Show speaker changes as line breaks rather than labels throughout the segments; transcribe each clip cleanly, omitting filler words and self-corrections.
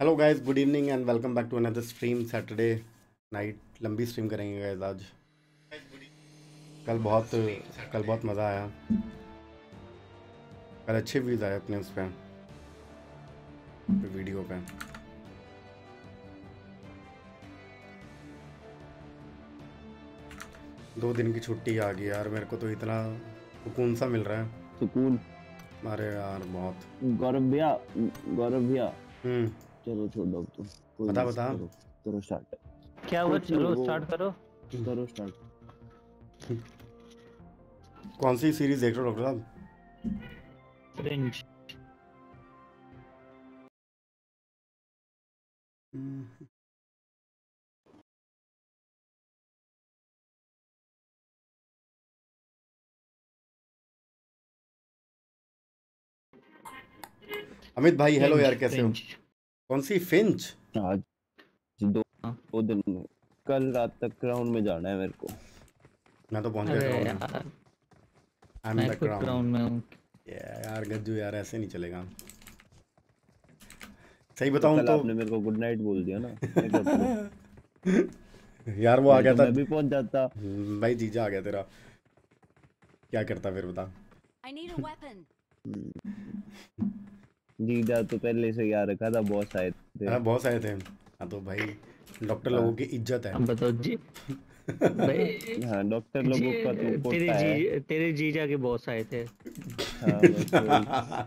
Hello guys, good evening and welcome back to another stream. Saturday night लंबी stream करेंगे guys आज। कल बहुत कल बहुत मज़ा आया। कल अच्छे व्यूज़ आए अपने उस पर वीडियो पे। दो दिन की छुट्टी आ गई यार, मेरे को तो इतना सुकून सा मिल रहा है।
सुकून।
अरे यार बहुत।
गौरव भैया, गौरव भैया,
हम्म।
चलो छोड़ो अब तुम, कोई
बता
नहीं,
बता।
करो करो स्टार्ट।
क्या हुआ?
कुछ नहीं,
चलो
वो
स्टार्ट करो।
करो स्टार्ट।
कौन सी सीरीज़ देख रहे हो डॉक्टर साहब?
फ्रिंज।
अमित भाई हेलो यार, कैसे हो?
फ्रिंज।
कौन सी फिंच?
आज दो
हाँ।
दो दिन में, कल रात तक ग्राउंड में जाना है मेरे को।
मैं तो पहुंच गया
अरे
ग्राउंड में।
यार,
आई एम
मैं
द
खुद
ग्राउंड।
ग्राउंड में हूँ।
यार गज्जू यार, ऐसे नहीं चलेगा। सही
तो
बताऊं
कल
तो
आपने मेरे को गुड नाइट बोल दिया ना, मैं क्या करूं?
यार वो आ
नहीं
गया
तो
था।
मैं भी पहुंच जाता।
भाई जीजा आ गया तेरा, क्या करता फिर बता।
I need a weapon.
जीजा तो पहले से ही आ रखा था, बॉस आए थे।
हाँ बहुत सारे थे। हाँ तो भाई डॉक्टर लोगों की इज्जत है।
अब बताओ जी भाई।
हाँ, डॉक्टर लोगों का तो कोटा है।
तेरे जीजा के बॉस आए थे।
हाँ बस वही,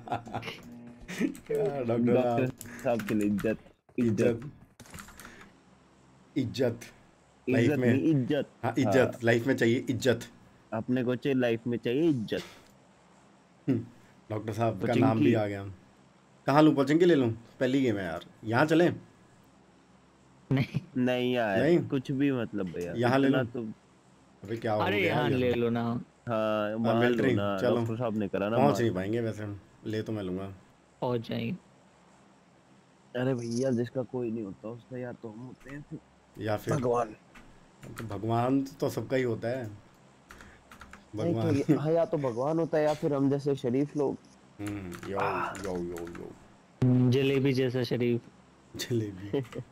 डॉक्टर
डॉक्टर
साहब,
साहब के लिए इज्जत। इज्जत।
इज्जत इज्जत लाइफ
इज्जत
में।
नहीं, इज्जत।
हाँ
हाँ,
इज्जत लाइफ में चाहिए, इज्जत।
अपने को चाहिए, लाइफ में चाहिए इज्जत।
डॉक्टर साहब का नाम भी
पोचिंकी।
आ गया। कहाँ लूँ? कोचिंग ले लूँ? पहली गेम है यार, यहाँ चलें?
नहीं,
नहीं यार,
नहीं,
कुछ भी मतलब भैया,
यहाँ ले
इतना
लूँ?
तो।
अबे क्या हो
अरे
गया
यहाँ
यार।
ले लो ना।
हाँ,
हाँ
मान लो
मिलिट्री,
ना,
चलो।
डॉक्टर साहब ने करा ना
पहुँच
मान
नहीं
लो।
पाएंगे वैसे हम, ले तो मैं लूँगा।
पहुंच जाएंगे।
अरे भैया, जिसका कोई नहीं होता उसका या तो हम होते हैं फिर
या फिर
भगवान।
तो भगवान तो सबका ही होता है।
नहीं तो
भगवान।
हाँ, या तो भगवान होता है या फिर हम जैसे शरीफ लोग।
यो
आह,
यो यो यो।
जलेबी जैसा शरीफ।
जलेबी।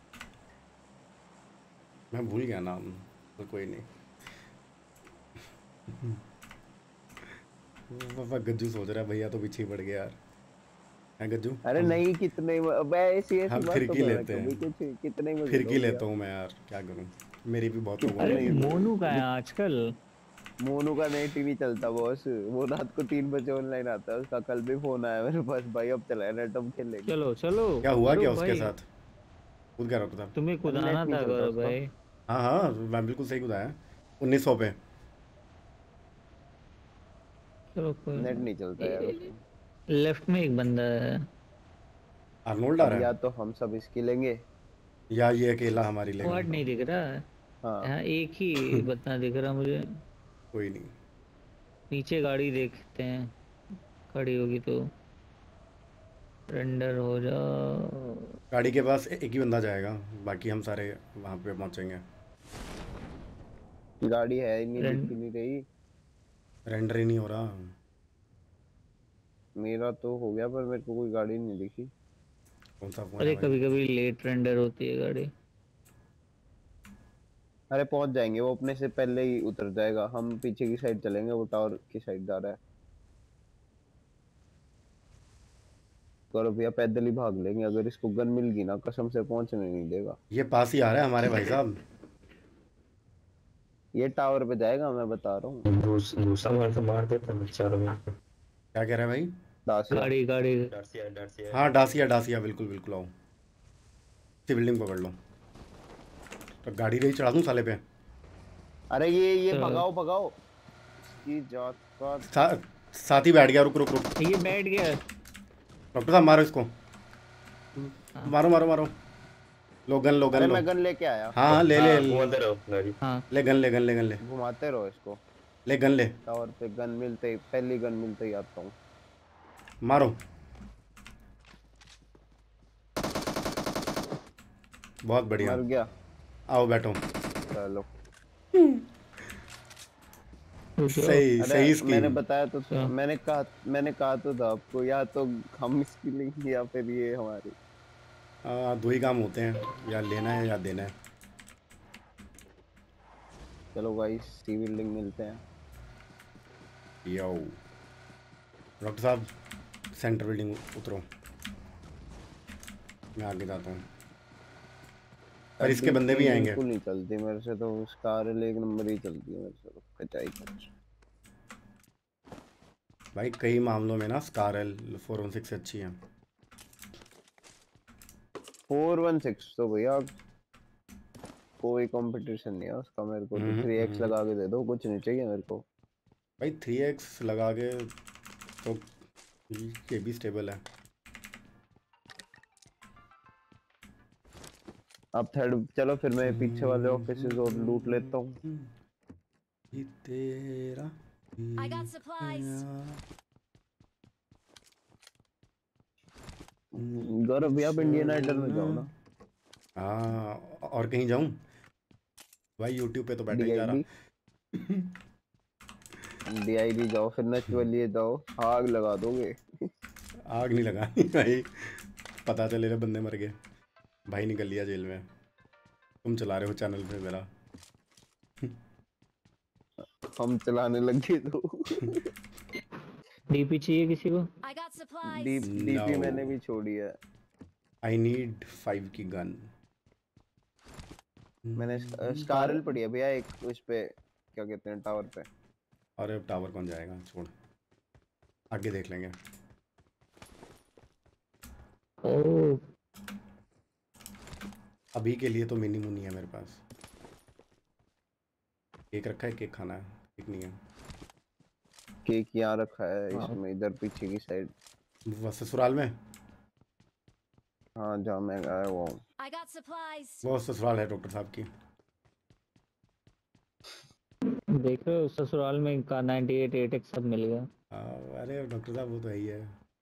मैं भूल गया नाम, तो कोई नहीं। पापा गज्जू सोच रहा है भैया तो पीछे ही पड़ गया यार। है गज्जू?
अरे
हम
नहीं, कितने मैं ऐसी ऐसी
हम
बात तो
फिरकी
कर
लेते
रखा हूँ भाई,
हैं।
कुछ कितने मजे
फिरकी
लोगे
लेता
आप।
हूँ मैं यार, क्या करूँ। मेरी भी बहुत लोगों ने
अरे
नहीं,
मोनू का है आजकल।
मोनू का नेट ही नहीं चलता बॉस, वो रात को 3 बजे ऑनलाइन आता है, उसका कल भी फोन आया मेरे पास, भाई अब चला नेट, अब खेलेंगे।
चलो चलो।
क्या हुआ
करो
क्या उसके
भाई।
साथ? कूद गया डॉक्टर साहब?
तुम्हें
अरे
कुदाना
नेट नहीं
था
चलता
गौरव
उसका।
भाई।
हाँ हाँ, मैं बिल्कुल सही कूदा है। 1900 पे।
चलो
नेट नहीं चलता यार
कोई।
उसमें।
लेफ्ट में एक बंदा है।
आर्नोल्ड आ
अब
रहा
या
है
तो हम सब इसकी लेंगे।
या ये अकेला हमारी लेगा?
स्क्वाड नहीं दिख रहा है।
हाँ,
यहाँ एक ही बंदा दिख रहा मुझे।
कोई नहीं।
नीचे गाड़ी देखते हैं, खड़ी होगी तो रेंडर हो जाओ।
गाड़ी के पास एक ही बंदा जाएगा, बाकी हम सारे वहाँ पे पहुँचेंगे।
गाड़ी है ही नहीं, दिख
रेंड
ही नहीं रही।
रेंडर ही नहीं हो रहा।
मेरा तो हो गया, पर मेरे को कोई गाड़ी नहीं दिखी।
कौन सा फ़ोन है
अरे
भाई?
कभी कभी लेट रेंडर होती है गाड़ी।
अरे पहुंच जाएंगे, वो अपने से पहले ही उतर जाएगा, हम पीछे की साइड चलेंगे, वो टावर की साइड जा रहा है। गौरव भैया पैदल ही भाग लेंगे, अगर इसको गन मिल गई ना कसम से पहुंचने नहीं देगा।
ये पास ही आ रहा है हमारे भाई साहब।
ये टावर पे जाएगा, मैं बता रहा हूँ।
दूसरा मार तो मार देता है चारों में।
क्या कह रहा है भाई?
दासिया।
गाड़ी गाड़ी।
डर से
हाँ डासिया डासिया, बिल्कुल बिल्कुल आओ। इसी बिल्डिंग पकड़ लो। तो गाड़ी रही चढ़ा दूँ साले पे।
अरे ये
तो
भगाओ भगाओ, इसकी जात का।
साथ ही बैठ गया। रुक रुक रुक।
ये बैठ गया।
डॉक्टर साहब मारो इसको।
हाँ
मारो मारो मारो। लो गन, लो गन
अरे
लो।
मैं गन लेके आया,
हाँ हाँ, ले ले
घुमाते रहो गाड़ी।
हाँ।
ले गन, ले गन, ले गन, ले
घुमाते रहो इसको।
ले गन ले।
टावर पे गन मिलते ही, पहली गन मिलते ही आता हूँ।
मारो। बहुत बढ़िया।
मर गया।
आओ बैठो।
चलो।
रुको।
सही
अरे
सही
मैंने
स्कीम।
बताया तो
अच्छा।
मैंने कहा तो था आपको, या तो हम इसकी लेंगे या फिर ये हमारी।
दो ही काम होते हैं, या लेना है या देना है।
चलो गाइस सी बिल्डिंग मिलते हैं।
यो डॉक्टर साहब, सेंटर बिल्डिंग उतरो, मैं आगे जाता हूँ। पर इसके बंदे भी आएंगे।
बिल्कुल नहीं चलती मेरे से तो, स्कारल एक नंबर ही चलती है मेरे से तो, कचाई कुछ।
भाई कई मामलों में ना स्कारल 416 से अच्छी है।
416 तो भैया कोई कंपटीशन नहीं है उसका मेरे को तो। 3x लगा के दे दो, कुछ नहीं चाहिए मेरे को।
भाई 3x लगा के तो ये भी स्टेबल है।
अब थर्ड चलो फिर मैं पीछे वाले ऑफिसेस और लूट लेता हूँ।
ये तेरा
I got supplies.
गौरव भैया आप इंडियन आइडल में जाओ ना।
हाँ, और कहीं जाऊं भाई? यूट्यूब पे तो बैठा ही जा रहा।
डीआईडी जाओ, फिर नच वाली जाओ, आग लगा दोगे।
आग नहीं लगानी भाई, पता चले रे बंदे मर गए, भाई निकल लिया जेल में। तुम चला रहे हो चैनल पे मेरा।
हम चलाने लग गए तो।
डीपी चाहिए किसी को?
I got supplies.
DP
No.
मैंने भी छोड़ी है।
आई नीड 5 की गन।
मैंने स्कारल पड़ी है भैया एक उस पे, क्या कहते हैं, टावर पे।
अरे अब टावर कौन जाएगा, छोड़, आगे देख लेंगे।
ओह
अभी के लिए तो मिनी मुनी है मेरे पास। केक रखा है, केक खाना है, केक नहीं है।
केक यहाँ रखा है इसमें, इधर पीछे की साइड।
बस ससुराल में।
हाँ जहाँ मैं आया हुआ हूँ।
I got supplies.
वो ससुराल है डॉक्टर साहब की।
देख रहे हो ससुराल में का 98 8x सब मिल गया।
अरे डॉक्टर साहब वो तो है ही है।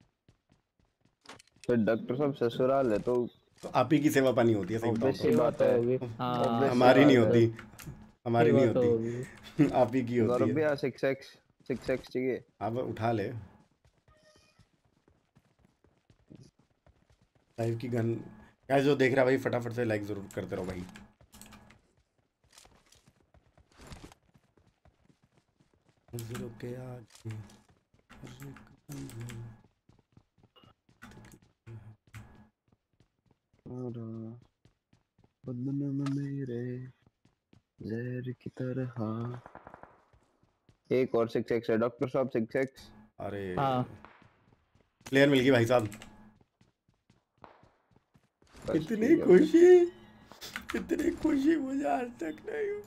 फिर डॉक्टर साहब ससुराल है तो
आप ही की सेवा पानी होती है, सही बताऊं
Obvious
तो।
सी बात है।
होगी। हाँ
Obvious
हमारी नहीं
बात है।
होती, हमारी नहीं
सही बात तो
होती,
होगी।
आप ही की होती
गौरव
है।
भैया 6x चाहिए।
आप उठा ले। लाइव की गन गाइस, जो देख रहा है भाई फटाफट से लाइक जरूर करते रहो भाई। नजरों के आगे हर एक अंधेरा।
बदनम मेरे जहर की तरह। एक और 6x है डॉक्टर साहब, 6x।
अरे
हाँ
प्लेयर मिल गई भाई साहब।
बस
इतनी
ठीक है।
खुशी, इतनी खुशी मुझे आज तक नहीं हुई।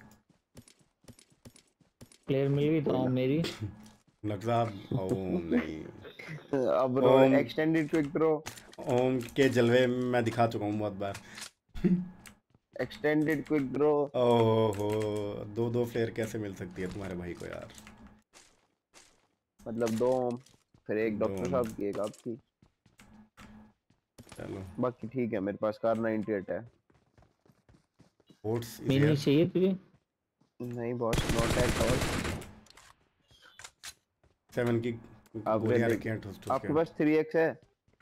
प्लेयर मिल गई तो मेरी।
डॉक्टर साहब ओम नहीं,
अब
Om
extended quick throw.
Om के जलवे मैं दिखा चुका हूँ बहुत बार।
Extended quick throw.
ओहो, दो फ्लेयर कैसे मिल सकती है तुम्हारे भाई को यार?
मतलब दो, फिर एक डॉक्टर
दो।
साहब की एक आपकी।
चलो
बाकी ठीक है, मेरे पास कार 98 है।
वोट्स
मिनी चाहिए तुझे?
नहीं बॉस, नॉट एट ऑल।
7 की
आप
गोलियां
ready?
रखी हैं ठुस ठुस
आपके
के।
पास 3x है?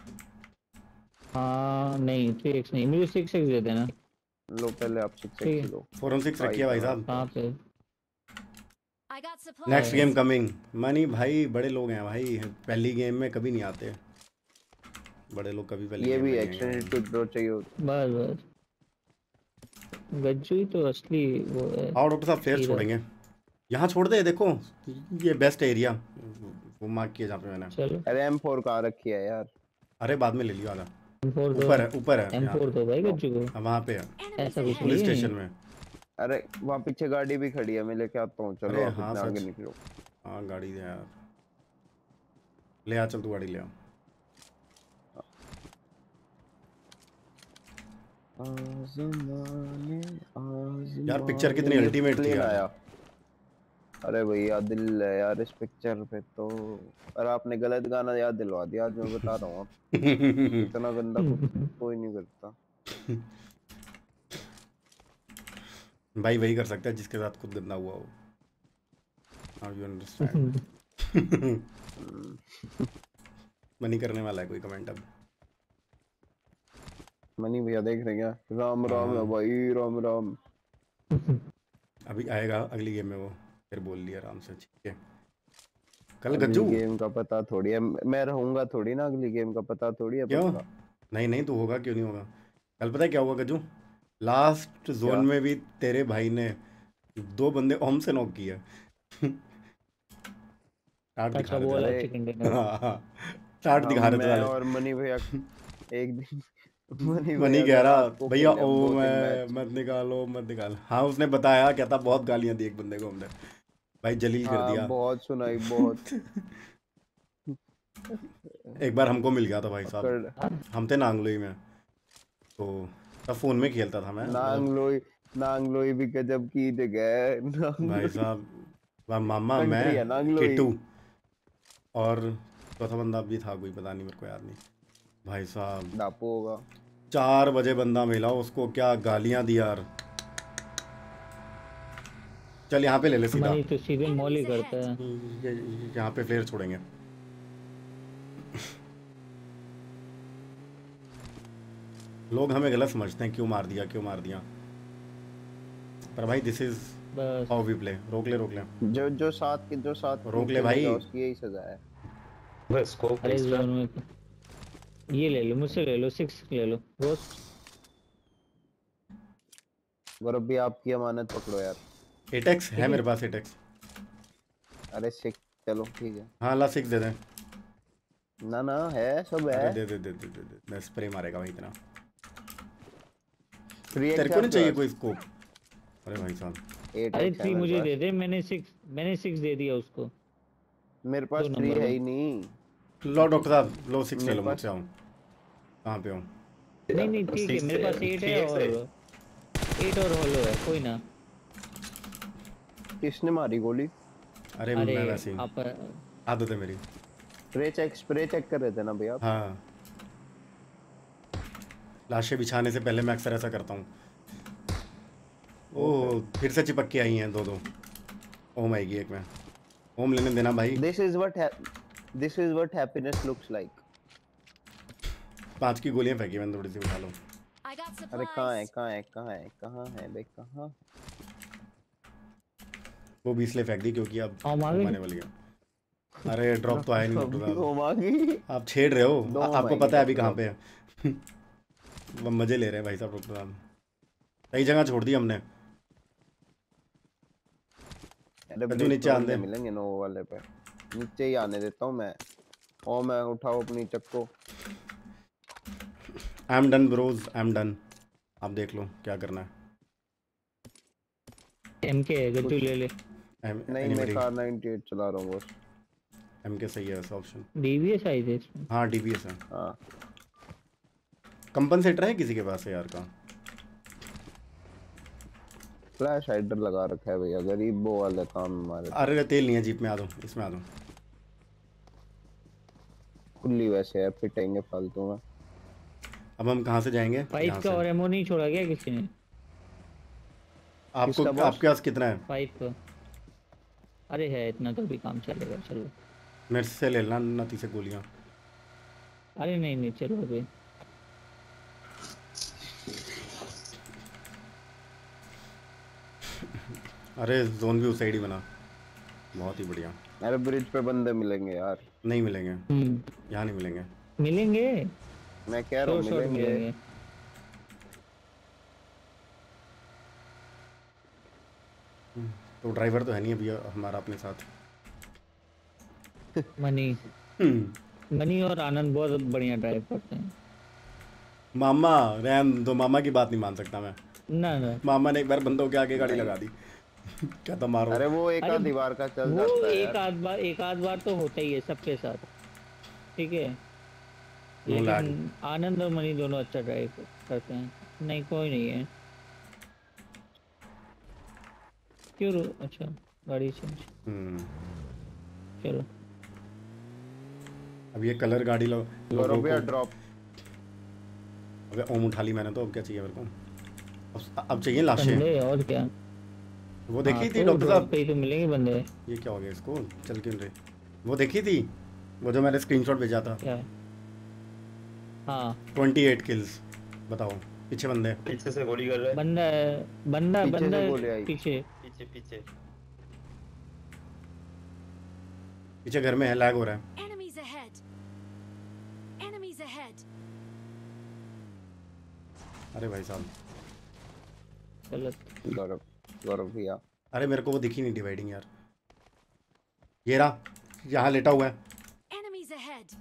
हाँ नहीं 3x नहीं, मुझे 6x दे देना।
लो पहले आप 6x
ठीक है।
लो।
416 रखी है भाई साहब।
कहाँ पे?
I got supplies.
Next game coming. Money भाई बड़े लोग हैं भाई, पहली गेम में कभी नहीं आते बड़े लोग, कभी पहली
ये
गेम
भी
में नहीं
एक्सटेंडेड
आएंगे।
क्विक थ्रो चाहिए होता।
बस बस गज्जू ही तो असली वो है।
आओ डॉक्टर साहब फेयर
हीरो।
छोड़ेंगे, यहाँ छोड़ दे। देखो ये बेस्ट एरिया, वो मार्क किया जहाँ पे मैंने।
चलो
अरे M4 कहाँ रखी है यार?
अरे बाद में ले लियो आधा।
M4 दो,
ऊपर है, ऊपर है यहाँ
M4
पे।
दो भाई गज्जू को।
हाँ, वहाँ पे है,
Enemies
ऐसा कुछ
ahead.
पुलिस
नहीं
स्टेशन
है।
में।
अरे वहाँ पीछे गाड़ी भी खड़ी है, मैं लेके आता हूँ। चलो
अरे
आप
हाँ
इतना आगे
सच,
निकलो।
हाँ गाड़ी है यार, ले आ, चल तू गाड़ी ले आ। यार पिक्चर कितनी
ये
अल्टीमेट थी
plane
यार।
आया। अरे भैया दिल है यार इस पिक्चर पे तो। और आपने गलत गाना याद दिलवा दिया, आज मैं बता रहा हूँ। इतना गंदा कुछ कोई नहीं करता।
भाई वही कर सकता है जिसके साथ खुद गंदा हुआ हो। Now you understand? मनी करने वाला है कोई कमेंट अब?
मनी भैया देख रहे हैं क्या? राम राम है भाई, राम राम।
अभी आएगा अगली गेम में वो, फिर बोल लिया आराम से, ठीक है। कल
अगली
गज्जू
गेम का पता थोड़ी है, मैं रहूंगा थोड़ी ना, अगली गेम का पता थोड़ी है
क्यों?
पक्का।
नहीं नहीं, तो होगा, क्यों नहीं होगा। कल पता है क्या हुआ गज्जू? लास्ट
क्या?
जोन में भी तेरे भाई ने 2 बंदे ओम से नॉक किया। टाट दिखा
अच्छा
रहे
वो
थे
वाला
अरे
चिकन
ना।
डिनर।
हाँ हाँ, टाट
हम
दिखा रहे थे
मैं
साले।
और मनी भैया एक दिन मनी
मनी
भैया
कह
से
रहा
रात को
भैया
खेले हम
ओम
2-3
है,
मैच।
मत निकालो मत निकाल। हाँ उसने बताया, कहता बहुत गालियां दी एक बंदे को हमने, भाई जलील कर
हाँ
दिया।
बहुत सुनाई, बहुत।
एक बार हमको मिल गया था भाई साहब,
अकड़
हम थे नांगलोई में, तो तब फोन में खेलता था मैं, मतलब
नांगलोई, नांगलोई भी गजब की जगह है
भाई
नांगलोई।
साहब, मामा मैं,
कंट्री है नांगलोई।
किट्टू और चौथा बंदा भी था कोई, पता नहीं, मेरे को याद नहीं। भाई साहब
डापू होगा।
4 बजे बंदा मिला, उसको क्या गालियां दी यार। चल यहाँ पे ले ले सीधा,
मनी तो सीधे मॉल ही
Enemies
करता
ahead.
है।
यहाँ पे फ्लेयर छोड़ेंगे। लोग हमें गलत समझते हैं, क्यों मार दिया क्यों मार दिया, पर भाई दिस इज
बस
हाउ वी प्ले। रोक ले रोक ले
जो साथ
रोक ले भाई।
खेलेगा उसकी यही सजा है।
बस स्कोप
अरे
इसका।
जोन में तो ये ले लो, मुझसे ले लो, 6 ले लो रोस्ट।
गौरव भी आपकी अमानत पकड़ो यार।
8x है
ठीक है।
मेरे पास 8x।
अरे सिक, चलो ठीक है।
हाँ ला 6 दे दे।
ना ना है, सब
अरे
है।
दे दे दे दे दे दे, मैं स्प्रे मारेगा भाई इतना।
फ्री
तेरे
एक्स
को नहीं चाहिए
आपके
कोई स्कोप? अरे भाई साहब,
पास? 8
अरे
एक्स है
3
मेरे
मुझे
पास।
दे दे, मैंने 6 दे दिया उसको।
मेरे पास
2
3
नंबर
है
में
ही नहीं।
लो डॉक्टर साहब, लो 6 ले
मेरे
लो
पास
मुझसे। आओ, कहाँ पे हो?
नहीं नहीं ठीक है, मेरे पास 8 है और 8 और हॉलो है, कोई ना।
किसने मारी गोली?
अरे
अरे
मैं वैसे ही,
आप
आदत है मेरी।
स्प्रे चेक कर रहे थे ना भैया आप?
हाँ, लाशें बिछाने से पहले मैं अक्सर ऐसा करता हूँ। ओह फिर से चिपक के आई हैं 2-2। ओम आएगी एक में, ओम लेने देना भाई।
This is what happiness looks like.
5 की गोलियां फेंकी मैंने, थोड़ी सी उठा लो।
I got
अरे कहाँ है
supplies.
कहाँ है कहाँ है कहाँ है बे, कहाँ?
वो 20 ले फेंक दी क्योंकि अब
हम आ गए।
आने वाली है। अरे ड्रॉप तो आया नहीं डॉक्टर
अभी
साहब,
वो मांगी।
आप छेड़ रहे हो।
2
आपको
मांगी
पता है अभी
डॉक्टर
कहाँ पे है। वो मजे ले रहे हैं भाई साहब डॉक्टर साहब, सही जगह छोड़ दी हमने।
अरे
कद्दू
ब्रिज
नीचे
पे
आने
बंदे
दे।
मिलेंगे नोवो वाले पे। नीचे ही आने देता हूँ मैं। ओ मैं उठाओ अपनी चक्को।
I am done bros, I am done. आप देख लो क्या करना है।
एमके है, गज्जू ले ले।
नहीं मैं कार 98 चला रहा हूँ बस।
MK सही है वैसा ऑप्शन।
डीवीएस आई थी इसमें।
हाँ DBS है।
हाँ
कंपनसेटर है किसी के पास है यार का?
फ्लैश हाइडर लगा रखा है भैया, गरीबों वाले काम हमारे।
अरे तेल नहीं है जीप में, आ दो इसमें आ दो।
खुली वैसे है, पिटेंगे फालतू में।
अब हम कहाँ से जाएंगे?
5
यहाँ
का
से।
और एमओ नहीं छोड़ा क्या किसी ने?
आपको
किसका बॉस?
आपके पास कितना है?
5 का। अरे है इतना तो भी काम चलेगा, चलो।
मेरे से ले लेना नती से गोलियाँ।
अरे नहीं नहीं चलो अभी।
अरे जोन भी उस साइड ही बना, बहुत ही बढ़िया।
अरे ब्रिज पे बंदे मिलेंगे यार।
नहीं मिलेंगे, यहाँ नहीं मिलेंगे।
मिलेंगे,
मैं कह रहा हूँ
शॉर्ट
मिलेंगे।
मिलेंगे।
तो ड्राइवर तो है नहीं अभी हमारा अपने साथ।
मनी
हम्म,
मनी और आनंद बहुत बढ़िया ड्राइव करते हैं।
मामा रहन दो, मामा की बात नहीं मान सकता मैं।
ना ना
मामा ने एक बार बंदों के आगे गाड़ी लगा दी। क्या था मारो।
अरे वो एक
अरे
आध दीवार का चल
वो
जाता है
एक आध बार तो होता ही है सबके साथ, ठीक है।
वो लैग।
लेकिन आनंद और मनी दोनों अच्छा ड्राइव करते हैं। नहीं कोई नहीं है। क्यों अच्छा गाड़ी चेंज, चलो।
अब ये कलर गाड़ी लो
गौरव भैया ड्रॉप।
अबे ओम उठा ली मैंने तो, अब क्या चाहिए मेरे को? अब चाहिए लाशें।
बंदे और क्या?
वो देखी
हाँ,
थी
तो
डॉक्टर
ड्रॉप
साहब?
पे ही तो मिलेंगे बंदे।
ये क्या हो गया इसको, चल क्यों रहे? वो देखी थी, वो जो मैंने स्क्रीनशॉट भेजा था।
क्या? हाँ
28 किल्स, बताओ पीछे बंदे।
पीछे से गोली कर रहा है।
बंदा है, बंदा
पीछे से
बंदा
गोली आई।
पीछे।
पीछे पीछे
पीछे घर में है, लैग हो रहा है।
Enemies ahead. Enemies ahead.
अरे भाई साहब,
गलत।
गौरव गौरव भैया
अरे मेरे को वो दिखी नहीं डिवाइडिंग यार। ये रहा, यहाँ लेटा हुआ है।
Enemies ahead.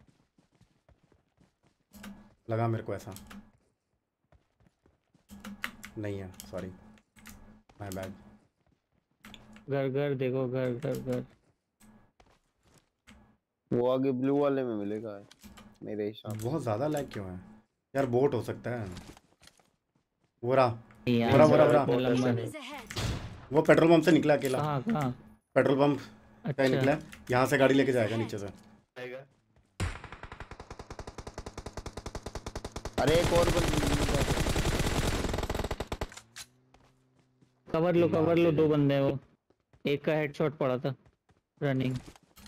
लगा मेरे को ऐसा नहीं है, सॉरी माय बैड।
घर घर देखो, घर घर घर।
वो आगे ब्लू वाले में मिलेगा मेरे हिसाब
बहुत ज़्यादा लैग क्यों है यार? बोट हो सकता है। वो रहा,
यार,
बुरा बुरा बुरा।
बहुत लंबा है।
Enemies ahead.
वो पेट्रोल पंप से निकला अकेला।
कहाँ कहाँ?
पेट्रोल पंप का
अच्छा
निकला है, यहाँ से गाड़ी लेके जाएगा नीचे से।
आएगा।
अरे एक और बंदा
कवर लो, 2 बंदे हैं वो। एक का हेडशॉट पड़ा था रनिंग।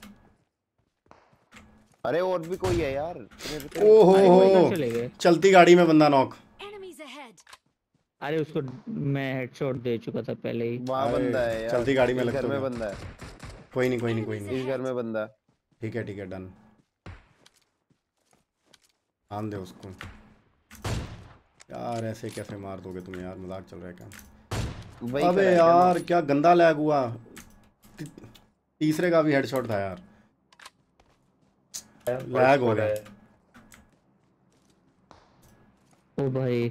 अरे और भी कोई है यार मेरे को।
ओहो
अरे वो इधर
हो,
चले गए।
चलती गाड़ी में बंदा नॉक।
Enemies ahead.
अरे उसको मैं हेडशॉट दे चुका था पहले ही।
वहाँ
अरे,
बंदा है यार,
चलती गाड़ी में
इस
लगता
घर में
है।
बंदा है,
कोई नहीं कोई नहीं कोई नहीं,
इस घर में बंदा है।
ठीक है डन। आन दे उसको यार। ऐसे कैसे मार दोगे तुम यार? मजाक चल रहा है क्या?
वही
अबे
करा है क्या
यार क्या गंदा लैग हुआ। तीसरे का भी हेडशॉट था यार, लैग हो गया।
ओ भाई,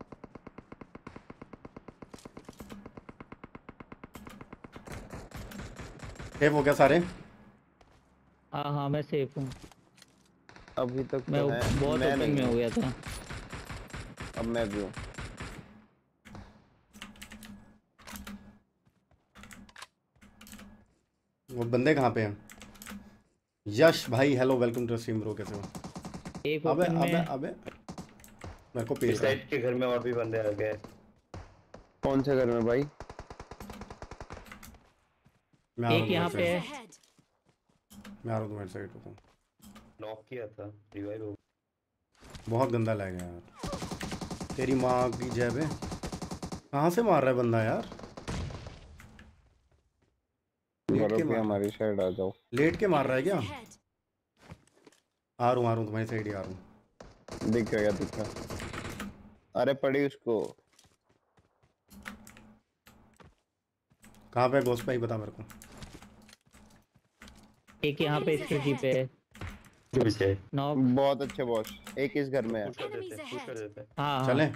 सेफ हो गया सारे?
हाँ हाँ मैं सेफ हूँ।
अभी तक
मैं
तो है,
बहुत
मैं
ओपन
नहीं
में हो
हूँ।
गया था।
अब मैं भी हूँ।
वो बंदे कहाँ पे हैं? यश भाई hello, welcome to stream bro, कैसे हो?
एक
अबे
ओपन
अबे
में।
अबे मेरे को पेल
इस
रहा है।
साइड के घर में और भी बंदे आ गए।
कौन से घर में भाई?
मैं आ रहा
एक
हूँ
यहाँ
तुम्हारी
पे
साइड,
है।
Ahead.
मैं आ रहा हूँ तुम्हारी साइड को।
नॉक किया था, रिवाइव हो
बहुत गंदा लैग है यार, तेरी माँ की जय बे। कहाँ से मार रहा है बंदा यार? लेट
गौरव
के
भी
मार रहा है,
हमारी साइड आ जाओ।
लेट के मार रहा है
Enemies
क्या?
ahead.
आ रहा हूँ तुम्हारी साइड ही आ रहा हूँ।
दिख गया दिखा। अरे पड़ी उसको।
कहाँ पे गोस्ट भाई बता मेरे को।
एक यहाँ पे खिड़की पे है।
गए। पीछे
नॉक।
बहुत अच्छे बॉस, एक इस घर में है।
पुश कर देते, पुश कर देते।
हाँ हाँ।
चले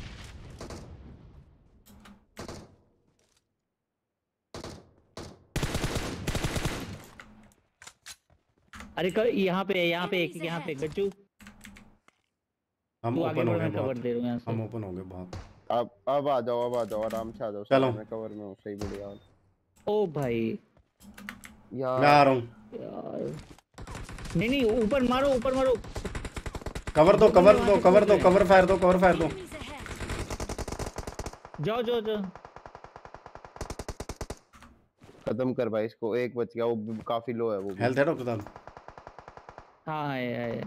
अरे यहाँ पे है, यहाँ पे एक, यहाँ पे गज्जू।
हम
तू आगे
ओपन हो
बढ़,
गए
मैं कवर
बहुत,
दे रहा हूँ यहाँ से।
हम ओपन हो गए बहुत।
अब आ जाओ आराम से आ जाओ।
चलो।
मैं कवर में हूँ, सही बढ़िया।
ओ भाई
यार
मैं आ रहा हूँ।
यार, नहीं नहीं ऊपर मारो, ऊपर मारो।
कवर दो कवर दो कवर दो, कवर फायर दो, कवर फायर दो।
Enemies ahead.
जाओ जाओ जाओ।
खत्म कर भाई इसको, एक बच गया, वो भी काफी लो है वो भी।
हेल्थ है डॉक्टर साहब?
हाँ है।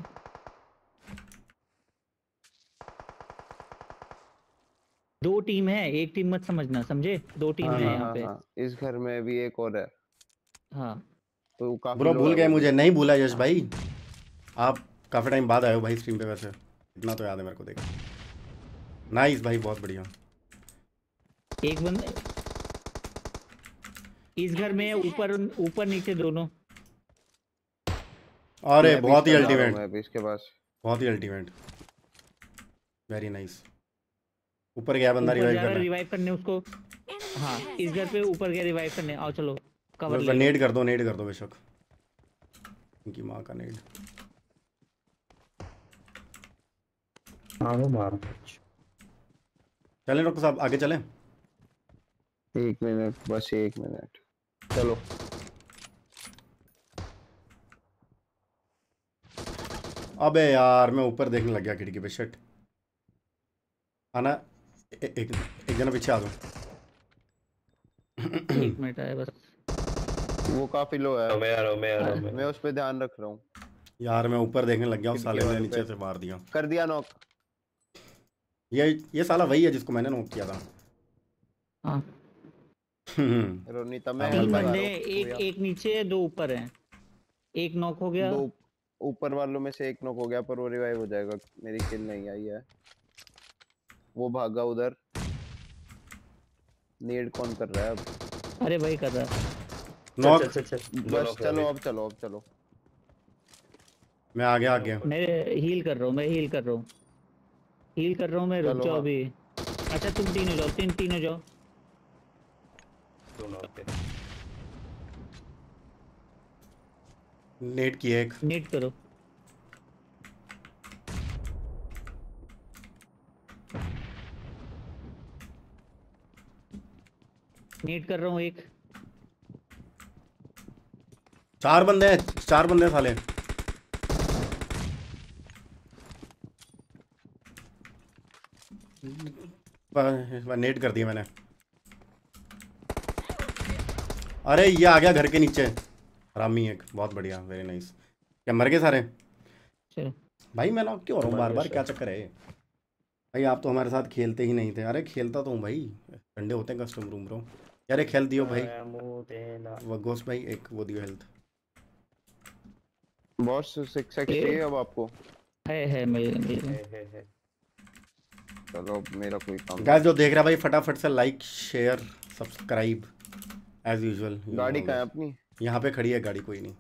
2 टीम है, एक टीम मत समझना, समझे? 2 टीम
हाँ
है
हाँ
यहाँ
हाँ
पे।
हाँ, इस घर में भी एक और है,
हाँ
तो वो काफी
ब्रो
लो
भूल
है
गए
वो
मुझे?
भी।
नहीं भूला यश भाई, आप काफ़ी टाइम बाद आए हो भाई स्ट्रीम पे, वैसे इतना तो याद है मेरे को। देख नाइस भाई, बहुत बढ़िया।
एक बंदा इस घर में है, ऊपर ऊपर नीचे दोनों।
अरे
मैं भी
बहुत ही
इसका जा रहा हूँ,
अल्टीमेट,
मैं भी इसके पास।
बहुत ही अल्टीमेट, वेरी नाइस। ऊपर गया बंदा
ऊपर
रिवाइव
जा रहा है
करने।
रिवाइव करने उसको।
Enemies
हाँ
ahead.
इस घर पे ऊपर गया रिवाइव करने। आओ चलो कवर ले लो।
नेड कर दो, नेड कर दो बेशक, इनकी माँ का नेड।
मारो मारो।
चलें डॉक्टर साहब, आगे चलें?
1 मिनट, बस 1 मिनट, चलो।
अबे यार मैं ऊपर देखने लग गया खिड़की पे, शिट। आना, एक जना पीछे आ दो।
1 मिनट आया बस।
वो काफी लो है,
मैं आ रहा हूँ, मैं आ रहा हूँ।
मैं उस पे ध्यान रख रहा हूँ।
यार मैं ऊपर देखने लग गया हूँ,
खिड़की
साले ने
वाले
नीचे
पे।
से मार दिया।
कर दिया नॉक।
ये साला वही है जिसको मैंने नॉक किया था।
हाँ
रोनीता मैं
अमल
तीन
भाई।
बंदे, एक नीचे है, दो ऊपर हैं। एक नॉक हो गया।
दो ऊपर वालों में से एक नॉक हो गया, पर वो रिवाइव हो जाएगा। मेरी किल नहीं आई है। वो भागा उधर। नीड कौन कर रहा है अब?
अरे भाई कर रहा।
नॉक।
चल
बस चलो अब चलो।
मैं आ गया।
मैं हील कर रहा हूँ, मैं रुक
चलो,
जाओ
हाँ।
अभी। अच्छा तुम तीनों जाओ, तीनों जाओ।
दोनों पे
नेट किया एक।
नेट करो। नेट कर रहा हूँ एक।
4 बंदे हैं, 4 बंदे हैं साले। नेट कर दिया मैंने। अरे ये आ गया घर के नीचे। हरामी एक, बहुत बढ़िया, वेरी नाइस। क्या मर गए सारे?
चलो
भाई मैं नॉक क्यों हो रहा हूँ
मर
बार
गए
बार,
सर।
क्या चक्कर है? भाई आप तो हमारे साथ खेलते ही नहीं थे। अरे खेलता तो हूँ भाई, संडे होते हैं कस्टम रूम ब्रो। यार एक हेल्थ दियो भाई।
मुंह देना।
वो घोस्ट भाई एक वो दियो हेल्थ।
बॉस 6x चाहिए अब आपको?
है मेरे।
है
चलो अब मेरा कोई काम
गाइस जो देख रहा है भाई फटाफट से like share subscribe as usual.
नहीं। गाड़ी कहाँ है अपनी?
यहाँ पे खड़ी है गाड़ी, कोई नहीं।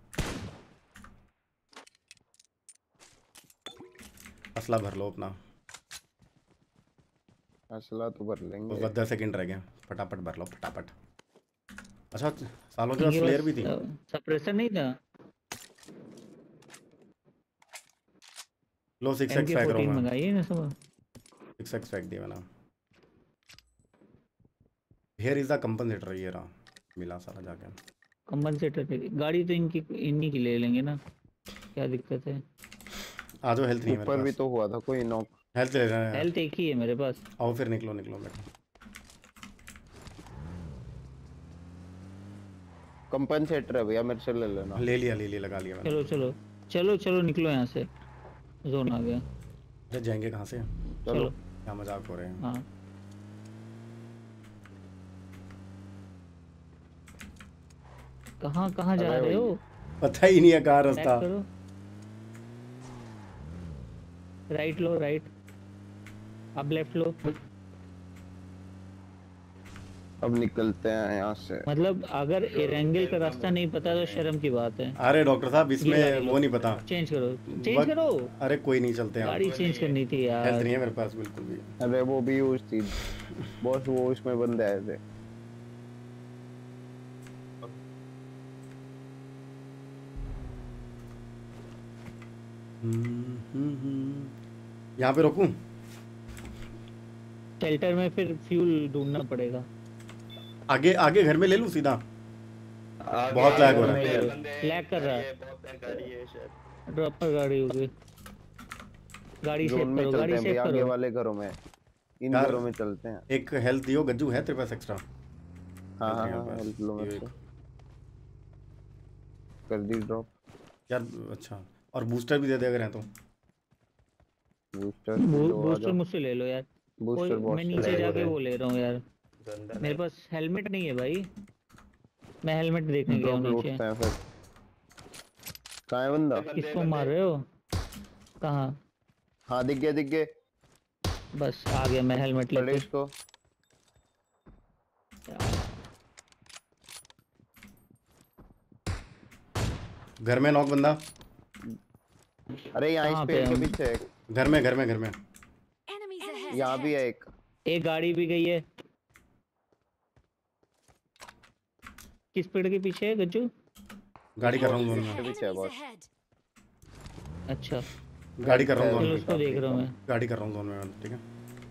असला भर लो अपना।
असला तो भर लेंगे।
बस 10 सेकंड रह गए, फटाफट भर लो फटाफट। अच्छा सालों के पास फ्लेयर भी थी।
सप्रेसर नहीं था।
लो 6x फेंक रहा हूँ मैं।
मंगाइए ना सब।
6x फेंक दिया मैंने। हियर इज द कंपनसेटर, ये रहा मिला सारा जाके।
कंपनसेटर पे गाड़ी तो इन्हीं की ले लेंगे ना, क्या दिक्कत है?
आ जाओ, हेल्थ नहीं है
ऊपर
मेरे
भी
पास।
तो हुआ था कोई नॉक।
हेल्थ ले रहे हैं।
हेल्थ एक ही है मेरे पास।
आओ फिर निकलो बेटा।
कंपनसेटर है भैया, मेरे से ले लेना।
ले लिया लगा लिया मैंने।
चलो निकलो यहाँ से, जोन आ गया।
अरे जाएंगे कहाँ से?
चलो
क्या मजाक हो रहे हैं?
हाँ कहाँ जा
अरे
रहे हो?
पता ही नहीं है कहाँ
बैक
रास्ता।
करो, राइट लो, राइट। अब लेफ्ट लो।
अब निकलते हैं यहाँ से।
मतलब अगर एरेंगल का रास्ता नहीं पता तो शर्म की बात है।
अरे डॉक्टर साहब
ये
इसमें
गाड़ी लो।
वो नहीं पता।
चेंज
वक्त-
करो।
अरे कोई नहीं, चलते हैं।
गाड़ी चेंज करनी थी
हेल्थ
यार।
नहीं है मेरे पास बिल्कुल भी।
अरे वो भी यूज थी बॉस, वो इसमें बंदे आए थे।
यहाँ पे रोकूं?
शेल्टर में फिर फ्यूल ढूंढना पड़ेगा।
आगे घर में ले लूं सीधा? बहुत लैग हो रहा है।
लैग कर रहा है।
बहुत लैग गाड़ी है शायद।
ड्रॉप पर गाड़ी होगी। गाड़ी
जोन
सेव
में
करो,
चलते
गाड़ी
हैं
सेव
भैया, आगे
करो।
वाले घरों में। इन
यार,
घरों में चलते हैं।
एक हेल्थ दियो गज्जू, है तेरे पास एक्स्ट्रा?
हाँ
मेरे पास
हेल्प लो मेरे
ये
से। कर दी ड्रॉप।
यार अच्छा, और बूस्टर भी दे दे अगर है तो।
बूस्टर
बूस्टर मुझसे ले लो यार।
बूस्टर बॉस
मैं नीचे
ले
जाके
रहे।
वो ले रहा हूँ यार।
गंदा
मेरे पास हेलमेट नहीं है भाई, मैं हेलमेट देखने गया
ड्रॉप
हूँ नीचे।
लूटते हैं फिर। कहाँ है बंदा?
किसको मार रहे हो? कहाँ?
हाँ दिख गए।
बस आ गया मैं हेलमेट
पड़े
लेके।
इसको।
घर में नॉक बंदा।
अरे यहाँ इस
कहाँ
पेड़
पे
के
हम?
पीछे है।
घर में
Enemies ahead.
यहाँ भी है एक।
एक गाड़ी भी गई है। किस पेड़ के पीछे है गज्जू?
गाड़ी कर रहा हूँ जोन में।
Enemies
Enemies
boss.
ahead.
अच्छा
गाड़ी कर रहा हूँ
चलो,
जोन
चलो
में।
उसको देख रहा हूँ मैं।
गाड़ी कर रहा हूँ जोन में, ठीक है।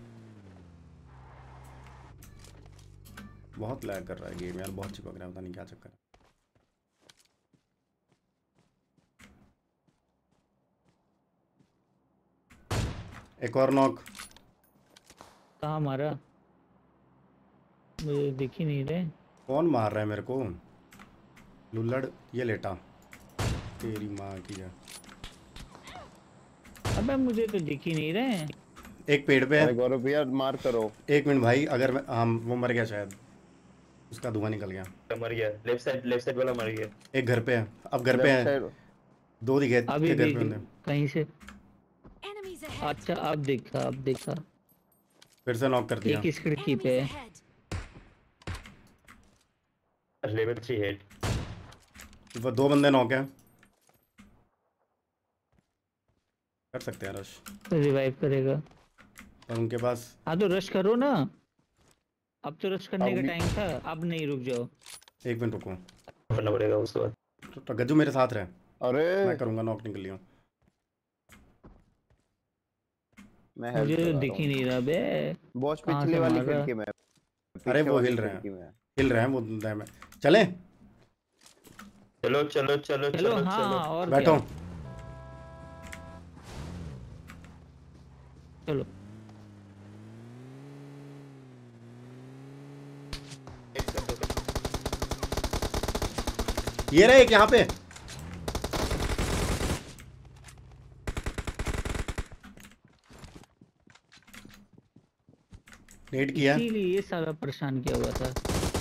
बहुत लैग कर रहा है गेम यार, बहुत चिपक रहा है, पता नहीं क्या चक्कर है। एक और नॉक।
कहाँ मारा? मुझे दिख ही नहीं रहे।
कौन मार रहा है मेरे को? लुल्लड़ ये लेटा, तेरी माँ की है।
अबे मुझे तो दिख ही नहीं रहे।
एक पेड़ पे
अरे
है।
गौरव भैया मार करो।
एक मिनट भाई, अगर मैं हम वो मर गया शायद, उसका धुआं निकल गया।
मर गया, लेफ्ट साइड वाला मर गया।
एक घर पे है, अब घर पे
लेफ्ट
है।
साइड।
दो दिखे
अभी
के घर
भी
पे बंदे।
कहीं से।
Enemies ahead.
अच्छा अब देखा, अब देखा।
फिर से नॉक कर दिया।
एक इस खिड़की पे
Enemies
है।
ahead.
Level 3 head.
वो दो बंदे नॉक हैं। कर सकते हैं रश,
तो रिवाइव करेगा।
पर उनके पास।
हाँ तो रश करो ना, अब तो रश करने का
अभी-
टाइम था, अब नहीं, रुक जाओ।
एक मिनट रुको।
करना पड़ेगा उसके बाद।
तो गज्जू मेरे साथ रहे, मैं
अरे
करूँगा, नॉक निकल लिया।
मैं
मुझे
हेल्प
तो
लगा
दिख
रहा
ही
हूँ।
नहीं रहा बे।
बॉस
कहाँ
पिछली
से
वाली
मार रहा?
खिड़की में।
अरे
पीछे
वो
वाली
हिल रहे हैं,
खिड़की में।
हिल रहे हैं वो दम में। चले
चलो चलो चलो
चलो
चलो
हाँ
चलो।
हाँ, और
बैठो।
क्या। चलो
ये रहे एक यहाँ पे। नेट किया।
इसीलिए ये सारा परेशान किया हुआ था।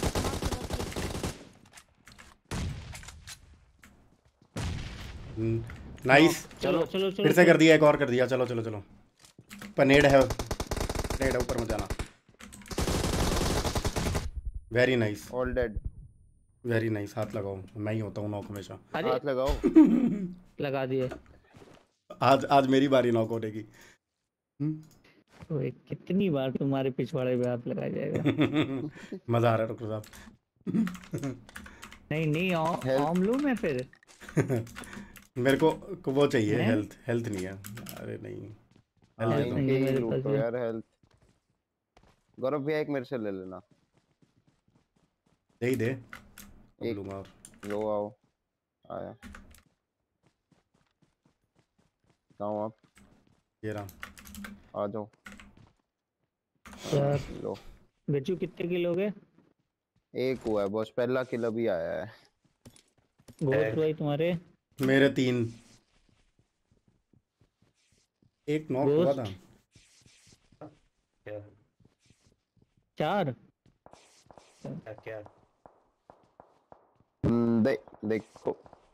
नाइस।
चलो चलो चलो
फिर से कर दिया, एक और कर दिया। चलो चलो चलो, पर नेट है, नेट है, ऊपर मत जाना। Very nice,
all dead.
Very nice. हाथ लगाओ, मैं ही होता हूँ नॉक हमेशा।
अरे
हाथ लगाओ।
लगा दिए।
आज आज मेरी बारी नॉक होने की।
ओए कितनी बार तुम्हारे पिछवाड़े पे हाथ लगाया जाएगा।
मजा आ रहा है डॉक्टर साहब।
नहीं नहीं,
Health-
ऑम लूं मैं फिर।
मेरे को वो चाहिए,
हैं?
हेल्थ। हेल्थ नहीं है। अरे नहीं,
हाँ
हेल्थ दे दो।
नहीं
इनके
है
ही
मेरे
लूटो
पास है।
यार हेल्थ। गौरव भैया एक मेरे से ले लेना।
दे ही दे, अब
एक
लूंगा। और
लो आओ। आया आओ आप।
ये रहा।
आ जाओ।
यार
लो
गज्जू कितने किलो हो गए?
एक हुआ है बॉस, पहला किल अभी आया है।
बहुत भाई तुम्हारे।
मेरे 3। एक नॉक हुआ था।
गोस्ट
क्या
4।
क्या क्या?
देखो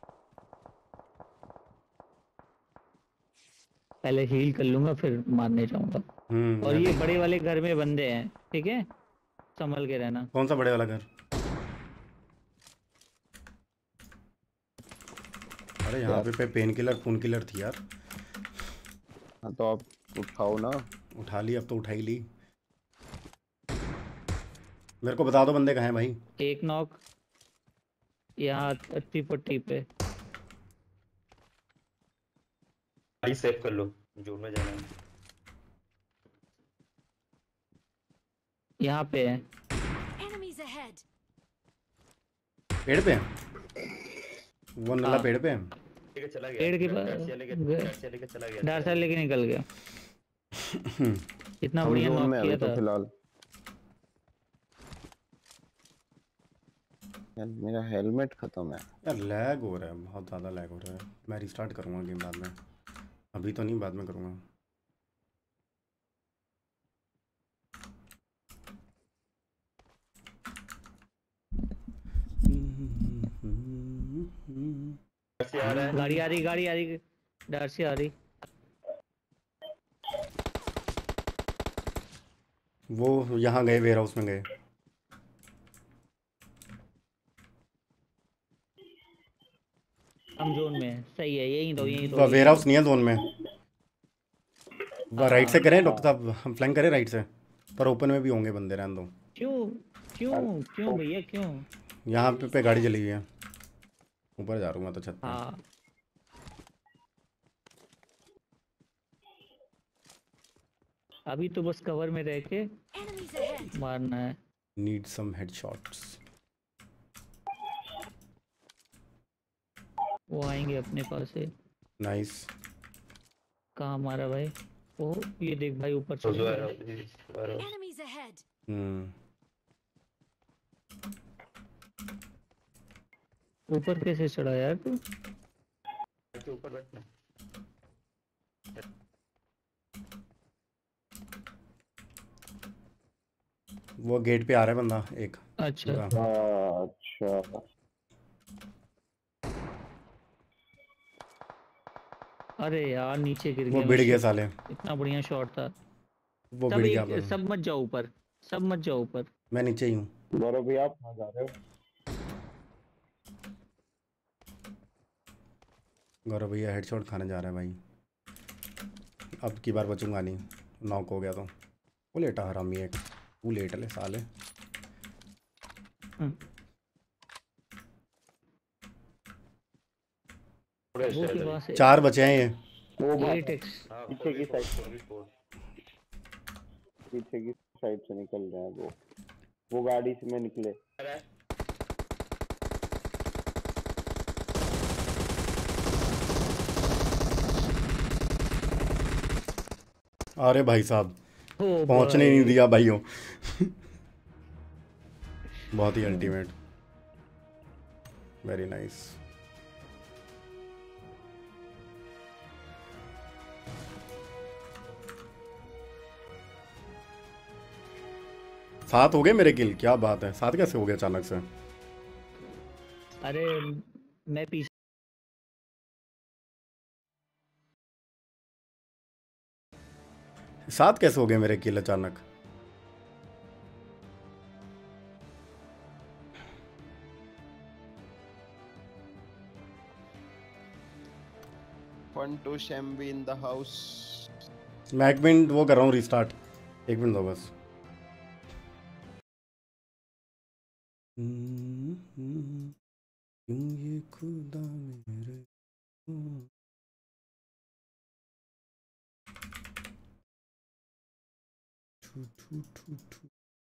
पहले हील कर लूंगा फिर मारने जाऊंगा। और
मैं
ये
भी।
बड़े वाले घर में बंदे हैं, ठीक है, संभल के रहना।
कौन सा बड़े वाला घर? अरे यहाँ
यार
पे पेन किलर खून किलर थी यार।
हाँ तो आप उठाओ ना।
उठा ली, अब तो उठा ही ली। मेरे को बता दो बंदे कहाँ हैं भाई।
एक नॉक यहाँ 30-40 पे।
गाड़ी सेव कर लो, जोन में जाना है।
यहाँ पे है।
Enemies ahead.
पेड़ पे हैं? वो नल्ला
हाँ।
पेड़ पे है।
लेके चला गया,
पेड़ के
डार्सिया लेके चला गया।
डार साल लेके निकल गया। इतना
हम
बढ़िया
जोन
नॉक
में अभी
किया
तो
था।
फिलहाल। यार मेरा हेलमेट खत्म है।
यार लैग हो रहा है, बहुत ज़्यादा लैग हो रहा है। मैं रिस्टार्ट करूँगा गेम बाद में, अभी तो नहीं, बाद में करूँगा।
डार्सिया आ रहा है।
गाड़ी आ रही, गाड़ी आ रही, डार से आ रही।
वो यहाँ गए, वेयर हाउस में गए।
हम जोन में है, सही है, यही दो यही दो।
वो वेयर हाउस नहीं है जोन में। वो राइट से
हाँ।
करें डॉक्टर साहब, हम फ्लैंक करें राइट से, पर ओपन में भी होंगे बंदे, रहने दो।
क्यों क्यों क्यों भैया क्यों?
यहाँ पे गाड़ी चली हुई है, ऊपर जा रहा हूँ मैं तो छत पे।
हाँ अभी तो बस कवर में रह के
Enemies ahead.
मारना है।
Need some headshots.
वो आएंगे अपने पास से।
नाइस।
कहाँ मारा भाई? ओ ये देख भाई, ऊपर
तो
चले
जो
गए।
है
Enemies ahead.
ऊपर कैसे चढ़ा यार तू?
के ऊपर बैठना।
वो गेट पे आ रहा है बंदा एक
अच्छा
उनका।
अच्छा
अरे यार नीचे गिर
वो
गया मैं,
भिड़ गया
शिट।
साले,
इतना बढ़िया शॉट था।
वो
सब
भिड़ गया
एक,
पर।
सब मत जाओ ऊपर, सब मत जाओ ऊपर।
मैं नीचे ही हूँ।
गौरव भैया आप कहाँ जा रहे हो?
गौरव भैया हेडशॉट खाने जा रहा है भाई, अब की बार बचूंगा नहीं, नॉक हो गया तो। वो लेटा हरामी एक, वो लेट ले साले।
हम्म,
थोड़े
वो
से
के
अभी।
पास है
4 बचे हैं ये।
वो बात
8x।
हाँ
पीछे की साइड,
4v4।
पीछे की साइड से निकल रहे हैं वो गाड़ी से में निकले।
अरे भाई साहब
ओ
पहुंचने ही नहीं
भाई
दिया भाइयों। बहुत ही अल्टीमेट, वेरी नाइस। सात हो गए मेरे किल, क्या बात है, सात कैसे हो गया अचानक से?
अरे मैं पीछे
सात कैसे हो गए मेरे किल अचानक?
फन टू शैम्बी इन द हाउस।
मैं 1 मिनट वो कर रहा हूँ रिस्टार्ट, 1 मिनट दो बस। क्यों ये खुदा मेरे को ठू ठू ठू ठू।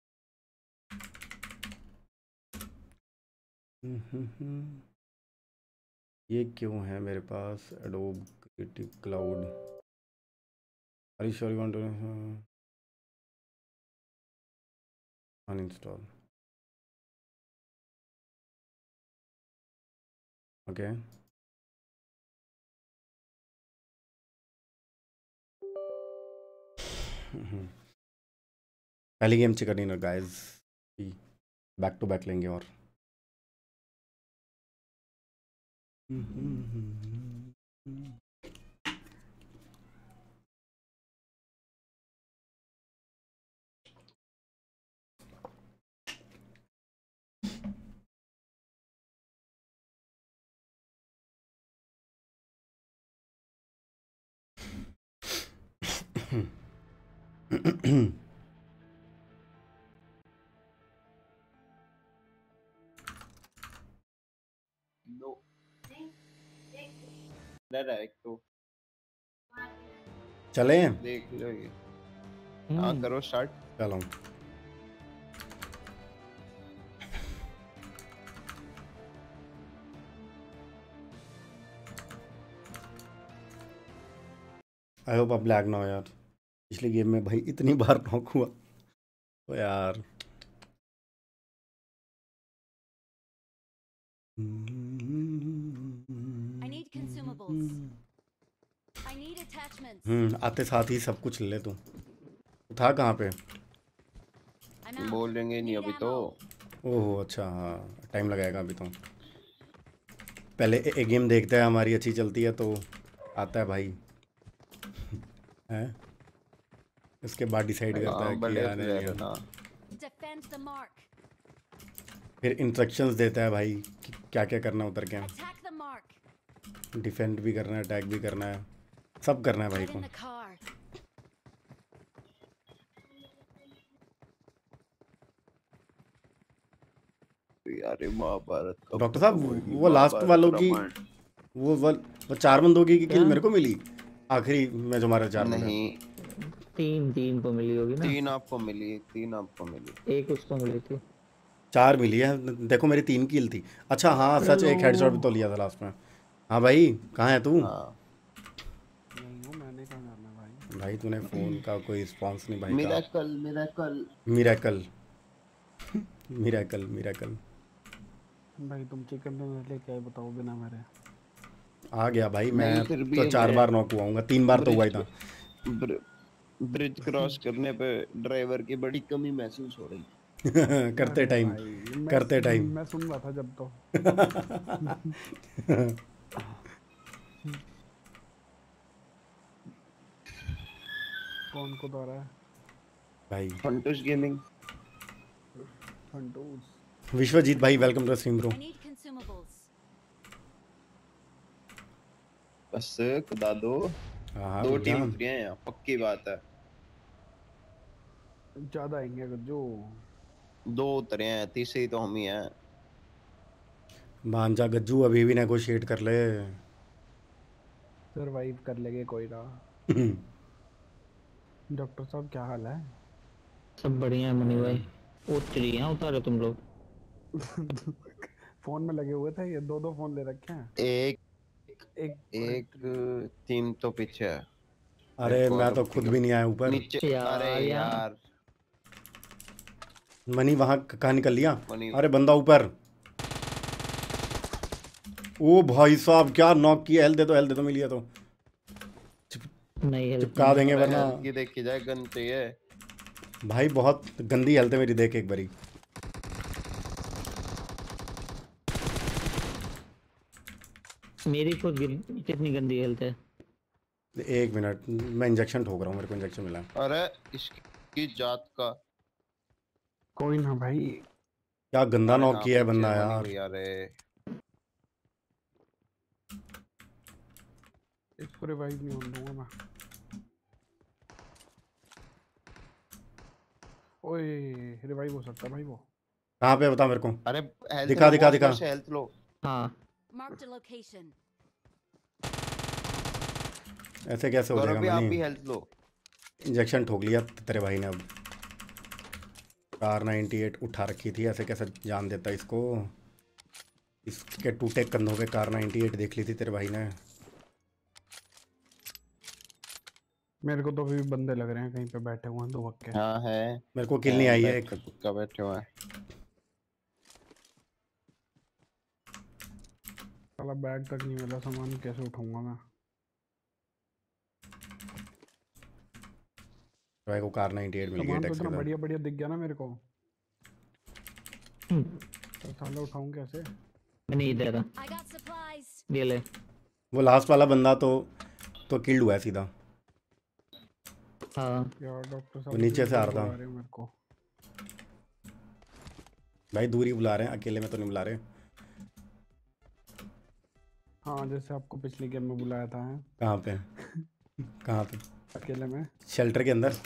ये क्यों है मेरे पास Adobe Creative Cloud? Are you sure you want to uninstall? Okay पहली game chicken dinner guys, back to back लेंगे और
नो डर है एक तो,
चले
देख लो ये। हाँ करो स्टार्ट।
चलो आई होप अब लैग ना हो यार, पिछली गेम में भाई इतनी बार नॉक हुआ तो यार।
I need consumables. I need attachments.
आते साथ ही सब कुछ ले ले तू। था कहाँ पे?
I'm out.
बोलेंगे नहीं
Need
अभी तो।
ammo.
ओहो अच्छा, हाँ टाइम लगाएगा अभी तो। पहले एक गेम देखते हैं, हमारी अच्छी चलती है तो आता है भाई है, उसके बाद डिसाइड करता है
हाँ
कि
बड़े
आने
प्लेयर
नहीं
है
आने।
ना।
Defend the mark.
फिर इंस्ट्रक्शंस देता है भाई कि क्या क्या करना है उतर के।
Attack the mark.
डिफेंड भी करना है, अटैक भी करना है, सब करना है भाई
Get
को।
in the car.
यार ये महाभारत का
डॉक्टर साहब
होगी,
वो लास्ट
महाभारत
वालों की
रामायण।
वो 4 बंदों की किल
क्या?
मेरे को मिली आखिरी में जो हमारे 4 बंदे।
नहीं
3 को मिली होगी ना,
3 आपको मिली, 3 आपको मिली।
एक उसको मिली थी।
4 मिली है, देखो मेरी 3 किल थी। अच्छा हाँ सच, एक हेडशॉट भी तो लिया था लास्ट में। हाँ भाई कहाँ है तू?
हाँ
मैंने कहा करना भाई।
भाई तूने फ़ोन का कोई रिस्पॉन्स नहीं भाई का।
Miracle miracle.
Miracle miracle miracle
भाई तुम चिकन डिनर लेके आए बताओ बिना मेरे।
आ गया भाई, मैं
नहीं, फिर भी
तो 4
मैं-
बार नॉक हुआ हूँ, 3 बार तो हुआ ही था।
ब्रिज क्रॉस करने पे ड्राइवर की बड़ी कमी महसूस हो रही।
करते
अरे
टाइम,
भाई, मैं
करते टाइम।
मैं सुन रहा था जब तो। कौन को दौरा है?
भाई
फंटूस गेमिंग।
फंटूस।
विश्वजीत भाई welcome to stream bro.
I need consumables.
बस खुदा दो।
हाँ हाँ
2
भैया।
टीम उतरी हैं यहाँ, पक्की बात है।
ज्यादा आएंगे अगर जो
2 उतरे हैं, तीसरी तो हम ही हैं।
भांजा गज्जू अभी भी नेगोशिएट कर ले।
सरवाइव कर लेंगे कोई ना। डॉक्टर साहब क्या हाल है?
सब बढ़िया है मनी भाई। उतरी हैं उतारे तुम लोग।
फोन में लगे हुए थे, ये 2-2 फोन ले रखे हैं।
एक
एक
एक टीम तो पीछे है।
अरे
एक और
मैं तो
अपनी
खुद भी नहीं आया ऊपर।
नीचे।
यार,
अरे
यहाँ-
यार
मनी वहां कहाँ निकल लिया?
मनी।
अरे बंदा ऊपर। ओ भाई साहब क्या नॉक किया। हेल्थ दे दो, हेल्थ दे दो, मिली है तो
नहीं हेल्प
चिपका देंगे
अरे
वरना।
हेल्थ की देखी जाए, गन चाहिए।
भाई बहुत गंदी हेल्थ है मेरी, देख एक बारी।
मेरी खुद कितनी गंदी हेल्थ है।
एक मिनट, मैं इंजेक्शन ठोक रहा हूँ, मेरे को इंजेक्शन मिला।
अरे इसकी जात का।
कोई ना भाई।
क्या गंदा
अरे
नॉक
हाँ,
किया है
पीछे
बंदा
मनी
यार।
भैया रे।
इसको रिवाइव नहीं होने दूंगा मैं। ओए रिवाइव हो सकता है भाई वो।
कहाँ पे बता मेरे को।
अरे हेल्थ
दिखा,
लो,
दिखा,
बॉस,
दिखा।
बॉस, हेल्थ लो।
हाँ
Marked a location.
ऐसे कैसे हो
गौरव भी
जाएगा
आप भी
मनी?
हेल्थ लो।
इंजेक्शन ठोक लिया तेरे भाई ने। अब कार 98 उठा रखी थी, ऐसे कैसे जान देता इसको। इसके टूटे कंधों पे कार 98 देख ली थी तेरे भाई ने।
मेरे को तो अभी भी बंदे लग रहे हैं कहीं पे बैठे हुए हैं दो वक्के।
हाँ है।
मेरे को किल नहीं आई है एक।
का बैठे हुए हैं।
साला बैग तक नहीं मिला, सामान कैसे उठाऊंगा मैं?
भाई को कार 98 मिल गई
सामान तो
टैक्स
इतना
के साथ।
बढ़िया बढ़िया दिख गया ना मेरे को, तो साला उठाऊं कैसे?
मैं नहीं दे रहा।
I got supplies.
ये ले।
वो लास्ट वाला बंदा तो किल्ड हुआ है सीधा।
हाँ
यार डॉक्टर साहब
वो नीचे से आ रहा था।
बुला रहे हैं मेरे को।
भाई दूर ही बुला रहे हैं, अकेले में तो नहीं बुला रहे।
हाँ जैसे आपको पिछली गेम में बुलाया था है?
कहाँ पे? कहाँ पे?
अकेले में
शेल्टर के अंदर।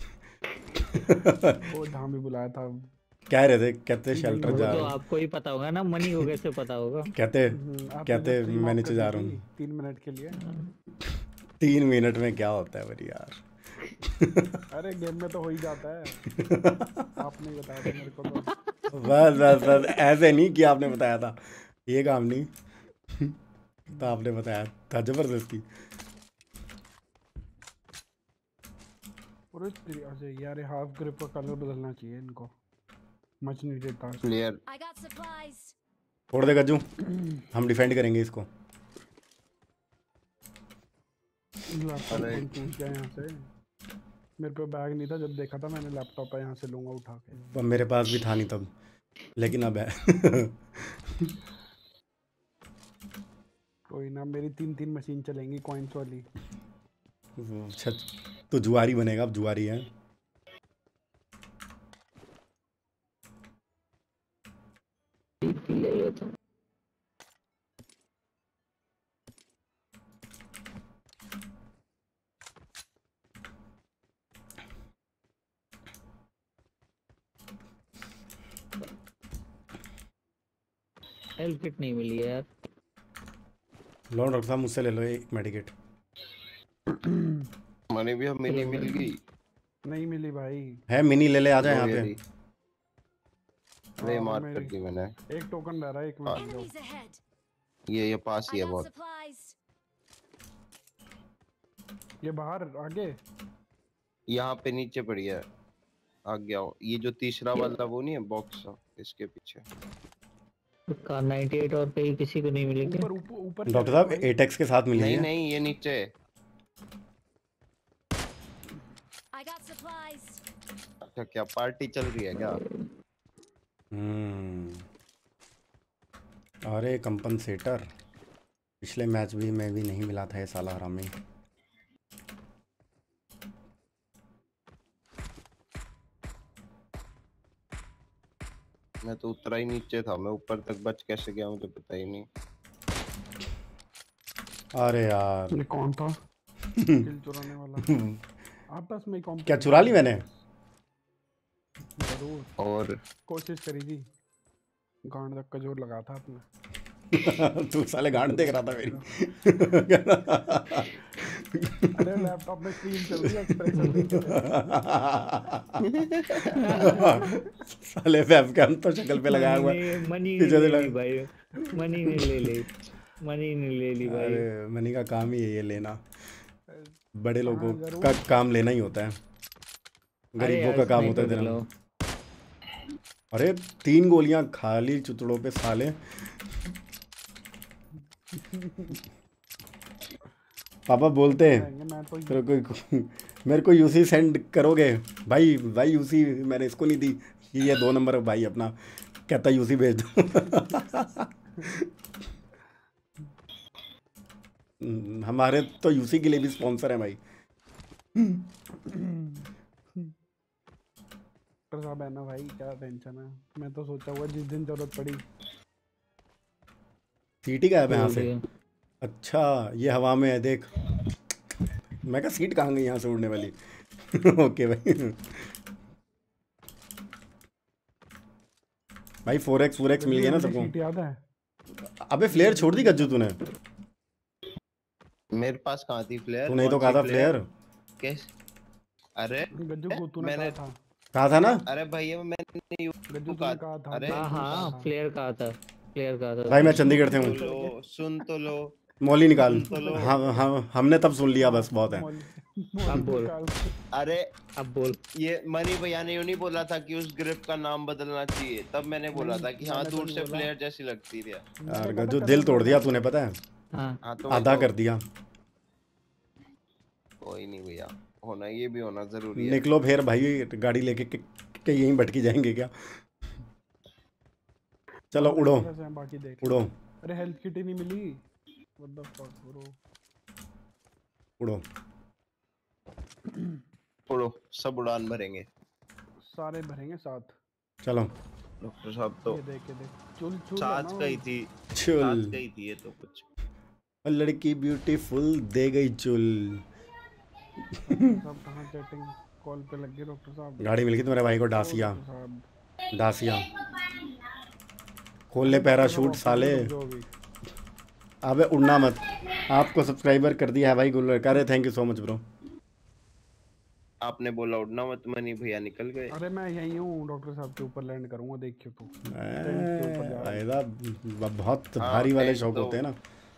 वो जहाँ भी बुलाया था।
कह रहे थे, कहते शेल्टर
वो
जा
तो
रहा हूँ।
आपको ही पता होगा ना, मनी को कैसे पता होगा।
कहते
आपने
कहते
जब stream
मैं
off
नीचे
कर
जा
दी
रहा
थी
हूँ।
3 मिनट के लिए।
3 मिनट में क्या होता है बड़ी यार।
अरे गेम में तो हो ही जाता है। आपने ही बताया था मेरे को तो।
बस बस बस, ऐसे नहीं कि आपने बताया था, ये काम नहीं। तो आपने बताया था जबरदस्ती।
अरे यार हाफ ग्रिप का कलर बदलना चाहिए इनको। मच नहीं देता।
क्लियर।
I got supplies.
छोड़ दे गज्जू, हम डिफेंड करेंगे इसको।
लैपटॉप टूट गया यहाँ से। मेरे पे बैग नहीं था जब देखा था मैंने, लैपटॉप है यहाँ से लूंगा उठा के।
अब मेरे पास भी था नहीं तब, लेकिन अब है।
कोई ना, मेरी 3-3 मशीन चलेंगी कॉइन्स वाली।
अच्छा तो जुआरी बनेगा, अब जुआरी है।
ले लो तो। हेल्थ किट नहीं मिली है यार।
लो डॉक्टर साहब मुझसे ले लो एक मेडिकेट।
मनी भी हमें नहीं मिल गई।
नहीं मिली भाई।
है मिनी, ले ले, आ जाए यहाँ
लो
पे।
ये रही। अरे
हाँ,
मार
मेरी-
कर दी मैंने।
एक टोकन रह रहा है, एक मिनट दो।
Enemies ahead.
ये पास ही
I
है
got
बहुत।
supplies.
ये बाहर आगे।
यहाँ पे नीचे पड़ी है। आ गया हूँ। ये जो तीसरा वाला वो नहीं है बॉक्स, इसके पीछे।
कार 98 और कहीं किसी को नहीं मिलेगी।
ऊपर ऊपर ऊपर
डॉक्टर
क्या है
साहब
भाई?
एटेक्स के साथ मिली
नहीं
है।
नहीं, ये नीचे।
I got supplies.
अच्छा क्या पार्टी चल रही है क्या?
अरे कंपनसेटर पिछले मैच भी में भी नहीं मिला था ये साला हरामी।
मैं तो उतरा ही नीचे था, मैं ऊपर तक बच कैसे गया मुझे पता ही नहीं।
अरे यार
ये कौन था किल चुराने वाला? आपस में
क्या चुरा ली मैंने?
जरूर
और
कोशिश करी थी, गांड तक का जोर लगा था आपने।
तू साले गांड देख रहा था मेरी।
अरे लैपटॉप में स्क्रीन चल रही है, एक्सप्रेशन देख
साले वेबकैम तो शक्ल पे लगाया हुआ है।
मनी
पीछे
ने
से
ले ली
लग-
भाई, मनी ने ले ली, मनी ने ले ली भाई।
अरे मनी का काम ही है ये लेना, बड़े लोगों
जरूर।
का काम लेना ही होता है, गरीबों का काम होता है देना। अरे 3 गोलियां खा ली चुतड़ों पे साले। पापा बोलते हैं
मैं तो
तेरे को मेरे को यूसी सेंड करोगे? भाई भाई यूसी मैंने इसको नहीं दी, ये 2 नंबर भाई अपना कहता यूसी भेज दो। हमारे तो यूसी के लिए भी स्पॉन्सर है भाई।
डॉक्टर साहब है ना भाई, क्या टेंशन है। मैं तो सोचा हुआ जिस दिन जरूरत पड़ी।
सीटी का है यहाँ से? अच्छा ये हवा में है देख, मैं कहा सीट कहाँ गई यहाँ से उड़ने वाली। ओके भाई। भाई 4x मिल गया ना सबको।
सीट याद है?
अबे फ्लेयर छोड़ दी गज्जू तूने?
मेरे पास कहाँ थी फ्लेयर?
तू नहीं तो कहा था फ्लेयर।
कैसे? अरे
गज्जू को तूने
मैंने
कहा था।
कहा था ना?
अरे भैया मैंने
गज्जू तूने कहा था।
अरे
हाँ हाँ फ्लेयर कहा था, फ्लेयर कहा था।
भाई मैं चंडीगढ़ से
सुन
हूँ।
तो लो, सुन तो लो।
मौली निकाल।
सुन तो लो।
हाँ हमने तब सुन लिया, बस बहुत है।
अब बोल,
अरे
अब बोल।
ये मनी भैया ने यूं नहीं बोला था कि उस ग्रिप का नाम बदलना चाहिए, तब मैंने बोला था कि हाँ
मैंने तो
दूर
नहीं
से
बोला।
प्लेयर जैसी लगती थी।
यार गज्जू दिल तोड़ दिया तूने, पता है?
हाँ
हाँ तो
आधा
तो
कर दिया।
कोई नहीं भैया, होना ये भी होना जरूरी है।
निकलो फिर भाई, गाड़ी लेके के यहीं भटकी जाएंगे क्या? चलो उड़ो
बाकी देख।
उड़ो
अरे हेल्थ किट ही नहीं मिली। What the fuck bro.
उड़ो।
उड़ो, सब उड़ान भरेंगे।
सारे भरेंगे साथ।
चलो
डॉक्टर साहब तो
ये देख चुल चुल
साथ गई थी,
चुल।
साथ गई थी ये तो कुछ।
लड़की ब्यूटीफुल दे गई चुल।
सब कहाँ चैटिंग कॉल पे लग गए डॉक्टर साहब।
गाड़ी मिल गई तुम्हारे भाई को, डासिया
डॉक्टर साहब।
डासिया। खोल ले पैराशूट साले।
जो भी।
अबे उड़ना मत। आपको सब्सक्राइबर कर दिया है भाई गुल्लर, करे thank you so much bro.
आपने बोला उड़ना मत, मनी भैया निकल गए।
अरे मैं यही हूँ, डॉक्टर साहब के ऊपर लैंड करूंगा, देखियो तू। टैंक के ऊपर जा रहा है।
आयदा बहुत
हाँ,
भारी वाले
टैंक
शौक
तो-
होते हैं ना।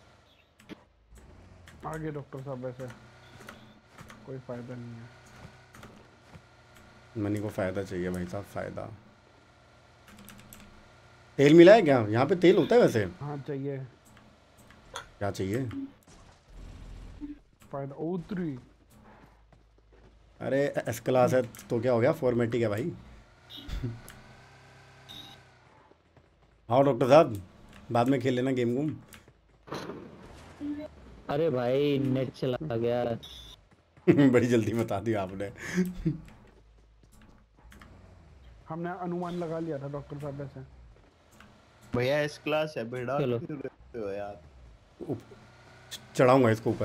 आगे डॉक्टर साहब वैसे कोई फायदा नहीं है।
मनी को फायदा चाहिए भाई साहब, फायदा। तेल मिला है क्या? यहाँ पे तेल होता है वैसे?
हाँ चाहिए
क्या चाहिए?
फायदा। O3
अरे एस क्लास है तो क्या हो गया, फॉर्मेटिक है भाई। हाँ डॉक्टर साहब बाद में खेल लेना गेम गूम।
अरे भाई नेट चला गया।
बड़ी जल्दी बता दी आपने।
हमने अनुमान लगा लिया था डॉक्टर साहब वैसे।
भैया इस क्लास है बेड़ा
चलो।
क्यों रहते हो यार?
चढ़ाऊंगा इसको ऊपर।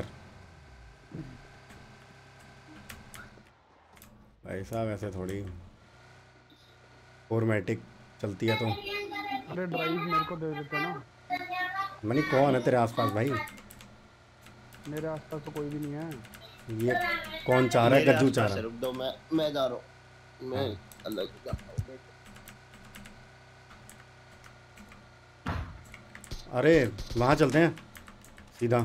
भाई साहब ऐसे थोड़ी, फॉर्मेटिक चलती है तो।
अरे ड्राइव मेरे को दे देते ना।
मनी कौन है तेरे आसपास भाई?
मेरे आसपास तो कोई भी नहीं है।
ये कौन चाह रहा है?
मेरे
गज्जू चाह
आसपास
रहा
है,
है।
रुक दो, मैं जा रहा हूँ, मैं अलग जा रहा हूँ।
अरे वहाँ चलते हैं सीधा।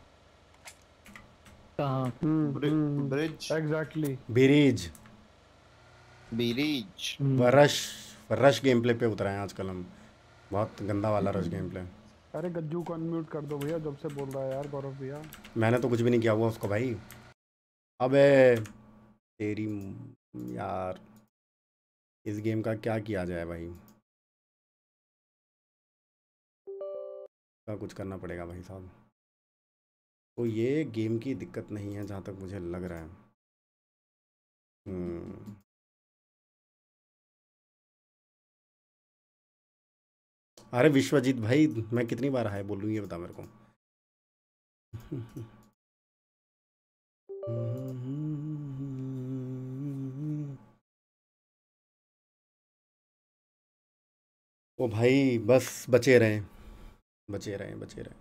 कहाँ?
Bridge
exactly.
Bridge
bridge.
Rush game play पे उतरा है आजकल हम, बहुत गंदा वाला रश गेम प्ले।
अरे गज्जू को अनम्यूट कर दो भैया, जब से बोल रहा है यार गौरव भैया।
मैंने तो कुछ भी नहीं किया हुआ उसको भाई। अबे तेरी यार, इस गेम का क्या किया जाए भाई? का कुछ करना पड़ेगा भाई साहब। तो ये गेम की दिक्कत नहीं है जहाँ तक मुझे लग रहा है। हम्म। अरे विश्वजीत भाई, मैं कितनी बार हाय बोलूँ ये बता मेरे को। ओ भाई बस बचे रहें, बचे रहें, बचे रहें।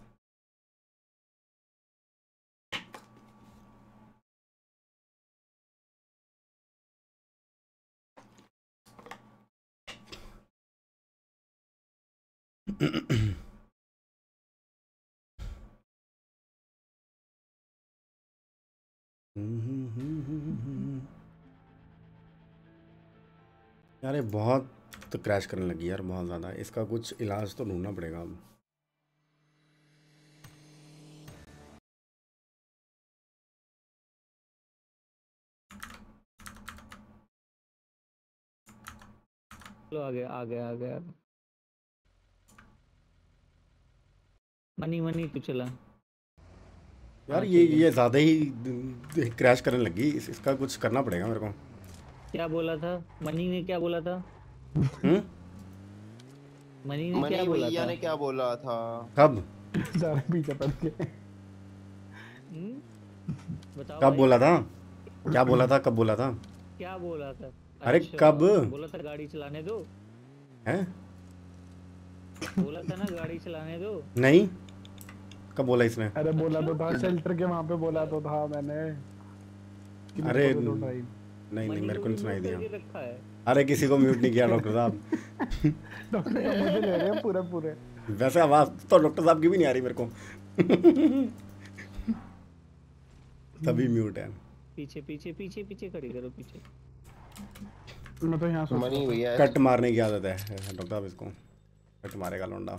यार ये बहुत तो क्रैश करने लगी यार, बहुत ज़्यादा। इसका कुछ इलाज तो ढूंढना पड़ेगा अब।
चलो आ गया आ गया आ गया। मनी मनी तू चला।
यार
हाँ,
ये
ठीक है।
ये ज़्यादा ही क्रैश करने लगी। इसका कुछ करना पड़ेगा मेरे को।
क्या बोला था मनी ने, क्या बोला था?
हम्म।
मनी ने क्या
मनी
बोला
भैया
था?
ने क्या बोला था?
कब
सारे पीछे पड़ गए।
बताओ
कब
भाई।
बोला था? क्या बोला था? कब बोला था?
क्या बोला था?
अरे
अच्छा,
कब?
बोला था गाड़ी चलाने दो।
हैं?
बोला था ना गाड़ी चलाने दो।
नहीं, कब बोला इसने?
अरे बोला तो था शेल्टर के वहां पे, बोला तो था मैंने कि मेरे
अरे
को दे दो ड्राइव।
नहीं नहीं,
मनी
मेरे को नहीं सुनाई दिया।
करके रखा है।
अरे किसी को म्यूट नहीं किया डॉक्टर साहब।
डॉक्टर साहब मुझे ले रहे हैं पूरे पूरे।
वैसे आवाज़ तो डॉक्टर साहब की भी नहीं आ रही मेरे को। तभी म्यूट है।
पीछे पीछे पीछे पीछे खड़ी करो पीछे।
मैं तो यहाँ सोच
मनी
रहा था।
भैया
कट मारने की आदत है डॉक्टर साहब, इसको कट मारेगा लौंडा।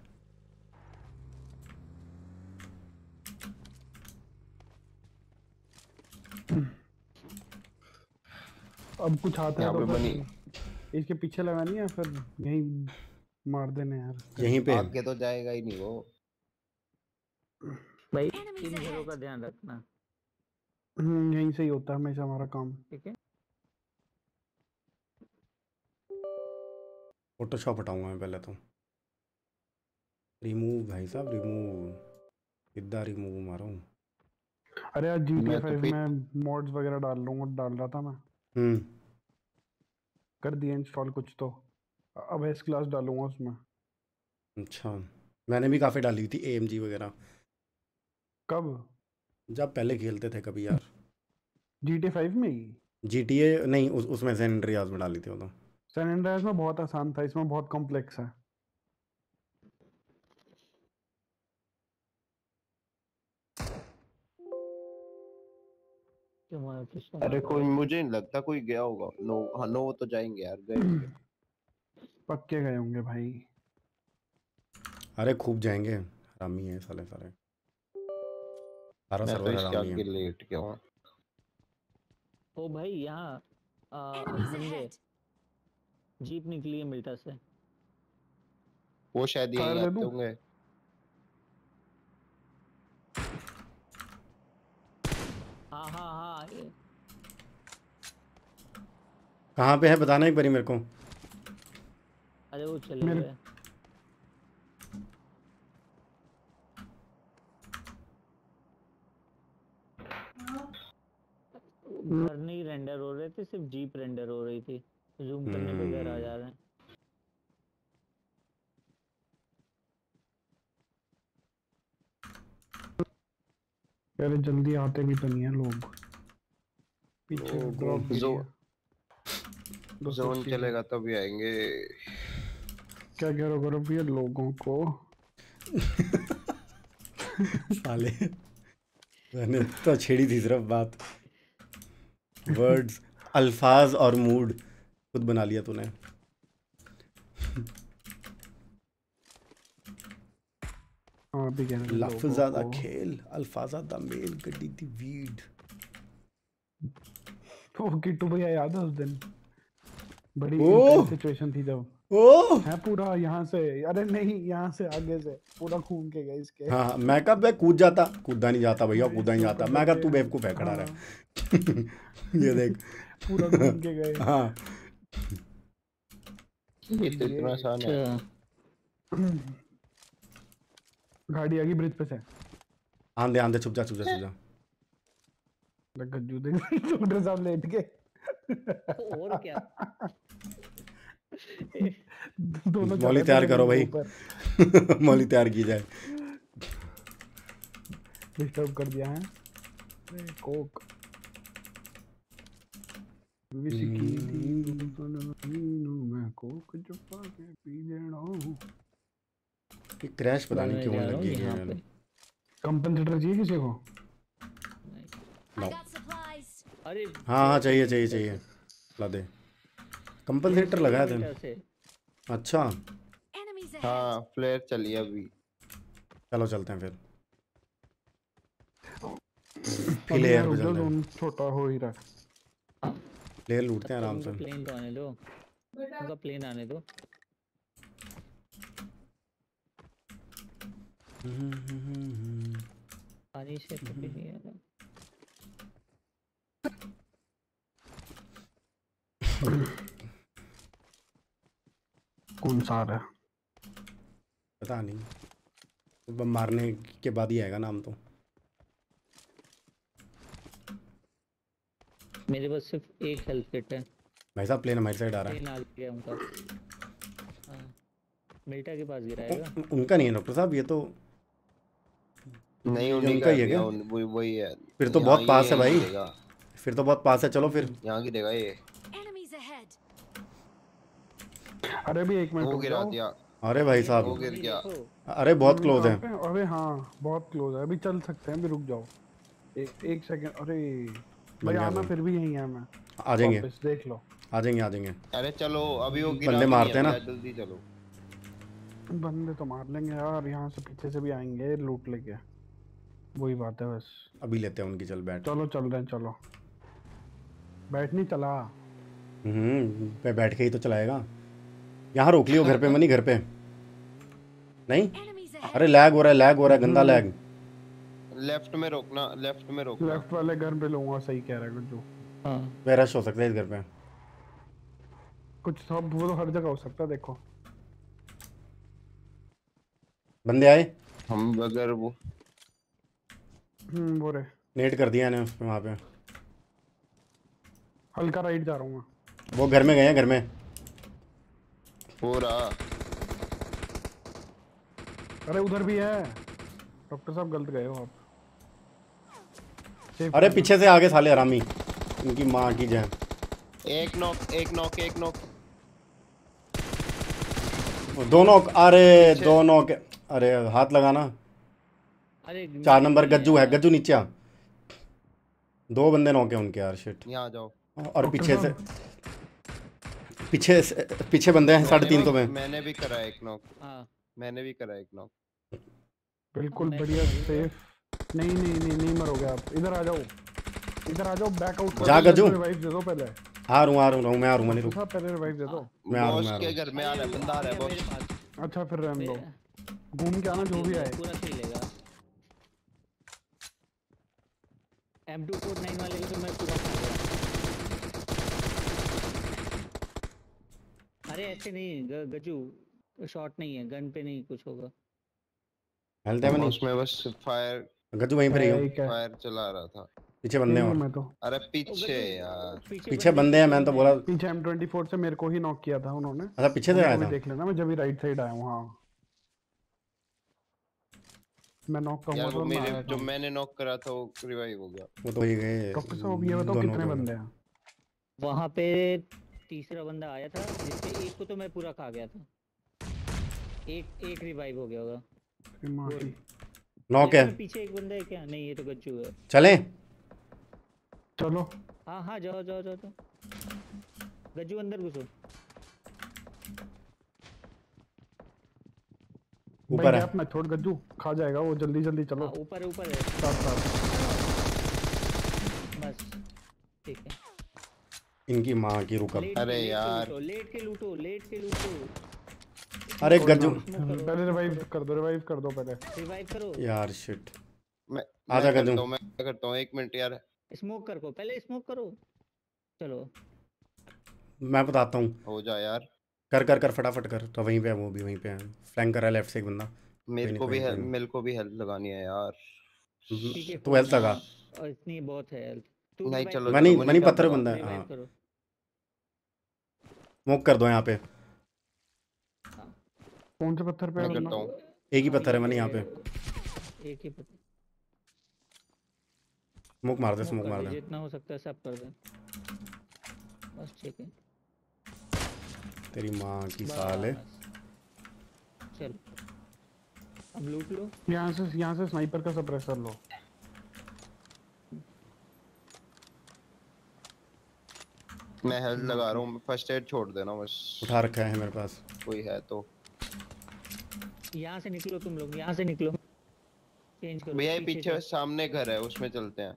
अब कुछ आता है
यहाँ
तो
पे मनी
फिर इसके पीछे लगानी है, फिर यहीं मार देने यार।
यहीं पे
आगे तो जाएगा ही नहीं वो।
भाई
Enemies
इन घरों
ahead.
का ध्यान रखना,
यहीं से ही होता है हमेशा हमारा काम।
ठीक है?
फोटोशॉप हटाऊंगा मैं पहले तो। रिमूव भाई साहब, रिमूव। सीधा रिमूव मारो।
अरे यार GTA
मैं तो
5 में मॉड्स वगैरह डाल रहा था मैं।
हम्म।
कर दिया इंस्टॉल कुछ तो। अब एस क्लास डालूंगा उसमें।
अच्छा, मैंने भी काफ़ी डाली थी AMG वगैरह,
कब?
जब पहले खेलते थे कभी यार।
GTA 5 में ही?
GTA नहीं, उसमें सैन एंड्रियास में डाली थी वो तो।
सैन एंड्रियास में बहुत आसान था, इसमें बहुत कॉम्प्लेक्स है।
तुम्हारा किसको
अरे
मार
कोई,
रहा है?
मुझे नहीं लगता कोई गया होगा। नो हाँ, नो तो जाएंगे यार, गए होंगे।
पक्के गए होंगे भाई।
अरे खूब जाएंगे, हरामी है साले सारे, सारा
मैं तो
सर्वर
इसके
हरामी
आगे
है।
लेट गया हूँ।
ओ भाई यहाँ
Enemies
बंदे,
ahead.
जीप निकली है मिल्टा से।
वो शायद यहीं
फायर दे
आते
दूं?
होंगे।
हाँ हाँ हाँ
कहाँ पे है बताना एक बारी मेरे को।
अरे वो चले
मेरे-
गए। घर नहीं रेंडर हो रहे थे, सिर्फ जीप रेंडर हो रही थी। जूम करने पे घर आ जा रहे हैं।
अरे जल्दी आते भी तो नहीं है लोग। पीछे
लोग
ड्रॉप भी
जो-
दिया।
जोन चलेगा तभी आएंगे।
क्या करो भैया लोगों को।
साले मैंने तो छेड़ी थी सिर्फ बात। वर्ड्स, अल्फाज और मूड खुद बना लिया तूने।
हाँ भी कह रहे
लफ्ज़ादा खेल, अल्फाज़ादा मेल, गड्डी दी वीड।
वो किट्टू भैया याद है उस दिन? बड़ी
ओह!
सिचुएशन थी जब
ओ
है पूरा यहाँ से। अरे नहीं, यहाँ से आगे से पूरा घूम के गए इसके।
हाँ हाँ, मैं कब कूद जाता, कूदा नहीं जाता भैया,
नहीं,
कूदा नहीं
इसके
जाता।
ऊपर
मैं कब
लगे
तू
हैं।
बेवकूफ़ है, खड़ा
हाँ।
रहा। ये देख।
पूरा घूम के गए।
हाँ
ये तो इतना आसान है।
अच्छा
गाड़ी आ गई ब्रिज पे से।
आंधे आंधे, छुप जा छुप जा छुप जा।
गज्जू देख डॉक्टर साहब लेट के।
और क्या।
दोनों
मौली
चढ़े
तैयार
पड़े
करो
मेरे
भाई।
ऊपर।
मौली तैयार की जाए।
डिस्टर्ब कर दिया है। अरे कोक विस्की मैं कोक चुपा के पी लेना।
क्रैश पता नहीं
मैं
क्यों
जा रहा
लग
हूँ
गई
यहाँ
है।
पे।
कंपनसेटर चाहिए किसी को?
No.
I got supplies.
अरे
हाँ हाँ, चाहिए चाहिए चाहिए, ला दे। कंपनसेटर लगाया था।
किलोमीटर से।
अच्छा
Enemies ahead.
हाँ फ्लेयर चलिए अभी।
चलो चलते हैं फिर।
अभी
फिर
यार
एयर पे
रुक जाओ,
चलते हैं,
दोनों छोटा हो ही रहा।
प्लेयर लूटते हैं आराम से।
उनका प्लेन तो आने दो, उनका प्लेन आने दो। पानी से तो भी नहीं आ रहा।
कौन सा आ रहा है?
पता नहीं, बम मारने के बाद ही आएगा नाम तो।
मेरे पास सिर्फ एक हेल्थ किट है।
भाई साहब प्लेन हमारी साइड आ रहा है।
प्लेन आ गया उनका। हाँ, मिल्टा के पास गिराएगा।
उनका नहीं है डॉक्टर साहब, ये तो
नहीं
ये
उन्हीं
उनका
का
ही है
है
क्या?
वही है।
फिर तो
यहाँ
बहुत
ये
पास है
यहीं
भाई।
गिरेगा।
फिर तो बहुत पास है, चलो फिर।
यहाँ गिरेगा ये।
Enemies ahead.
अरे अभी एक मिनट
वो
रुक
गिरा
जाओ।
दिया।
अरे भाई
वो
साहब,
गिर गया।
अरे बहुत क्लोज है।
कहाँ पे? अबे हाँ बहुत क्लोज है, अभी चल सकते हैं, अभी रुक जाओ। एक सेकंड। अरे भाई
गया
आना,
तो।
फिर भी यहीं है मैं।
आ जाएंगे
वापस देख लो।
आ जाएंगे आ जाएंगे।
अरे चलो अभी वो गिरा
बंदे
भी
मारते हैं
नहीं
ना।
है, जल्दी चलो।
बंदे तो मार लेंगे यार, यहाँ से पीछे से भी आएंगे लूट लेके। वही बात है बस।
अभी लेते हैं उनकी, चल बैठ।
चलो चल रहे हैं, चलो। बैठ नहीं चला।
पे बैठ के ही तो चलाएगा। यहाँ रोक लियो घर पे, मनी घर पे नहीं।
Enemies ahead.
अरे लैग हो रहा है, लैग हो रहा है, गंदा लैग।
लेफ्ट में रोकना, लेफ्ट में रोकना।
लेफ्ट वाले घर पे लूंगा, सही कह रहा है गुज्जू।
हाँ
वे रश हो सकता है इस घर पे।
कुछ सब वो तो हर जगह हो सकता है, देखो।
बंदे आए,
हम अगर वो
वो रे।
नेट कर दिया ने वहाँ पे।
हल्का राइट जा रहा हूँ मैं।
वो घर में गए हैं, घर में।
हो रहा।
अरे उधर भी है। डॉक्टर साहब गलत गए हो आप। Safe
अरे
रहना।
पीछे से आगे साले हरामी, इनकी माँ की जय।
एक नॉक एक नॉक एक नॉक।
दो नॉक, अरे दो नॉक। अरे हाथ लगाना।
अरे
4 नंबर गज्जू है, गज्जू नीचे आ। 2 बंदे नॉक है उनके यार, शिट।
यहाँ आ जाओ।
और पीछे बंदे हैं 350 में।
मैंने भी करा एक नॉक।
हाँ
मैंने भी करा एक नॉक।
बिल्कुल
मैं
बढ़िया
समझ गया।
सेफ। नहीं मरोगे आप। इधर आ जाओ, इधर आ जाओ, बैकआउट
जा गज्जू।
रिवाइव दे दो पहले।
आ रहा हूँ मैं आ रहा हूँ, नहीं रुक।
साहब पहले रिवाइव दे दो।
मैं आ रहा हूँ,
बॉस
मैं आ
के
रहा हूँ।
घर में आ रहा है, बंदा आ रहा है
मेरे
बॉस।
पास
अच्छा फिर रहने दो,
मेरे-
घूम के आना जो भी आए।
पूरा खेलेगा। M249 वाले को तो मैं पूरा खा गया। अरे ऐसे नहीं गज्जू, शॉट नहीं है, गन पे नहीं कुछ होगा।
हेल्थ है नहीं।
उसमें बस फायर
गज्जू वहीं पर ही हो।
एक है।
फायर चला रहा था।
पीछे बंदे हैं
हूँ
और।
मैं तो।
अरे पीछे यार।
पीछे बंदे हैं, मैंने तो बोला।
पीछे M24 से मेरे को ही नॉक किया था उन्होंने।
अच्छा पीछे से
उनको
आया
भी
था।
देख लेना, मैं जब भी राइट साइड आया हूँ। हाँ मैं नॉक
यार
कहूँगा
वो
तो मैं
मेरे
आया
जो
था।
मैंने नॉक करा था वो रिवाइव हो गया।
वो तो वही गए।
डॉक्टर साहब ये बताओ
दोनों
कितने
को।
बंदे हैं?
वहाँ पे तीसरा बंदा आया था, जिससे एक को तो मैं पूरा खा गया था। एक रिवाइव हो गया होगा।
माही।
नॉक है।
पीछे एक बंदा है क्या? नहीं ये तो गज्जू है।
चलें?
चलो
हाँ जाओ गज्जू अंदर घुसो।
भाई
ऊपर है।
गैप मत छोड़ गज्जू, खा जाएगा वो। जल्दी चलो।
हाँ ऊपर है।
साथ
बस ठीक है।
इनकी माँ की रुक अब।
अरे यार।
लेट के लूटो, लेट के लूटो।
अरे गज्जू
पहले रिवाइव कर दो पहले।
रिवाइव करो,
यार शिट।
मैं
आजा
मैं
गज्जू।
करता हूँ, मैं करता हूँ, 1 मिनट यार।
स्मोक कर को, पहले स्मोक करो। चलो
मैं बताता हूँ।
हो जा यार।
कर कर कर फटाफट कर। तो वहीं पे है, वो भी वहीं पे है। फ्लैंक कर रहा है लेफ्ट से एक बंदा। कोई नहीं कोई नहीं कोई नहीं।
मेरे को भी हेल्प लगानी है यार।
पीके
तू हेल्थ लगा।
और इतनी बहुत है हेल्थ। तू
नहीं
revive
चलो
करो,
चलो,
मनी
मुझे क्या
पत्थर
पता।
बंदा है
revive
हाँ।
करो।
स्मोक कर दो यहाँ पे।
कौन से पत्थर पे
मैं
है
करता
बंदा?
हूँ।
एक ही पत्थर है मनी यहाँ पे।
एक ही पत्थर।
स्मोक मार दे,
स्मोक
स्मोक
कर
मार
दे,
दे।
जितना हो सकता है सब कर दे। बस ठीक है।
तेरी माँ की साले।
बस चल, अब लूट लो।
यहाँ से स्नाइपर का सप्रेसर लो।
मैं हेल्प लगा रहा हूँ, फर्स्ट एड छोड़ देना बस।
उठा रखा है मेरे पास।
कोई है तो।
यहाँ से निकलो तुम लोग, यहाँ से निकलो। चेंज करो
भैया ये
पीछे
पीछे
से।
सामने घर है, उसमें चलते हैं।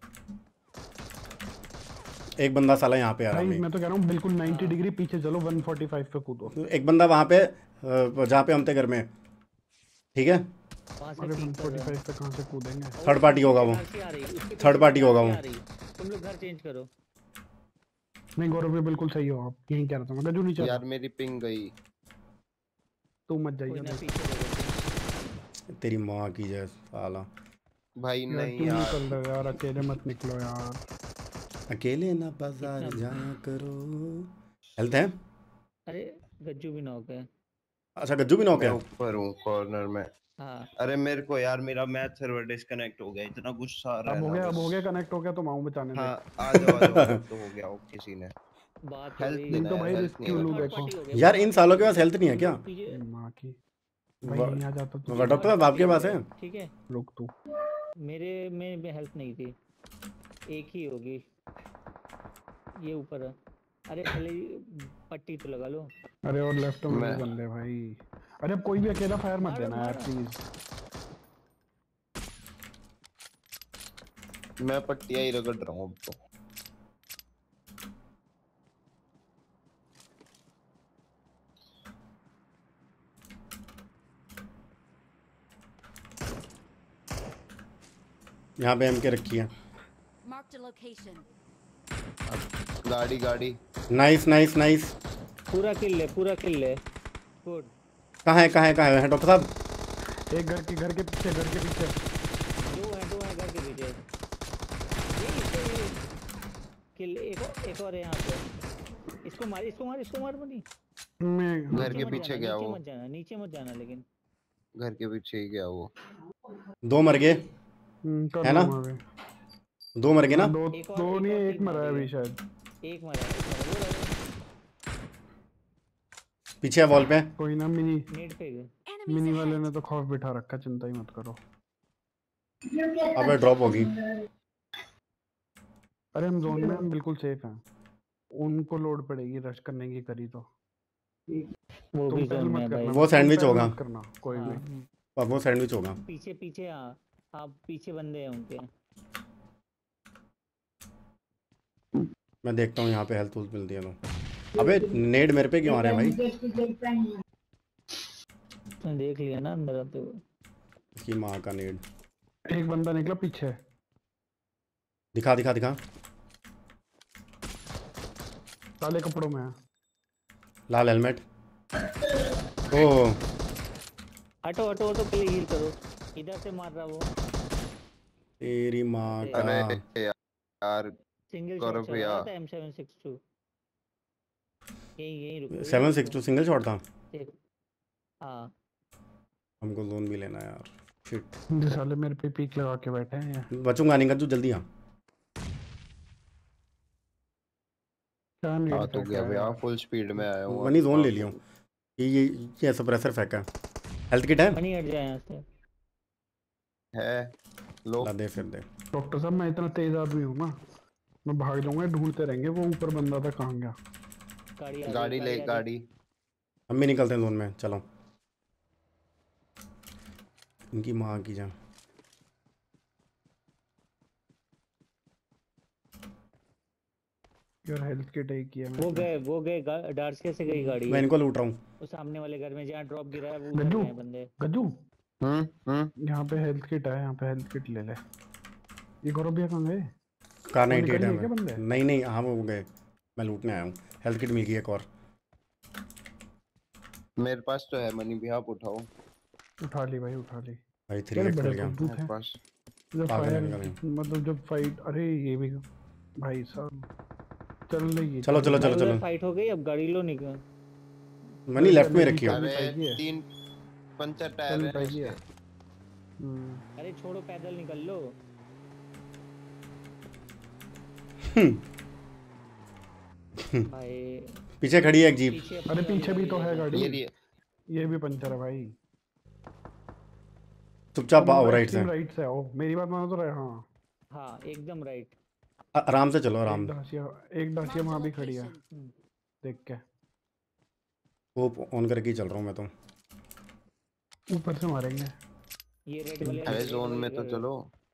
एक बंदा साला यहाँ पे आ रहा
भाई
है।
मैं तो कह रहा हूँ बिल्कुल 90 डिग्री पीछे चलो, 145 पे कूदो।
एक बंदा वहाँ पे जहाँ पे हम थे घर में। ठीक है।
वहाँ से
अरे
पीक कर रहा है।
145 पे कहाँ से कूदेंगे?
और
थर्ड पार्टी
उसके
होगा
पीछे
वो।
आरसी आ रही, उसके
थर्ड
पीछे
पार्टी होगा
आरसी
वो।
आ रही। तुम लोग घर चेंज करो।
नहीं गौरव ये बिल्कुल सही हो, आप यही कह रहा था मैं, गजू नहीं चल
यार मेरी पिंग गई।
तू मत
कोई
जाइए
ना,
देख।
पीछे देखो।
तेरी माँ की जय साला।
भाई
यार
नहीं
क्यों
यार।
निकल रहे हो यार, अकेले मत निकलो यार।
अकेले ना बाजार
इतना-
जाया करो। हेल्थ है।
अरे गज्जू भी नॉक है।
अच्छा गज्जू भी नॉक
मैं
है।
ऊपर हूँ कॉर्नर में।
हाँ
अरे मेरे को यार मेरा मैच सर्वर डिस्कनेक्ट हो गया, इतना गुस्सा आ रहा है ना
अब
बस।
हो गया कनेक्ट हो गया तो माऊ बचाने दे।
हाँ आ जाओ अब तो हो गया, किसी ने
बात हो
हेल्प
गई।
नहीं
देना
तो
यार,
भाई
हेल्प
रिस्क
नहीं
क्यों
है
लूं
मेरे
थर्ड
पास।
देखो।
पार्टी हो गया,
यार
वो
इन
बात
सालों के
हो
पास
गई।
हेल्थ नहीं है
तुम
क्या?
लोग पीछे।
माँ की भाई यहीं आ जाता तू।
डॉक्टर साहब आपके पास है?
ठीक है,
रुक तू।
मेरे में हेल्प नहीं थी। एक ही होगी, ये ऊपर है। अरे पहले पट्टी तो लगा लो।
अरे और लेफ्ट में भी
मैं
बंदे भाई। अरे अब कोई भी अकेला फायर मत
मारो
देना यार
मारो।
प्लीज।
मैं पट्टियां ही रगड़ रहा हूँ अब तो।
यहाँ पे एमके रखी है।
Marked a location.
गाड़ी गाड़ी।
Nice nice nice.
पूरा किल ले, पूरा किल ले। गुड।
कहाँ है कहाँ है कहाँ है डॉक्टर साहब?
एक घर के पीछे
दो है घर के पीछे। ये किल, एक और है यहाँ पे। इसको मार बनी।
मैं
घर के पीछे गया वो।
नीचे मत जाना लेकिन।
घर के पीछे ही गया वो।
दो मर गए
कर
है ना?
लूंगा अभी।
दो मर गए ना?
दो
एक
दो
और
नहीं
टीम
एक मरा है
मारी
अभी शायद।
एक मारा वो रहा।
पीछे है वॉल पे।
कोई ना मिनी
नेट पे गए।
मिनी
Enemies
वाले
ahead.
ने तो खौफ बिठा रखा, चिंता ही मत करो।
अबे ड्रॉप होगी।
अरे हम जोन में हम बिल्कुल सेफ हैं। उनको लोड पड़ेगी रश करने की करी तो।
वो
तुम
भी
पहल
जोन में
मत
है
करना,
भाई।
वो
तुम
सैंडविच
पहल
होगा।
मत करना कोई भी।
हाँ,
वो सैंडविच होगा।
पीछे पीछे हाँ पीछे बंदे हैं उनके।
मैं देखता हूँ यहाँ पे हेल्थ वुल्थ मिलती है तो। अबे नेड मेरे पे क्यों आ रहे हैं भाई?
तुमने देख लिया ना अंदर आते हुए।
इसकी माँ का नेड।
एक बंदा निकला पीछे।
दिखा दिखा दिखा।
काले कपड़ों में है।
लाल हेलमेट। ओह
हटो हटो हटो, पहले हील करो। इधर से मार रहा वो।
तेरी माँ का।
अरे यार
सिंगल
गौरव
शॉट चला
भैया।
रहा था M762। यही रुको,
762 सिंगल शॉट था।
रुको। हाँ
हमको जोन भी लेना है यार। शिट।
ये साले मेरे पे पीक लगा के बैठे हैं ये।
बचूंगा नहीं गज्जू, जल्दी आ।
क्या नीड
आ तो
फेंका
गया
है
भैया,
यार।
फुल स्पीड में आया हूँ
मनी
अब।
जोन ले लियो। ये सप्रेसर फेंका। हेल्थ किट है?
मनी हट जाए यहाँ से।
है लो।
ला दे फिर दे।
डॉक्टर साहब मैं इतना तेज आदमी हूँ ना, मैं भाग जाऊंगा, ढूंढते रहेंगे वो ऊपर बंदा था कहाँ गया।
गाड़ी आ रही है,
गाड़ी ले
आ रही है।
गाड़ी।
हम भी निकलते हैं जोन में, चलो। इनकी माँ की जा।
यार हेल्थ किट एक ही है
वो गए डार्स कैसे गई गाड़ी?
मैं इनको लूट रहा हूँ।
वो सामने वाले घर में जहाँ ड्रॉप गिरा है वो उधर
गज्जू
गए बंदे।
गज्जू
हम्म।
यहाँ पे हेल्थ किट है, यहाँ पे हेल्थ किट ले ले। ये गौरव भैया कहाँ गए?
कार
वो
98
निकल
है
गए क्या बंदे?
मैं। नहीं नहीं, हाँ वो गए, मैं लूटने आया हूँ। हेल्थ किट मिल गई एक और।
मेरे पास तो है मनी भी, आप उठाओ।
उठा ली भाई उठा ली।
भाई
यार
3x
बड़े
मिल गया।
बंदूक
मेरे
है
पास
जब
पागल है
फायर,
निकल।
मतलब जब फाइट। अरे ये भी भाई साहब चल रही है।
चलो चलो
भाई
चलो
उधर
चलो।
फाइट हो गई, अब गाड़ी लो निकल।
मनी लेफ्ट में रखी हो।
चल नहीं
अरे
पाएगी है,
3 पंचर
चल
टायर
नहीं
है
पाएगी है।
उसके।
अरे छोड़ो, पैदल निकल लो। भाई
पीछे खड़ी है एक जीप।
पीछे
अरे पीछे भी तो है गाड़ी,
ये लिए
ये भी पंचर है भाई।
चुपचाप आओ राइट से।
एक्सट्रीम राइट से आओ, मेरी बात मानो तो रहे। हाँ
हाँ एकदम राइट।
आराम से चलो
एक
आराम।
डासिया
Marked a
वहाँ भी खड़ी है,
location.
देख के।
वो ऑन करके ही चल रहा हूँ मैं तो।
ऊपर से मारेंगे।
ये रेड वाले
अरे
रेड
जोन
वाले
में तो
घर।
चलो।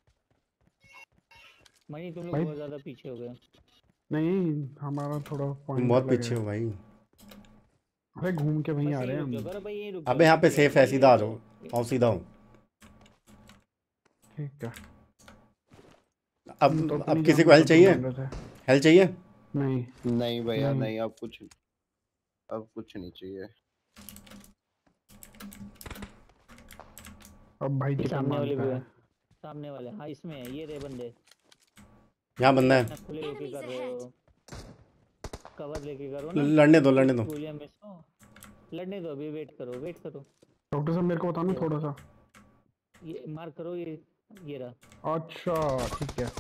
मनी तुम लोग
भाई-
बहुत ज्यादा पीछे हो गए।
नहीं हमारा थोड़ा
तुम
पॉइंट
बहुत
अलग
पीछे
है।
हो भाई।
अरे घूम के वहीं
बस
आ
यहीं
रहे हैं
रुक जाओ,
हम।
करो भाई यहीं रुक
अबे यहाँ पे
जाओ,
सेफ है,
यहीं
सीधा आ
रुक
जाओ।
जाओ।
आओ सीधा आओ।
ठीक है।
अब
तो
अब
अपनी
किसी
जान
को हेल्थ
तो
चाहिए?
ढूंढ रहे थे।
हेल्थ चाहिए?
नहीं
नहीं भैया
नहीं।
नहीं, अब कुछ नहीं चाहिए।
अब भाई चिकन
सामने वाले
मांगता
भी
है।
है, सामने वाले। हाँ इसमें है, ये रे बंदे।
यहाँ बंदा है।
अपना खुले होके
Enemies
कर रहे
ahead.
हो, कवर लेके करो ना।
लड़ने दो लड़ने दो।
गोलियां मिस हो, लड़ने दो, अभी वेट करो वेट करो।
डॉक्टर साहब मेरे को बताना थोड़ा सा।
ये मार्क करो, ये रहा।
अच्छा ठीक है।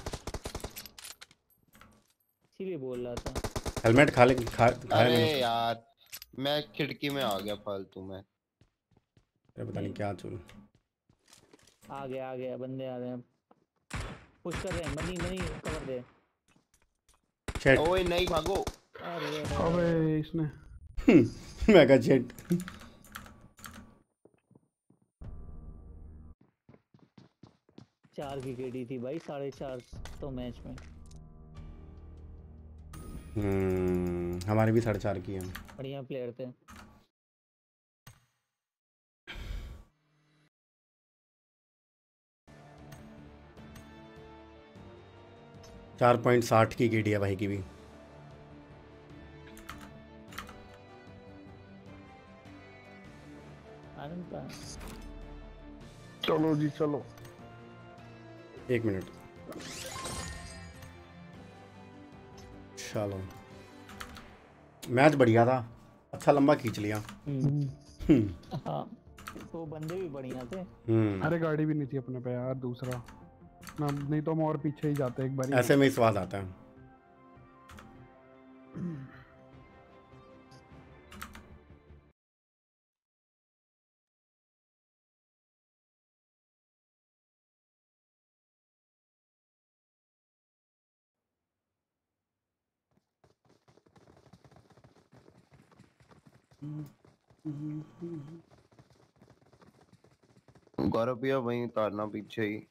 इसीलिए बोल रहा था।
हेलमेट खाया
अरे
मैंने।
यार मैं खिड़की में आ गया फालतू में।
अरे पता नहीं क्या चल।
आ गया बंदे आ रहे हैं, पुश कर रहे हैं। मनी मनी कवर दे।
शेट।
ओए नहीं भागो।
अरे
अबे इसने
मैं कहा शेट।
4 की केडी थी भाई, 4.5 तो मैच में।
हमारे भी 4.5 की है।
बढ़िया प्लेयर थे।
चार 4.60 की केडी है भाई की भी।
आनंद का
चलो जी चलो।
1 मिनट। चलो मैच बढ़िया था, अच्छा लंबा खींच लिया।
हाँ तो बंदे भी बढ़िया थे।
अरे गाड़ी भी नहीं थी अपने पे यार दूसरा ना, नहीं तो हम और पीछे ही जाते एक बार।
ऐसे में ही स्वाद आता है।
गौरव भैया वहीं उतारना पीछे ही।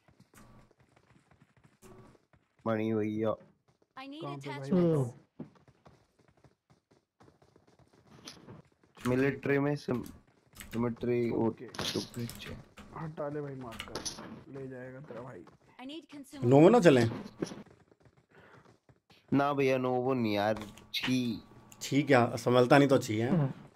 मणि भैया
I need
कहाँ पे भाई
attachments.
बताओ।
मिलिट्री में सिमेट्री
ओके
तो पीछे।
हटा ले भाई, मार कर ले जाएगा तेरा भाई।
I need
नोवो
consumables.
ना चलें?
ना भैया नोवो नहीं यार, छी।
ठीक है, संभलता नहीं तो अच्छी है।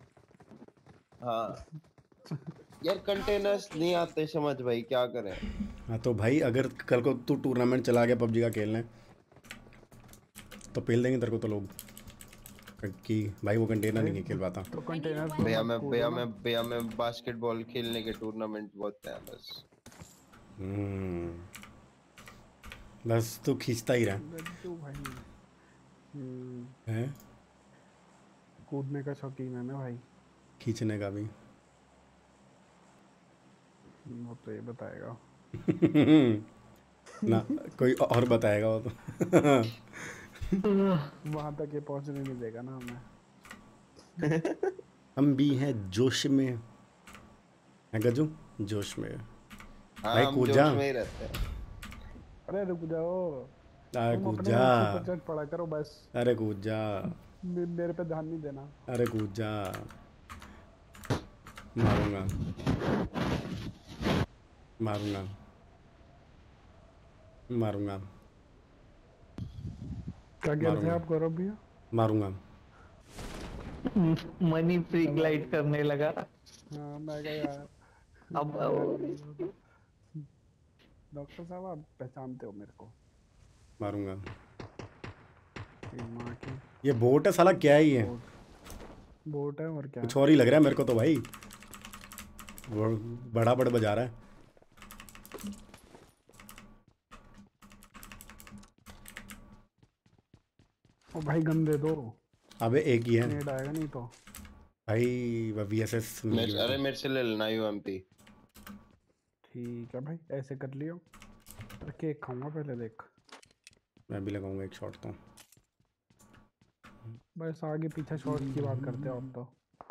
हाँ यार कंटेनर्स नहीं आते समझ भाई, क्या करें।
हाँ तो भाई अगर कल को तू टूर्नामेंट चला गया पबजी का खेलने तो पेल देंगे तेरे को तो लोग कि भाई वो कंटेनर नहीं खेल पाता।
तो कंटेनर
भैया मैं बास्केटबॉल खेलने के टूर्नामेंट बहुत है बस।
बस तू खींचता ही रहा
गज्जू भाई
है।
कूदने का शौकीन है ना भाई।
खींचने का भी।
वो तो ये बताएगा
ना कोई और बताएगा वो तो।
वहां तक ये पहुंचने नहीं देगा ना हमें।
हम भी हैं जोश में, है गजू जोश में।
हाँ
भाई
हम
कूद
जोश
जा।
में ही रहते हैं।
अरे रुक जाओ,
अरे
तुम
कूद
अपने
जा।
में सुपर चैट पढ़ा करो बस।
अरे कूद जा।
मेरे पे ध्यान नहीं देना।
अरे कूद जा। मारूंगा, मारूंगा, मारूंगा,
क्या कह रहे थे
मारूंगा,
आप गौरव भैया?
मारूंगा।
मनी फ्री ग्लाइड करने लगा।
हाँ मैं कहा यार
अब
मारना नहीं होता। डॉक्टर साहब आप पहचानते हो मेरे को?
मारूंगा।
ये माँ की
ये बोट है साला, क्या है ये?
बोट। बोट है और क्या
कुछ
है?
और ही लग रहा है मेरे को तो भाई। वो बड़ा बड़ बजा रहा है।
ओ भाई गन दे दो।
अबे एक ही है
नेड आएगा नहीं तो।
भाई। वह VSS मिल गई
अरे
मेरे
मेरे से ले लेना UMP।
ठीक है भाई ऐसे कर लियो। अरे केक खाऊंगा पहले देख।
को। मैं भी लगाऊंगा एक शॉट तो।
बस आगे पीछे शॉट की बात करते हो अब तो।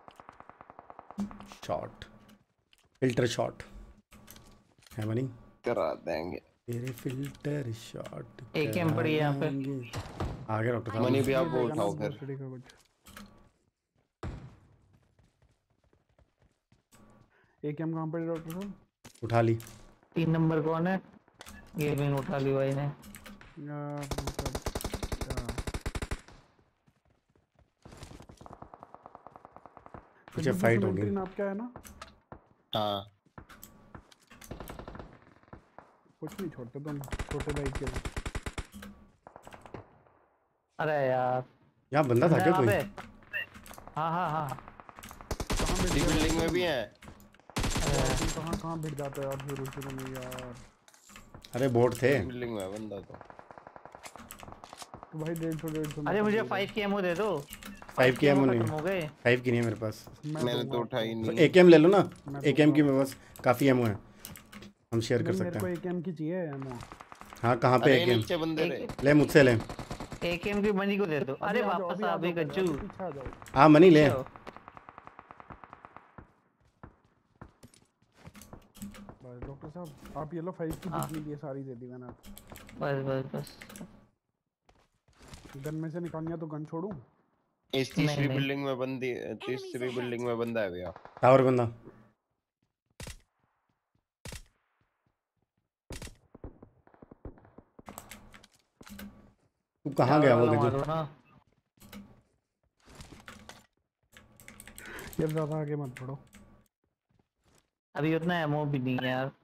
शॉट, फिल्टर शॉट है मनी।
करा देंगे।
तेरे फिल्टर शॉट
एक कैंप पड़ी है यहाँ पे।
आ गया डॉक्टर
मनी
साहब।
भी आप
ये
वो
देगा ना
उठाओ फिर।
भोसड़ी का कुछ। एक कैम कहाँ पे डॉक्टर साहब?
उठा ली।
3 नंबर कौन है? गेमिंग उठा ली भाई ने।
यार मतलब क्या
पीछे फाइट होगी।
सप्लीमेंट्री नाप क्या है ना?
हाँ
कुछ नहीं छोड़ते तुम छोटे भाई के लिए।
अरे यार
यहाँ बंदा था क्या
यहाँ
कोई?
पे। हाँ हाँ हाँ।
कहाँ
इसी
भिड़
बिल्डिंग में भी है।
तुम कहाँ कहाँ भिड़ जाते हो यार शुरू शुरू में यार।
अरे बोट थे।
बिल्डिंग में है बंदा तो।
तो भाई 150
अरे मुझे 5 की एमओ दे दो।
5 की एमओ
खत्म
नहीं,
हो गए।
5 की नहीं है मेरे पास।
मैंने तो उठाई
तो
नहीं।
AKM ले लो ना।
मैं
AKM की
दूंगा।
मेरे पास काफ़ी एमओ है, हम शेयर कर
नहीं
सकते
मेरे को
हैं।
एक एम की चाहिए एमओ।
हाँ कहाँ पे
अरे
AKM?
नीचे बंदे रहे।
ले मुझसे ले।
एकेएम की मनी को दे दो। अरे
आ जाओ,
वापस
आ
आ भी
जाओ पहले,
गज्जू।
अभी पीछे आ जाओ।
हाँ मनी ले।
चलो।
बस डॉक्टर साहब आप ये लो 5 की
हाँ।
जितनी भी है सारी दे दी मैंने।
बस बस बस।
गन में से निकालनी तो गन छोड़ूं?
इस तीसरी
नहीं।
बिल्डिंग में बंदी, तीसरी
ahead.
बिल्डिंग में बंदा है भैया।
टावर बंदा। तू कहाँ
टावर
गया वो
वाला
गजू?
मारो ना।
यार ज्यादा आगे मत बढ़ो।
अभी उतना एमओ भी नहीं है यार।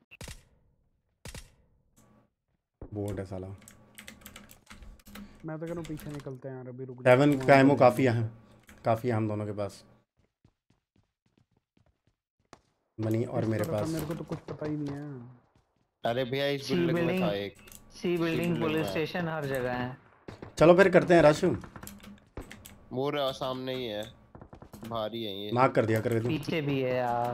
बोट है साला।
मैं तो कह रहा हूँ पीछे निकलते हैं यार अभी रुक
7
जाओ।
का एमओ काफ़ी है, काफ़ी है हम दोनों के पास, मनी और
किस
मेरे
तरह का
पास।
मेरे को तो कुछ पता ही नहीं है।
अरे भैया इस
सी
बिल्डिंग में
बिल्डिंग,
था एक।
सी बिल्डिंग
बिल्डिंग
पुलिस
में।
स्टेशन हर जगह है।
चलो फिर करते हैं रश।
वो रहा सामने ही है। भारी है ये।
मार्क कर दिया कर दो।
पीछे भी है यार।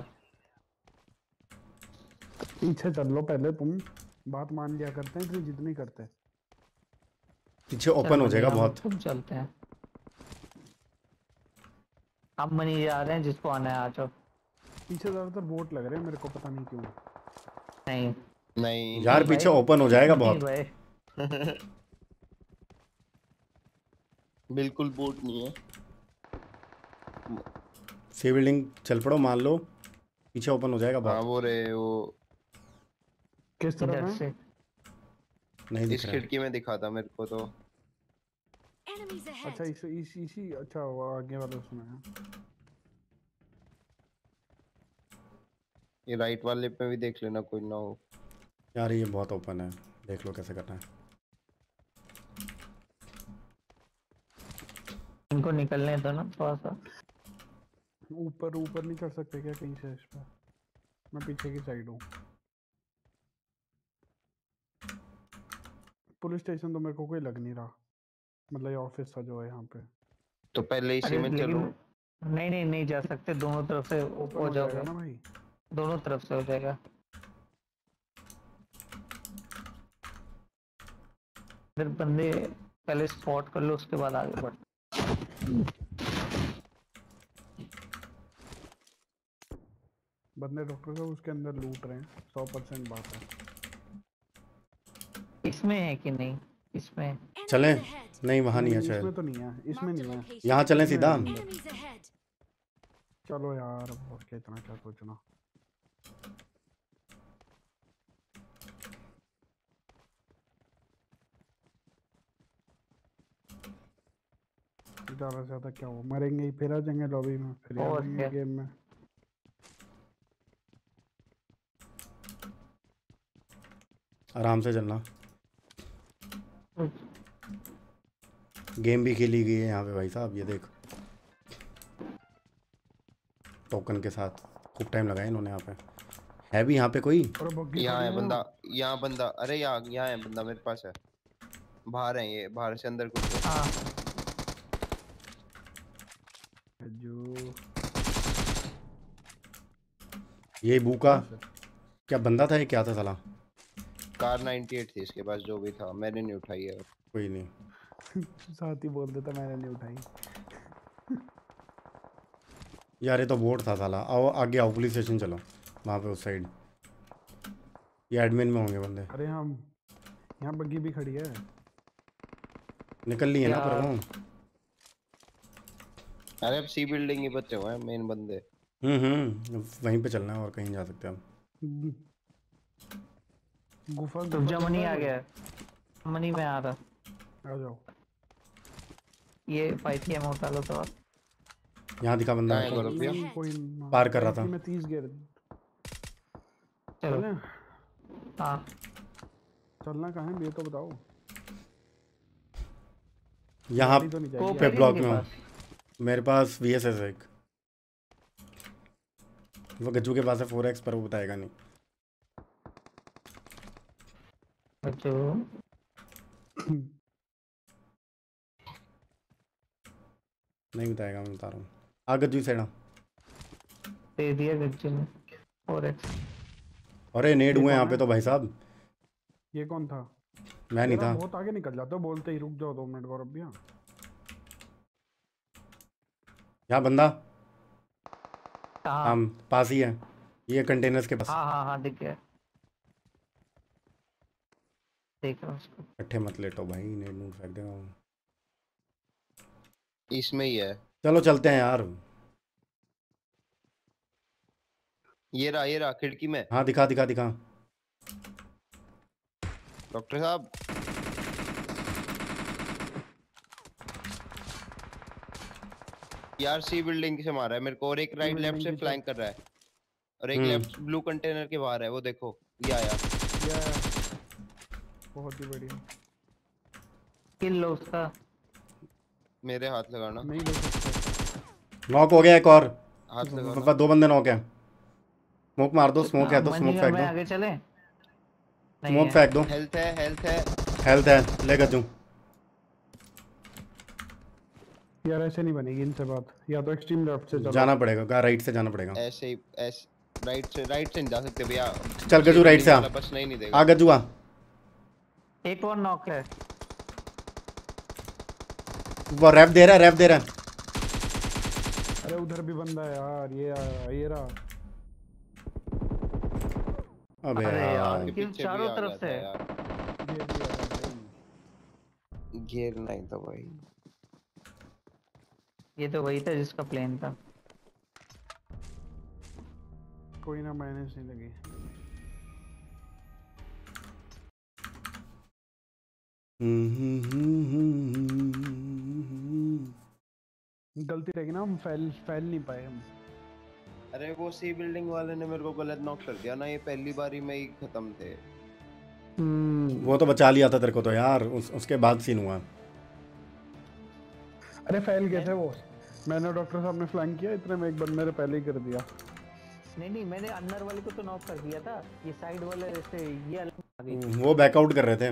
पीछे चल लो पहले तुम। बात मान लिया करते हैं इतनी जिद नहीं करते।
पीछे ओपन हो जाएगा बहुत।
तुम चलते हैं। अब मनी जा रहे हैं, जिसको आना है आ जाओ।
पीछे ज्यादातर बोट लग रहे हैं मेरे को पता नहीं क्यों।
नहीं
नहीं
यार
भाई,
पीछे ओपन हो जाएगा
नहीं
बहुत।
भाई।
बिल्कुल बोट नहीं है।
सी बिल्डिंग चल पड़ो, मान लो पीछे ओपन हो जाएगा
हाँ
बहुत।
वो रहे वो।
किस तरह
इधर
का?
से
नहीं दिख
इस
रहा है।
खिड़की में दिखा था मेरे को तो।
Enemies ahead.
अच्छा इसी अच्छा वो आगे वाला उसमें है।
ये राइट वाले पे भी देख लेना कोई ना हो।
यार ये बहुत ओपन है, देख लो कैसे करना है।
इनको निकलने दो ना थोड़ा सा।
ऊपर ऊपर नहीं कर सकते क्या कहीं से इस पर? मैं पीछे की साइड हूँ। पुलिस स्टेशन तो मेरे को कोई लग नहीं रहा, मतलब ये ऑफिस था जो है यहाँ पे।
तो पहले इसी
अरे
में
लेकिन
चलो।
नहीं नहीं नहीं जा सकते, दोनों तरफ से
ऊपर
हो
हो जाएगा
जाओगे।
ना भाई।
दोनों तरफ से हो जाएगा। फिर बंदे पहले स्पॉट कर लो, उसके बाद आगे बढ़।
बंदे डॉक्टर साहब उसके अंदर लूट रहे हैं 100% बात है।
इसमें है कि नहीं?
इसमें
चलें?
Enemies ahead.
नहीं वहाँ नहीं है
इसमें
शायद।
तो नहीं है, इसमें
Marked a
नहीं है।
location.
यहाँ चलें सीधा।
Enemies ahead.
चलो यार, अब और क्या, इतना क्या सोचना। ज़्यादा से ज़्यादा क्या हो, मरेंगे ही, फिर आ जाएंगे लॉबी में, फिर आ
और
जाएंगे
क्या।
गेम में।
आराम से चलना। गेम भी खेली गई है यहाँ पे भाई साहब, ये देख टोकन के साथ। खूब टाइम लगाया इन्होंने यहाँ पे। है भी यहाँ पे कोई?
और बग्गी
यहाँ है
खड़ी
बंदा, यहाँ बंदा, अरे यहाँ है बंदा मेरे पास है। बाहर है ये, बाहर से अंदर कुछ है।
हाँ
जो
ये बूका क्या बंदा था, ये क्या था साला?
कार 98 थी इसके पास, जो भी था मैंने नहीं उठाई है।
कोई नहीं
साथ ही बोल देता, मैंने नहीं उठाई।
यार, ये तो बोट था साला। आओ आगे आओ, पुलिस स्टेशन चलो, वहाँ पे उस साइड। ये एडमिन में होंगे बंदे।
अरे हम यहाँ बग्गी भी खड़ी है।
निकल लिए ना पर
यार।
वो।
अरे अब सी बिल्डिंग ही बचे हुए हैं मेन बंदे।
वहीं पे चलना है, और कहीं जा सकते हैं हम।
गुफा
रुक जा,
गुफा
मनी
चलना
आ
है
गया। मनी में आ रहा।
कोई? आ जाओ।
ये 5 उठा लो तो।
यहाँ दिखा बंदा
कहाँ
मेरे
है
को।
गौरव भैया?
नहीं, कोई ना।
पार कर रहा था।
मैं 30 गिर।
चलो।
चलें?
हाँ
चलना कहाँ है ये तो बताओ।
यहाँ
गाड़ी तो नहीं
स्कोप
जाएगी।
है
पे
क्या
ब्लॉक
इनके
में हूँ।
पास?
मेरे पास VSS है एक। वो गज्जू के पास है 4x, पर वो बताएगा नहीं।
अच्छा
नहीं बताएगा, मैं बता रहा हूँ। आ गज्जू साइड।
दे दिया गज्जे में 4x।
अरे नेड
ये
हुए
कौन
यहाँ पे
है?
तो भाई साहब।
ये कौन था?
मैं नहीं
यार आप
था।
बहुत आगे निकल जाते हो, बोलते ही रुक जाओ 2 मिनट गौरव भैया।
यहाँ बंदा।
कहाँ?
हाँ, पास ही है, ये कंटेनर्स के पास।
हाँ हाँ हाँ दिख गया। देख रहा हूँ उसको।
इकट्ठे मत लेटो भाई, नेड नूड फेंक देगा वो।
इसमें ही है।
चलो चलते हैं यार।
ये रहा खिड़की में।
हाँ दिखा दिखा दिखा।
डॉक्टर साहब, यार सी बिल्डिंग से मारा है मेरे को, और एक राइट लेफ्ट से
बिल्डिंग की
फ्लैंक कर रहा है, और एक लेफ्ट ब्लू कंटेनर के बाहर है, वो देखो। ये आया।
या बहुत ही बढ़िया।
किल लो उसका।
मेरे हाथ लगाना,
नहीं ले सकते।
नॉक हो गया एक और।
हाथ लगाना।
2 बंदे नॉक हैं। स्मोक मार दो, स्मोक है तो
मनी
स्मोक
में
फेंक
मैं
दो।
आगे चले। नहीं
स्मोक
है।
फेंक दो।
हेल्थ है, हेल्थ है।
हेल्थ है, ले गज्जू।
यार ऐसे नहीं बनेगी इनसे बात, या तो एक्सट्रीम लेफ्ट से चलो।
जाना पड़ेगा, राइट से जाना पड़ेगा।
ऐसे ही, ऐसे राइट से नहीं जा सकते भैया।
चल गज्जू, राइट से आ।
वाला बस नहीं देगा।
आ गज्जू आ।
एक और नॉक है।
वो रैप दे रहा है, रैप दे रहा है।
अरे उधर भी बंदा है यार, ये रहा।
अबे
अरे
यार।
यार।
के
किल
पीछे भी
चारों
आ
तरफ
जाता
से।
है यार।
ये भी आ रहा है।
घेर नहीं था भाई।
ये तो वही था जिसका प्लेन था।
कोई ना, माइनस नहीं लगी। गलती रहेगी ना, हम फैल नहीं पाए हम।
अरे वो सी बिल्डिंग वाले ने मेरे को गलत नॉक कर दिया ना, ये पहली बारी में ही खत्म थे।
वो तो बचा लिया था तेरे को तो यार, उसके बाद सीन हुआ।
अरे फैल गए थे वो। मैंने डॉक्टर साहब ने फ्लैंक किया, इतने में एक बंदे ने पहले ही कर दिया।
नहीं मैंने अंदर वाले को तो नॉक कर दिया था। ये साइड वाले जैसे ये अलग आ गई।
वो बैकआउट कर रहे थे।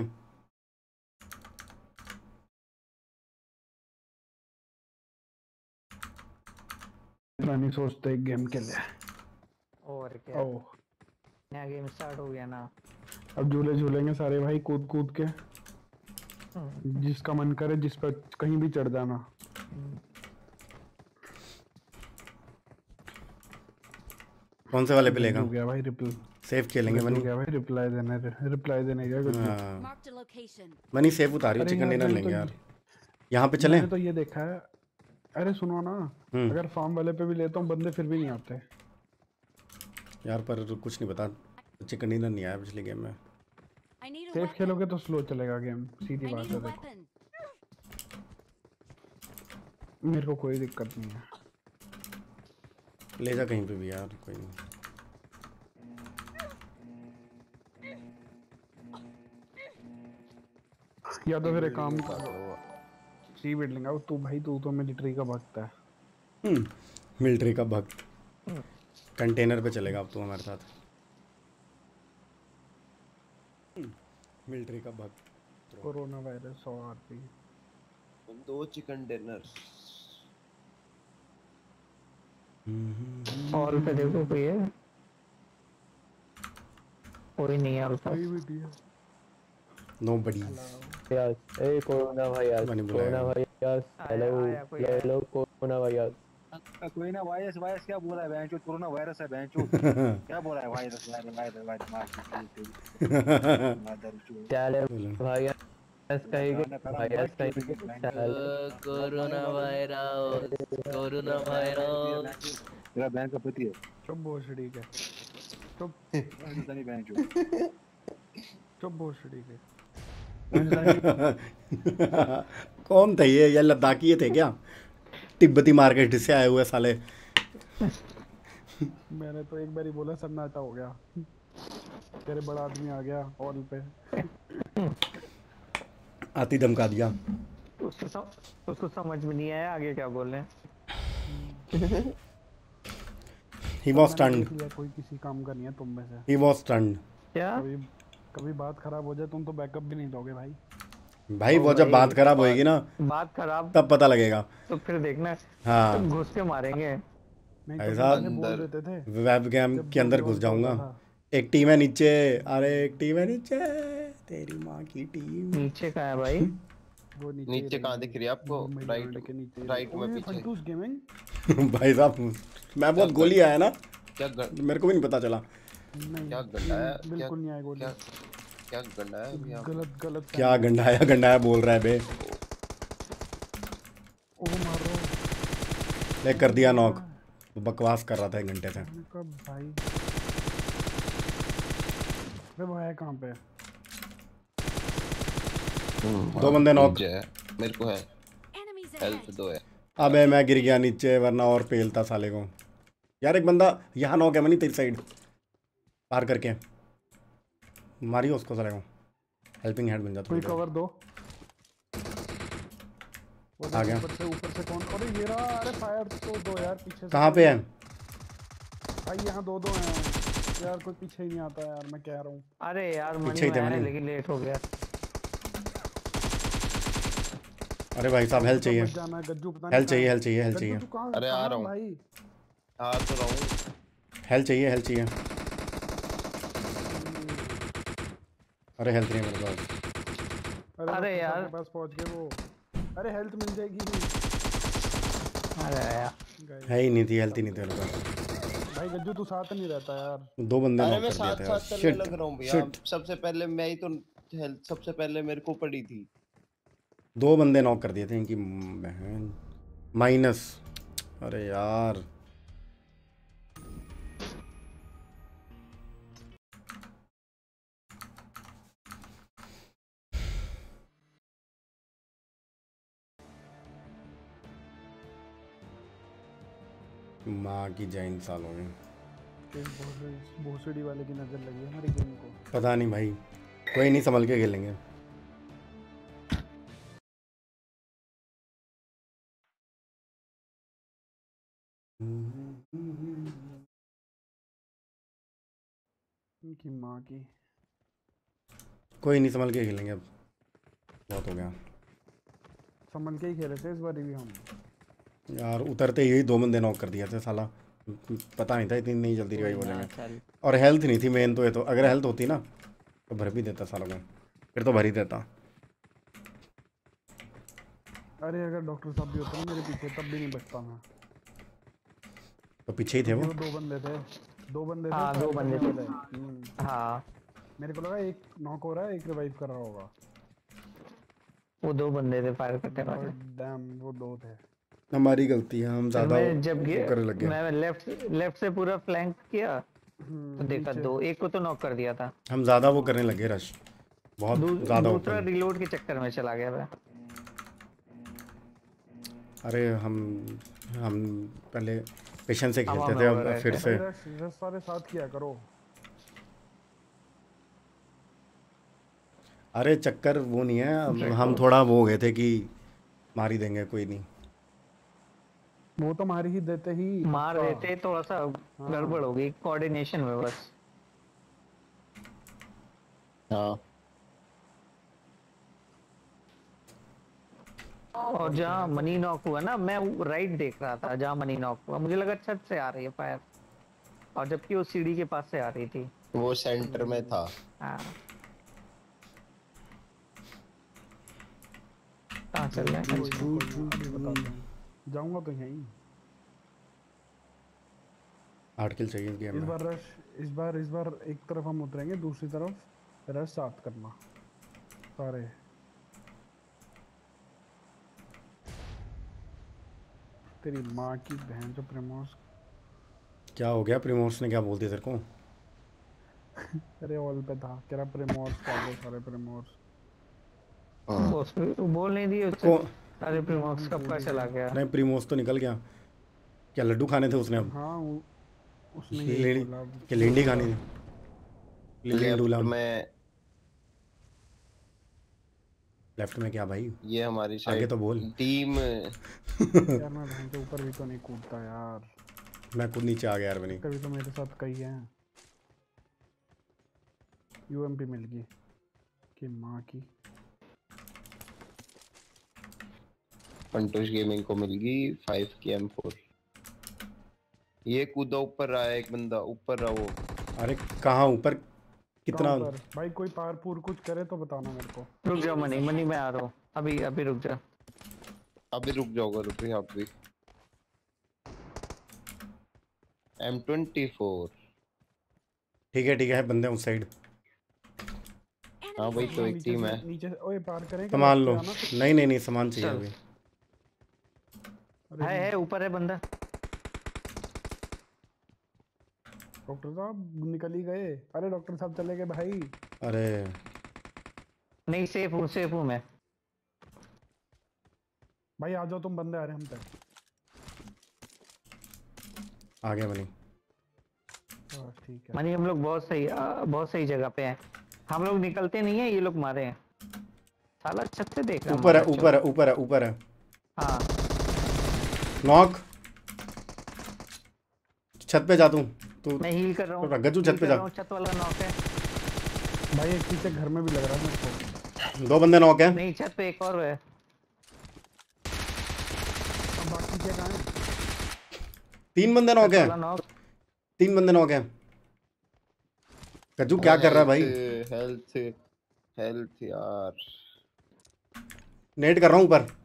इतना नहीं सोचते एक गेम के लिए।
और क्या।
ओ
नया गेम स्टार्ट हो गया ना।
अब झूले झूलेंगे सारे भाई, कूद कूद के। जिसका मन करे जिस पर कहीं भी चढ़ जाना।
कौन से वाले पे लेगा?
हो गया भाई रिपल।
सेफ खेलेंगे
गज्जू
मनी।
क्या भाई रिप्लाई देने क्या गज्जू।
हाँ
Marked a location.
Money safe उतारी
अरे
चिकन
यार
डिनर
मैंने
लेंगे
तो
यार। यहाँ पे चलें।
मैंने तो ये देखा है। अरे सुनो ना,
हम्म
अगर फार्म वाले पे भी लेता हूँ बंदे फिर भी नहीं आते।
यार पर कुछ नहीं पता, चिकन डिनर नहीं आया पिछले गेम में।
I need a
safe
weapon.
खेलोगे तो स्लो चलेगा गेम, सीधी
I
बात
need
है।
a
देखो
weapon.
मेरे को कोई दिक्कत नहीं है।
ले जा कहीं पे भी यार, कोई नहीं।
या तो फिर एक काम करो, सी बिल्डिंग आओ तू भाई, तू तो मिलिट्री का भक्त है।
मिलिट्री का भक्त। कंटेनर पे चलेगा अब तू हमारे साथ। मिलिट्री का भक्त।
Corona virus 100 RP.
2 chicken dinner.
Hall पे देखो कोई है? कोई नहीं है हॉल पे।
कोई भी नहीं है।
No buddy.
यार ए कोरोना वायरस,
मैंने
कोरोना
बुलाया।
वायरस, हेलो
आया कोई आया।
Hello corona virus.
कोई ना वायरस वायरस क्या बोला है बेंचो, कोरोना वायरस है बेंचो। क्या बोला है वायरस वायरस वायरस वायरस मादर चो।
चले वायरस कहेंगे, वायरस कहेंगे।
Corona virus, corona virus.
तेरा बैंक का पति है
चुप भोसड़ी के, चुप
हिंदुस्तानी बेंचो।
चुप भोसड़ी के।
कौन थे ये लद्दाखी थे क्या? तिब्बती मार्केट से आए हुए साले।
मैंने तो एक बार ही बोला, सन्नाटा हो गया। तेरे बड़ा आदमी आ गया हॉल पे।
आती धमका दिया।
उसको समझ में नहीं आया आगे क्या बोल रहे हैं।
He was
मैंने
stunned.
देख लिया, कोई किसी काम का नहीं है तुम में से।
He was stunned.
क्या?
कभी कभी बात खराब हो जाए तुम तो बैकअप भी नहीं दोगे भाई।
भाई वो जब बात खराब होएगी ना
बात खराब
तब पता लगेगा।
तो फिर देखना,
हाँ
तो घुस के मारेंगे।
नहीं
भाई
तो
साहब,
पहले बोल देते थे
वेब कैम
जब
के अंदर
ड्रोन
घुस जाऊंगा।
चलता था।
एक टीम है नीचे, अरे एक टीम है नीचे, तेरी माँ की टीम।
नीचे कहाँ है भाई?
वो नीचे
नीचे कहाँ दिख रही है आपको?
राइट के नीचे।
राइट में पीछे।
Funtoos gaming.
भाई साहब मैं बहुत गोली आया ना,
क्या
मेरे को भी नहीं पता चला।
नहीं
क्या गंदा है?
बिल्कुल नहीं आए गोली।
क्या गंदा है अभी आप?
गलत
क्या गंडाया बोल रहा है बे।
ओ मारो।
ले कर दिया नॉक। बकवास कर रहा था 1 घंटे से।
कब भाई? अरे वो है कहाँ पे?
2 बंदे नॉक।
मेरे को है
Enemies
हेल्थ
ahead.
2 है।
अबे मैं गिर गया नीचे, वरना और पेलता साले को। यार एक बंदा यहाँ नॉक है मनी, तेरी साइड पार करके मारियो उसको साले को। हेल्पिंग हैंड बन जाता
कोई
है।
कवर दो। वो
आ गया।
ऊपर से कौन? अरे ये रहा। अरे फायर तो दो यार पीछे से।
कहाँ पे है?
भाई यहाँ 2-2 हैं यार, कोई पीछे ही नहीं आता यार, मैं कह रहा हूँ।
अरे यार
पीछे
मनी
ही थे
में आया
मनी।
लेकिन लेट हो गया।
अरे भाई साहब हेल्थ चाहिए,
जाना है गज्जू, पता
हेल्थ चाहिए,
कहाँ है।
हेल्थ चाहिए, हेल्थ
गज्जू
चाहिए,
तू कहाँ?
अरे आ
कहाँ
रहा हूँ।
भाई।
आ तो रहा हूँ।
हेल्थ चाहिए, हेल्थ चाहिए। अरे हेल्थ नहीं है मेरे पास।
अरे
डॉक्टर साहब
यार।
के पास पहुँच गए वो। अरे हेल्थ मिल जाएगी।
अरे यार
गए।
है ही नहीं थी, हेल्थ ही नहीं थी मेरे पास।
भाई गज्जू तू साथ नहीं रहता यार।
2 बंदे
अरे
नॉक
मैं
कर
साथ
दिए
साथ
थे।
करने
शिट
लग रहा हूँ भैया।
शिट,
सबसे पहले मैं ही तो हेल्थ सबसे पहले मेरे को पड़ी थी।
2 बंदे नॉक कर दिए थे इनकी बहन। माइनस। अरे यार माँ की जैन साल हो गए।
भोसड़ी वाले की नजर लगी है हमारी गेम को।
पता नहीं भाई, कोई नहीं, संभल के खेलेंगे।
इनकी माँ की।
कोई नहीं, संभल के खेलेंगे अब, बहुत हो गया
संभल के ही खेले थे इस बार भी हम।
यार। उतरते ही 2 बंदे नॉक कर दिया थे साला, पता नहीं था इतनी नहीं जल्दी रिवाइव हो जाएंगे।
चल
और हेल्थ नहीं थी मेन तो। ये तो अगर हेल्थ होती ना तो भर भी देता सालों को, फिर तो भर ही देता।
अरे अगर डॉक्टर साहब भी होते ना मेरे पीछे तब भी नहीं बचता मैं।
तो पीछे ही थे वो।
2 बंदे थे। 2 बंदे थे
हाँ,
फायर
2 बंदे
करने
थे।
वाले।
हाँ,
मेरे को लगा एक नॉक हो रहा है, एक रिवाइव कर रहा होगा।
वो 2 बंदे थे फायर करने
बट
वाले।
डैम वो 2 थे।
हमारी गलती है, हम
फिर
ज़्यादा
मैं जब
वो करने लग गए।
मैं लेफ्ट से पूरा फ्लैंक किया तो देखा
नीचे
2, एक को तो नॉक कर दिया था।
हम ज़्यादा वो करने लगे रश, बहुत ज़्यादा
दूसरा
ओपन।
रिलोड के चक्कर में चला गया मैं।
अरे हम पहले पेशेंस से
हवा
खेलते
में
थे,
उड़
अब
रहे
फिर
थे।
से
भाई रश रश सारे साथ किया करो।
अरे चक्कर वो नहीं है, अब हम
देखो,
थोड़ा वो हो गए थे कि मार ही देंगे, कोई नहीं।
वो तो मार ही देते ही
मार
पक्का।
देते, थोड़ा सा गड़बड़ हो गई कोऑर्डिनेशन में बस।
हाँ
और जहाँ मनी नॉक हुआ ना, मैं राइट देख रहा था जहाँ मनी नॉक हुआ, मुझे लगा छत से आ रही है फायर, और जबकि वो सीढ़ी के पास से आ रही थी।
वो सेंटर में था।
हाँ, कहाँ चल रहे हैं?
कोई ना, अभी बताते हैं। जाऊंगा तो यहीं।
8 किल चाहिए इस गेम
इस
में।
बार रश, इस बार एक तरफ हम उतरेंगे, दूसरी तरफ रश साथ करना सारे। तेरी माँ की बहन जो प्रेमोस।
क्या हो गया, प्रिमोर्स ने क्या बोल दिया तेरे को?
अरे ऑल पे था, कह रहा प्रेमोस का वो सारे प्रेमोस।
बोल नहीं दिए उससे।
को
अरे प्रीमॉक्स कब का चला गया।
नहीं, प्रिमोर्स तो निकल गया। क्या लड्डू खाने थे उसने अब?
हाँ उसने यही
लेडी
बोला।
क्या लेंडी खानी थी?
लेफ्ट
लेफ्ट
में
लेफ्ट में क्या भाई?
ये हमारी
आगे
शायद
तो बोल।
टीम।
यार मैं बहन के ऊपर भी तो नहीं कूदता यार।
मैं खुद नीचे आ गया यार बनी।
कभी तो मेरे साथ कई हैं। यूएमपी मिल गई कि माँ की।
पंटोश गेमिंग को मिल गई 5 की M4। ये कूदा ऊपर रहा है एक बंदा, ऊपर रहा वो।
अरे कहाँ ऊपर? कितना?
कहाँ पर? भाई कोई पारपूर कुछ करे तो बताना मेरे को।
रुक जाओ मनी, मनी मैं आ रहा हूँ अभी, अभी रुक जा।
अभी रुक जाओगे, रुक भी आप भी। M24।
ठीक है, बंदे उस साइड।
हाँ भाई तो एक
नीचे
टीम
से
है।
नीचे से ओए पार करें क्या?
सामान
left
लो।
पे आना।
नहीं सामान चाहिए
चल।
अभी।
अरे
है ऊपर है बंदा।
डॉक्टर साहब निकल ही गए। अरे डॉक्टर साहब चले गए भाई।
अरे
नहीं, सेफ हूँ मैं।
भाई आ जाओ तुम, बंदे आ रहे हैं हम तक।
आ गया बनी।
बस ठीक है।
मनी हम लोग बहुत सही जगह पे हैं। हम लोग निकलते नहीं है, ये लोग मारे हैं। साला छत से देख रहा
ऊपर है,
मारा
ऊपर है, ऊपर है, ऊपर है।
हाँ,
नॉक। छत पे जा तू।
मैं हील कर रहा हूँ।
गज्जू छत पे जा।
छत वाला नॉक है।
भाई एक पीछे घर में भी लग रहा है मेरे को।
2 बंदे नॉक है।
नहीं, छत पे एक और है।
अब बाकी क्या कहाँ है?
3 बंदे नॉक है।
वाला नॉक।
3 बंदे नॉक है। गज्जू क्या कर रहा है भाई?
हेल्थ हेल्थ यार।
नेट कर रहा हूँ ऊपर।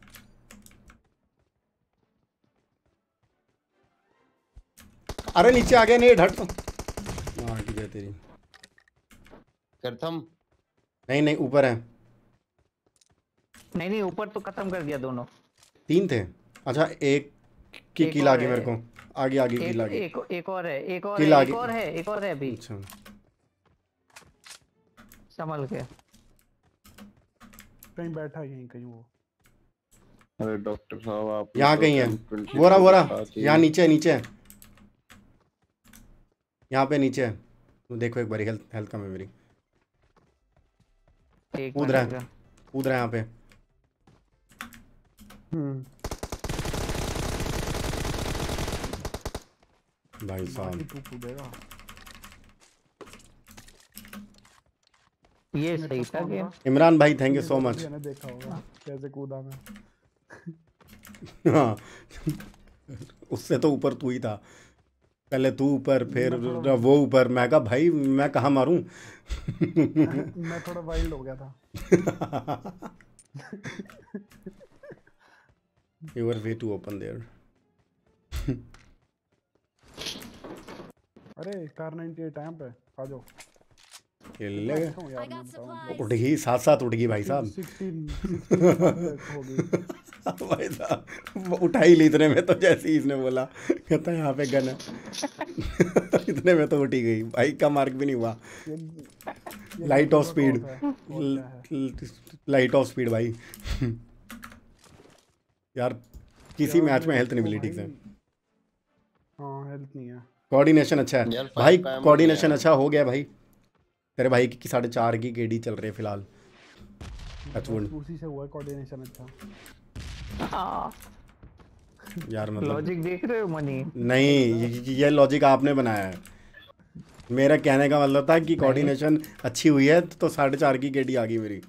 अरे नीचे आ गया नेट, हट। हाँ ठीक है तेरी।
करथम।
नहीं ऊपर है।
नहीं, ऊपर तो खत्म कर दिया दोनों।
3 थे। अच्छा एक की
एक
किल
और
आ गई
है।
मेरे को। आगे किल आ गई।
एक और है, एक
किल आ
और
गई।
है, एक और है अभी।
अच्छा
संभल के।
कहीं बैठा है यहीं कहीं वो।
अरे डॉक्टर साहब आप
यहाँ कहीं है। वो रहा यहाँ नीचे है। यहाँ पे नीचे है। तो देखो एक बारी, हेल्थ कम है मेरी।
एक
कूद रहा
मिनट
है यहाँ पे। भाई साहब
बाकी तू कूदेगा।
ये
मेरे
सही
पास
था
कौन
गेम।
था?
इमरान भाई, थैंक यू
ये
सो
तो
मच।
मैंने देखा होगा कैसे कूदा मैं।
हाँ उससे तो ऊपर तू ही था। पहले तू ऊपर, फिर
मैं थोड़ा-
वो ऊपर। मैं कहा भाई मैं कहाँ मारूं?
मैं थोड़ा वाइल्ड हो गया था।
You were way too open there.
अरे कार 98 टाइम पे आ जाओ।
खेल
कितना
ले।
अच्छा हूँ यार
I
मैं
got
बताऊँ
supplies.
उठ गई, साथ साथ उठ गई भाई साहब।
16 हो गई।
भाई साहब वो उठा ही ली इतने में तो, जैसे ही इसने बोला कहता है यहाँ पे गन है। इतने में तो उठ ही गई भाई, का मार्क भी नहीं हुआ।
ये
लाइट ऑफ
गज्जू का
स्पीड,
कॉप है, और क्या है?
लाइट ऑफ स्पीड भाई। यार किसी
यार
मैच में
मेरे
हेल्थ नहीं
को
मिली ठीक से।
भाई हाँ हेल्थ नहीं है।
कोऑर्डिनेशन अच्छा है
यार
भाई,
5 का
कोऑर्डिनेशन
ammo
अच्छा हो गया भाई। तेरे भाई की 4.5 की केडी चल रही है फिलहाल। टचवुड
बस उसी से हुआ कोऑर्डिनेशन अच्छा।
हाँ
यार मतलब
लॉजिक देख रहे हो मनी?
नहीं, ये लॉजिक आपने बनाया है। मेरा कहने का मतलब था कि कोऑर्डिनेशन अच्छी हुई है तो 4.5 की केडी आ गई मेरी।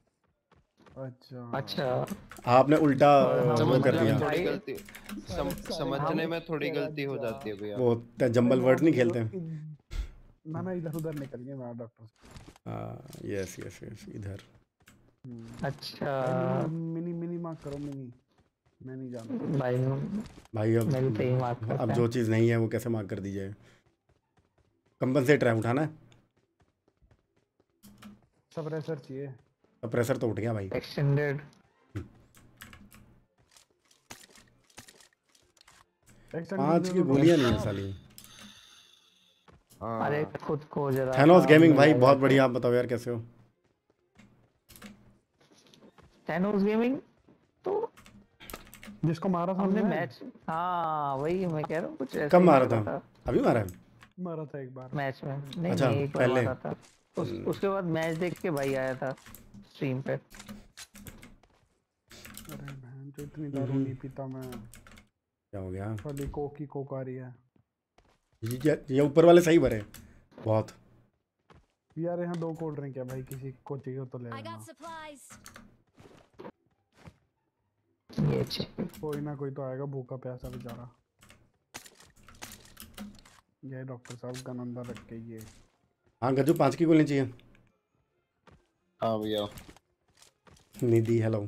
अच्छा
आपने उल्टा
हाँ,
वो कर
समझने में
दिया।
थोड़ी
भाई-
गलती समझने में थोड़ी गलती हो जाती है भैया।
वो जंबल वर्ड नहीं खेलते।
ना ना इधर उधर निकल गए मैं डॉक्टर।
हाँ यस यस यस इधर।
अच्छा
मिनी मिनी मार्क करो मिनी। मैं नहीं जानता।
भाई
भाई
मिलते ही मार्क
अब
करते
जो
हैं।
चीज़ नहीं है वो कैसे मार्क कर दी जाए। कंपनसेट है, उठाना है।
सप्रेसर चाहिए।
अब प्रेशर तो उठ गया भाई।
एक्सटेंडेड
5 की गोलियां नहीं है साली।
अरे खुद को जरा
थैनोस गेमिंग भाई
मिला
बहुत
जाए
बढ़िया। आप बताओ यार कैसे हो।
थैनोस गेमिंग तो
जिसको मारा था
हमने
हमने
मैच, हाँ वही मैं कह रहा हूँ कुछ ऐसे
कब
ही
मारा
लग रहा
था? अभी मारा है?
मारा था एक बार।
मैच में। नहीं
अच्छा,
नहीं एक बार
पहले।
मारा था। उसके बाद मैच देख के भाई आया था स्ट्रीम पे।
अरे बहन तो इतनी दारू नहीं पीता मैं।
क्या हो गया?
खाली कोक ही कोक आ रही है।
ये ऊपर वाले सही भरे बहुत।
यार यहाँ 2 कोल्ड ड्रिंक है भाई, किसी को चाहिए तो ले
I
लेना।
got supplies.
ये चाहिए।
कोई ना कोई तो आएगा भूखा प्यासा बेचारा। ये डॉक्टर साहब गन अंदर रख के ये।
हाँ गज्जू 5 की गोली चाहिए।
हाँ भैया
निधि हेलो।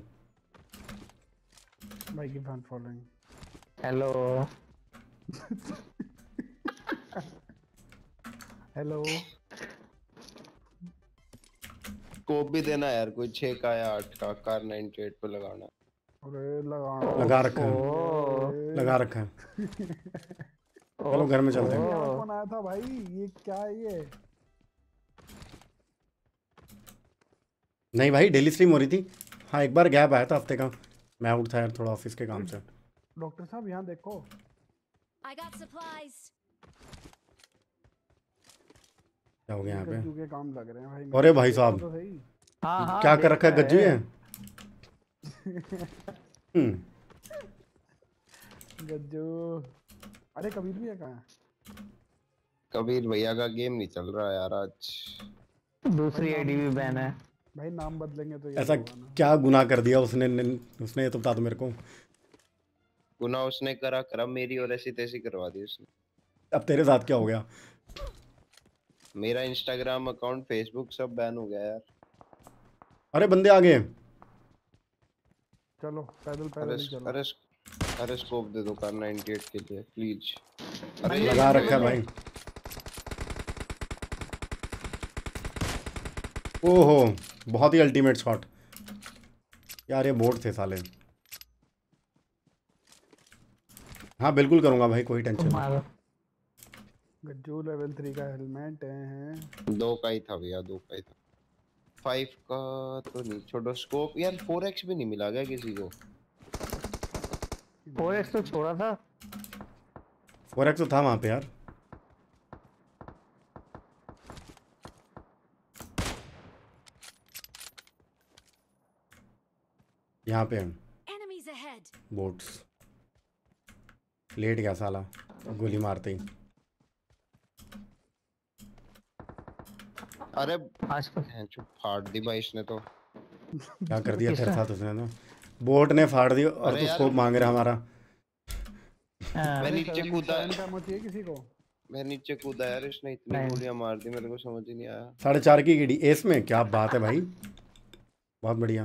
भाई की fan following.
Hello
hello
scope भी देना यार, कोई 6 का या 8 का कार 98 पे लगाना।
अरे लगाना
लगा रखा है,
अरे।
लगा रखा है। चलो घर में चलते हैं।
यहाँ कौन आया था भाई? ये क्या है ये?
नहीं भाई डेली स्ट्रीम हो रही थी। हाँ एक बार गैप आया था हफ्ते का। मैं आउट था यार थोड़ा ऑफिस के काम से।
डॉक्टर साहब यहाँ देखो।
I got supplies.
क्या हो गया यहाँ पे?
गज्जू के काम लग रहे हैं भाई।
अरे भाई साहब।
तो सही।
हाँ हाँ
क्या कर रखा है
देखा
गज्जू ये?
गज्जू। अरे कबीर भी है कहाँ?
कबीर भैया का गेम नहीं चल रहा यार आज।
दूसरी आईडी भी बैन है।
भाई नाम बदलेंगे तो ये
ऐसा
होगा ना।
क्या गुनाह कर दिया उसने? उसने ये तो बता दो मेरे को।
गुनाह उसने करा मेरी और ऐसी तैसी करवा दी उसने।
अब तेरे साथ क्या हो गया?
मेरा इंस्टाग्राम अकाउंट, फेसबुक सब बैन हो गया यार।
अरे बंदे आ गए।
चलो पैदल पैदल ही चलो।
अरे स्कोप दे दो कार 98 के लिए प्लीज। अरे
लगा रखा है भाई। ओहो बहुत ही अल्टीमेट शॉट यार। ये बोर्ड थे साले। हाँ बिल्कुल करूंगा भाई, कोई टेंशन नहीं।
मारो
गज्जू लेवल 3 का हेलमेट है।
2 का ही था भैया, 2 का ही था। 5 का तो नहीं। छोड़ो स्कोप यार। 4x भी नहीं मिला गया किसी को।
4x तो छोड़ा था।
4x तो था वहां पे यार। यहाँ पे
Enemies ahead.
बोट्स। लेट गया साला गोली मारते ही।
अरे
आज को
चुप फाड़ दी भाई इसने तो।
क्या कर दिया तेरे
किसका?
साथ उसने तो? बोट ने फाड़ दी और
अरे
तो
यार।
स्कोप मांग रहा हमारा।
हाँ,
मैं नीचे कूदा।
पैमो चाहिए किसी को?
मैं नीचे कूदा यार, इसने इतनी
नहीं।
गोलियां मार दी मेरे को समझ ही नहीं आया।
4.5 की गिडी एस में। क्या बात है भाई, बहुत बढ़िया।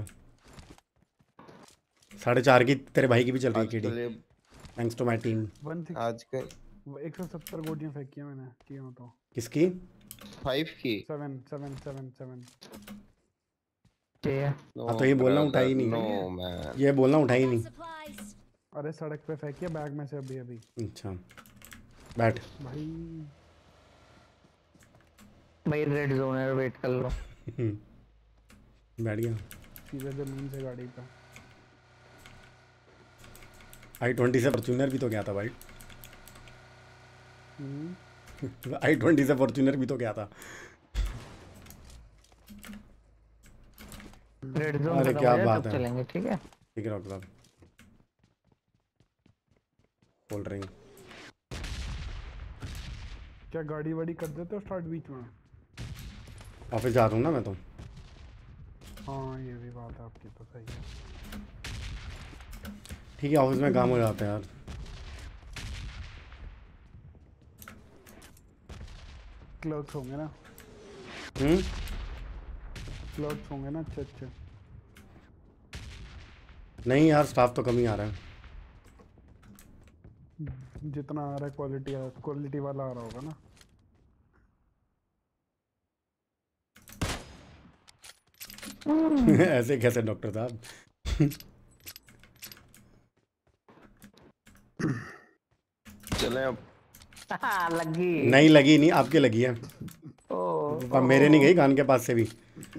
4.5 की तेरे भाई की भी चल रही है कीडी।
आजकल ये
थैंक्स टू माय टीम।
160
आज के
वो 170 गोलियां फेंकी हैं मैंने की हो तो।
किसकी?
5 की
7 7 7 7
ठीक है।
हाँ तो ये बोलना उठाई नहीं।
No man.
ये बोलना उठाई
Got
नहीं।
supplies.
अरे सड़क पे फेंकी है बैग में से अभी अभी।
अच्छा बैठ।
भाई
भाई रेड जोन है, वेट कर लो।
बैठ गया।
सीधे जमीन से गाड़ी पे।
i20 से फॉर्च्यूनर भी तो क्या था भाई।
हम्म,
i20 से फॉर्च्यूनर भी तो क्या था।
रेड जोन
अरे
खत्म
क्या
हो जाए
बात
तब
है।
चलेंगे, ठीक है।
ठीक है डॉक्टर साहब। खोल रही हूँ।
क्या गाड़ी वाड़ी कर देते हो स्टार्ट बीच में?
ऑफिस जा रहा हूँ ना मैं तो।
हाँ ये भी बात है आपकी तो सही है।
ठीक है ऑफिस में काम हो जाता है यार।
क्लर्क्स होंगे ना?
हम्म।
क्लर्क्स होंगे ना अच्छे अच्छे।
नहीं यार स्टाफ तो कम ही आ रहा है।
जितना आ रहा है क्वालिटी वाला आ रहा होगा ना।
ऐसे कैसे डॉक्टर साहब।
चले अब।
लगी।
नहीं लगी नहीं, आपके लगी है।
ओ
मेरे नहीं गई कान के पास से भी।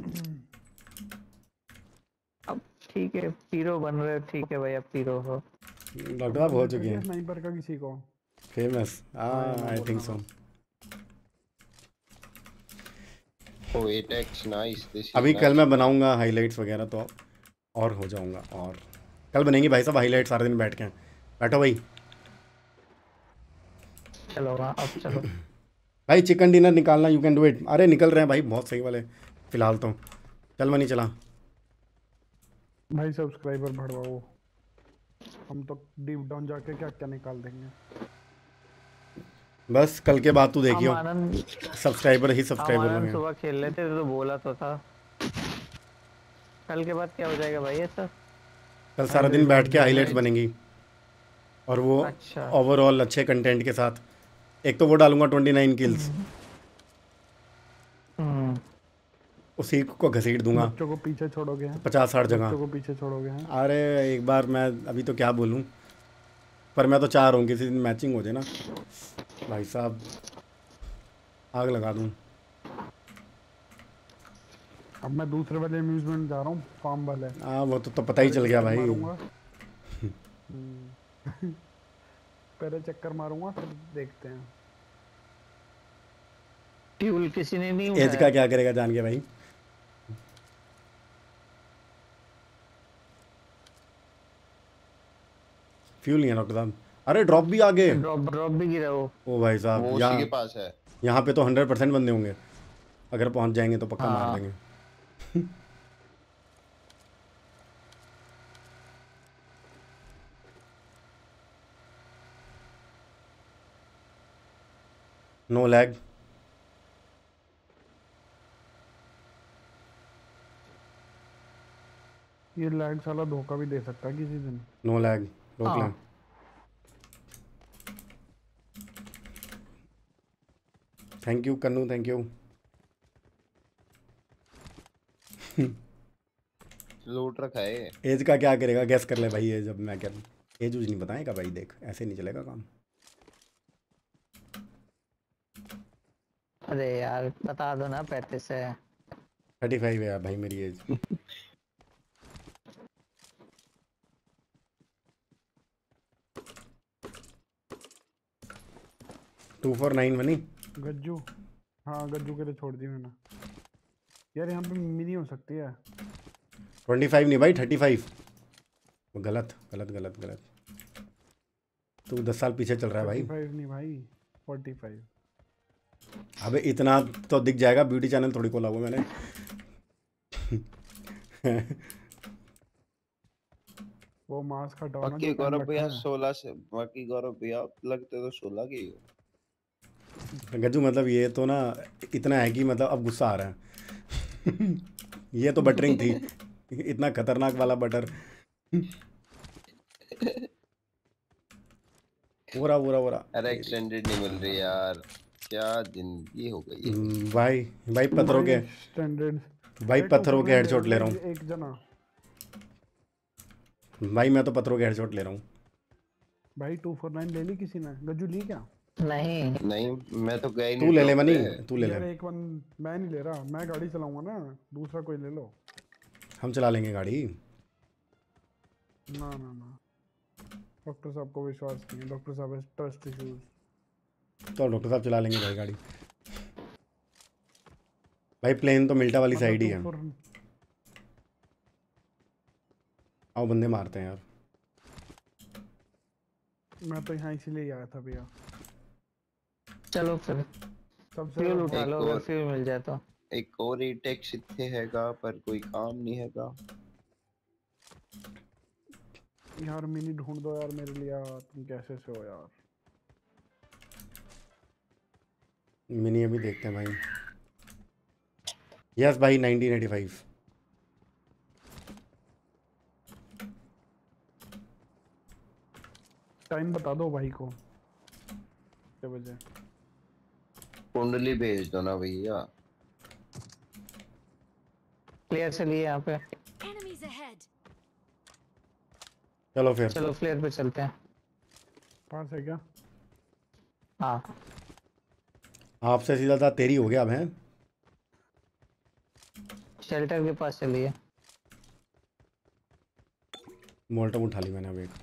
अब ठीक है, पीरो बन रहे हो, ठीक है भाई, अब पीरो हो।
डॉक्टर साहब हो चुके हैं
स्नाइपर का किसी को
famous. I think so.
Oh 8x nice.
अभी कल मैं बनाऊंगा हाइलाइट्स वगैरह तो और हो जाऊंगा। और कल बनेंगी भाई साहब हाइलाइट सारे दिन बैठ के। बैठो भाई।
चलो हाँ अब चलो।
भाई चिकन डिनर निकालना, यू कैन डू इट। अरे निकल रहे हैं भाई बहुत सही वाले फिलहाल तो। चल मनी चला।
भाई सब्सक्राइबर बढ़वाओ। हम तो डीप डाउन जाके क्या क्या निकाल देंगे।
बस कल के बाद तू देखियो
हम आनंद
सब्सक्राइबर ही सब्सक्राइबर
हम आनंद
होंगे।
सुबह खेल लेते थे तो बोला तो था। कल के बाद क्या हो जाएगा भाई ये सर?
कल सारा दिन बैठ के हाइलाइट्स बनेंगी और वो
अच्छा।
ओवरऑल अच्छे कंटेंट के साथ। एक तो वो डालूंगा 29 किल्स, उसी को घसीट दूंगा
बच्चों को पीछे छोड़ोगे हैं?
50-60 जगह।
बच्चों को पीछे छोड़ोगे हैं?
अरे एक बार मैं अभी तो क्या बोलूं, पर मैं तो चाह रहा हूँ किसी दिन मैचिंग हो जाए ना भाई साहब, आग लगा दूं।
अब मैं दूसरे वाले अम्यूजमेंट जा रहा हूँ, फार्म वाले।
हाँ वो तो पता ही चल गया भाई।
पहले चक्कर मारूंगा फिर देखते हैं।
ट्यूल किसी ने नहीं
एज
उठाया।
का क्या करेगा जान के भाई। फ्यूल नहीं है डॉक्टर साहब। अरे ड्रॉप भी आ गए।
ड्रॉप भी गिरा वो।
ओ भाई
वो
साहब
उसी के पास है।
यहाँ पे तो 100% बंदे होंगे, अगर पहुँच जाएंगे तो पक्का मार
हाँ।
देंगे। No lag.
ये लैग साला धोखा भी दे सकता है किसी दिन।
नो लैग रोक
हाँ।
लें। Thank you Kannu, thank you.
लूट रखा है।
एज का क्या करेगा, गैस कर ले भाई। एज अब मैं क्या एज उज नहीं बताएगा भाई, देख ऐसे नहीं चलेगा काम।
अरे यार बता दो ना, 35 है।
35 है यार भाई मेरी एज। टू 4 9 बनी।
गज्जू, हाँ गज्जू के लिए छोड़ दी मैंने। यार यहाँ पे मिनी हो सकती है।
25 नहीं भाई 35। गलत गलत गलत गलत। तू 10 साल पीछे चल रहा है भाई।
45 नहीं भाई, 45।
अबे इतना तो दिख जाएगा, ब्यूटी चैनल थोड़ी खोला हुआ मैंने।
वो मास्क हटाओ ना
बाकी
जो पहन
गौरव
रखा
भैया
है।
16 से, बाकी गौरव भैया लगते तो 16 के ही हो।
गज्जू मतलब ये तो ना इतना है कि मतलब अब गुस्सा आ रहा है। ये तो बटरिंग थी, इतना खतरनाक वाला बटर। पूरा पूरा पूरा।
अरे एक्सटेंडेड नहीं मिल रही यार, क्या जिंदगी हो गई है।
भाई भाई पत्थरों के
स्टैंडर्ड
भाई पत्थरों के हेडशॉट ले रहा हूँ
एक जना।
भाई, मैं तो पत्थरों के हेडशॉट ले रहा हूँ।
भाई 249 ले ली किसी ने? गज्जू ली क्या?
नहीं
नहीं मैं तो गया ही
तू
नहीं
ले ले
top
मनी,
पे।
तू ले
यार
ले।
एक वन मैं नहीं ले रहा, मैं गाड़ी चलाऊंगा ना, दूसरा कोई ले लो।
हम चला लेंगे गाड़ी।
ना ना ना, डॉक्टर साहब को विश्वास नहीं है, डॉक्टर साहब ट्रस्ट इश्यूज।
तो डॉक्टर साहब चला लेंगे भाई गाड़ी। भाई प्लेन तो मिल्टा वाली साइड ही है। आओ बंदे मारते हैं यार।
मैं तो यहाँ इसीलिए आया था भैया।
चलो फिर
सबसे
फ्यूल उठा
एक
लो, अगर
और-
फ्यूल मिल जाए तो।
एक और टेक्स इतने हैगा पर कोई काम नहीं हैगा।
यार मिनी ढूंढ दो यार मेरे लिए यार, तुम कैसे से हो यार?
मिनी अभी देखते हैं भाई। यस भाई 1985।
टाइम बता दो भाई को कितने बजे।
कुंडली भेज दो ना भैया।
प्लेयर चलिए यहाँ पे।
Enemies ahead.
चलो फिर।
चलो फ्लेयर पे चलते हैं।
पास है क्या?
हाँ
आपसे सीधा था तेरी हो गया अब है।
शेल्टर के पास चलिए।
मोल्टम उठा ली मैंने अब एक।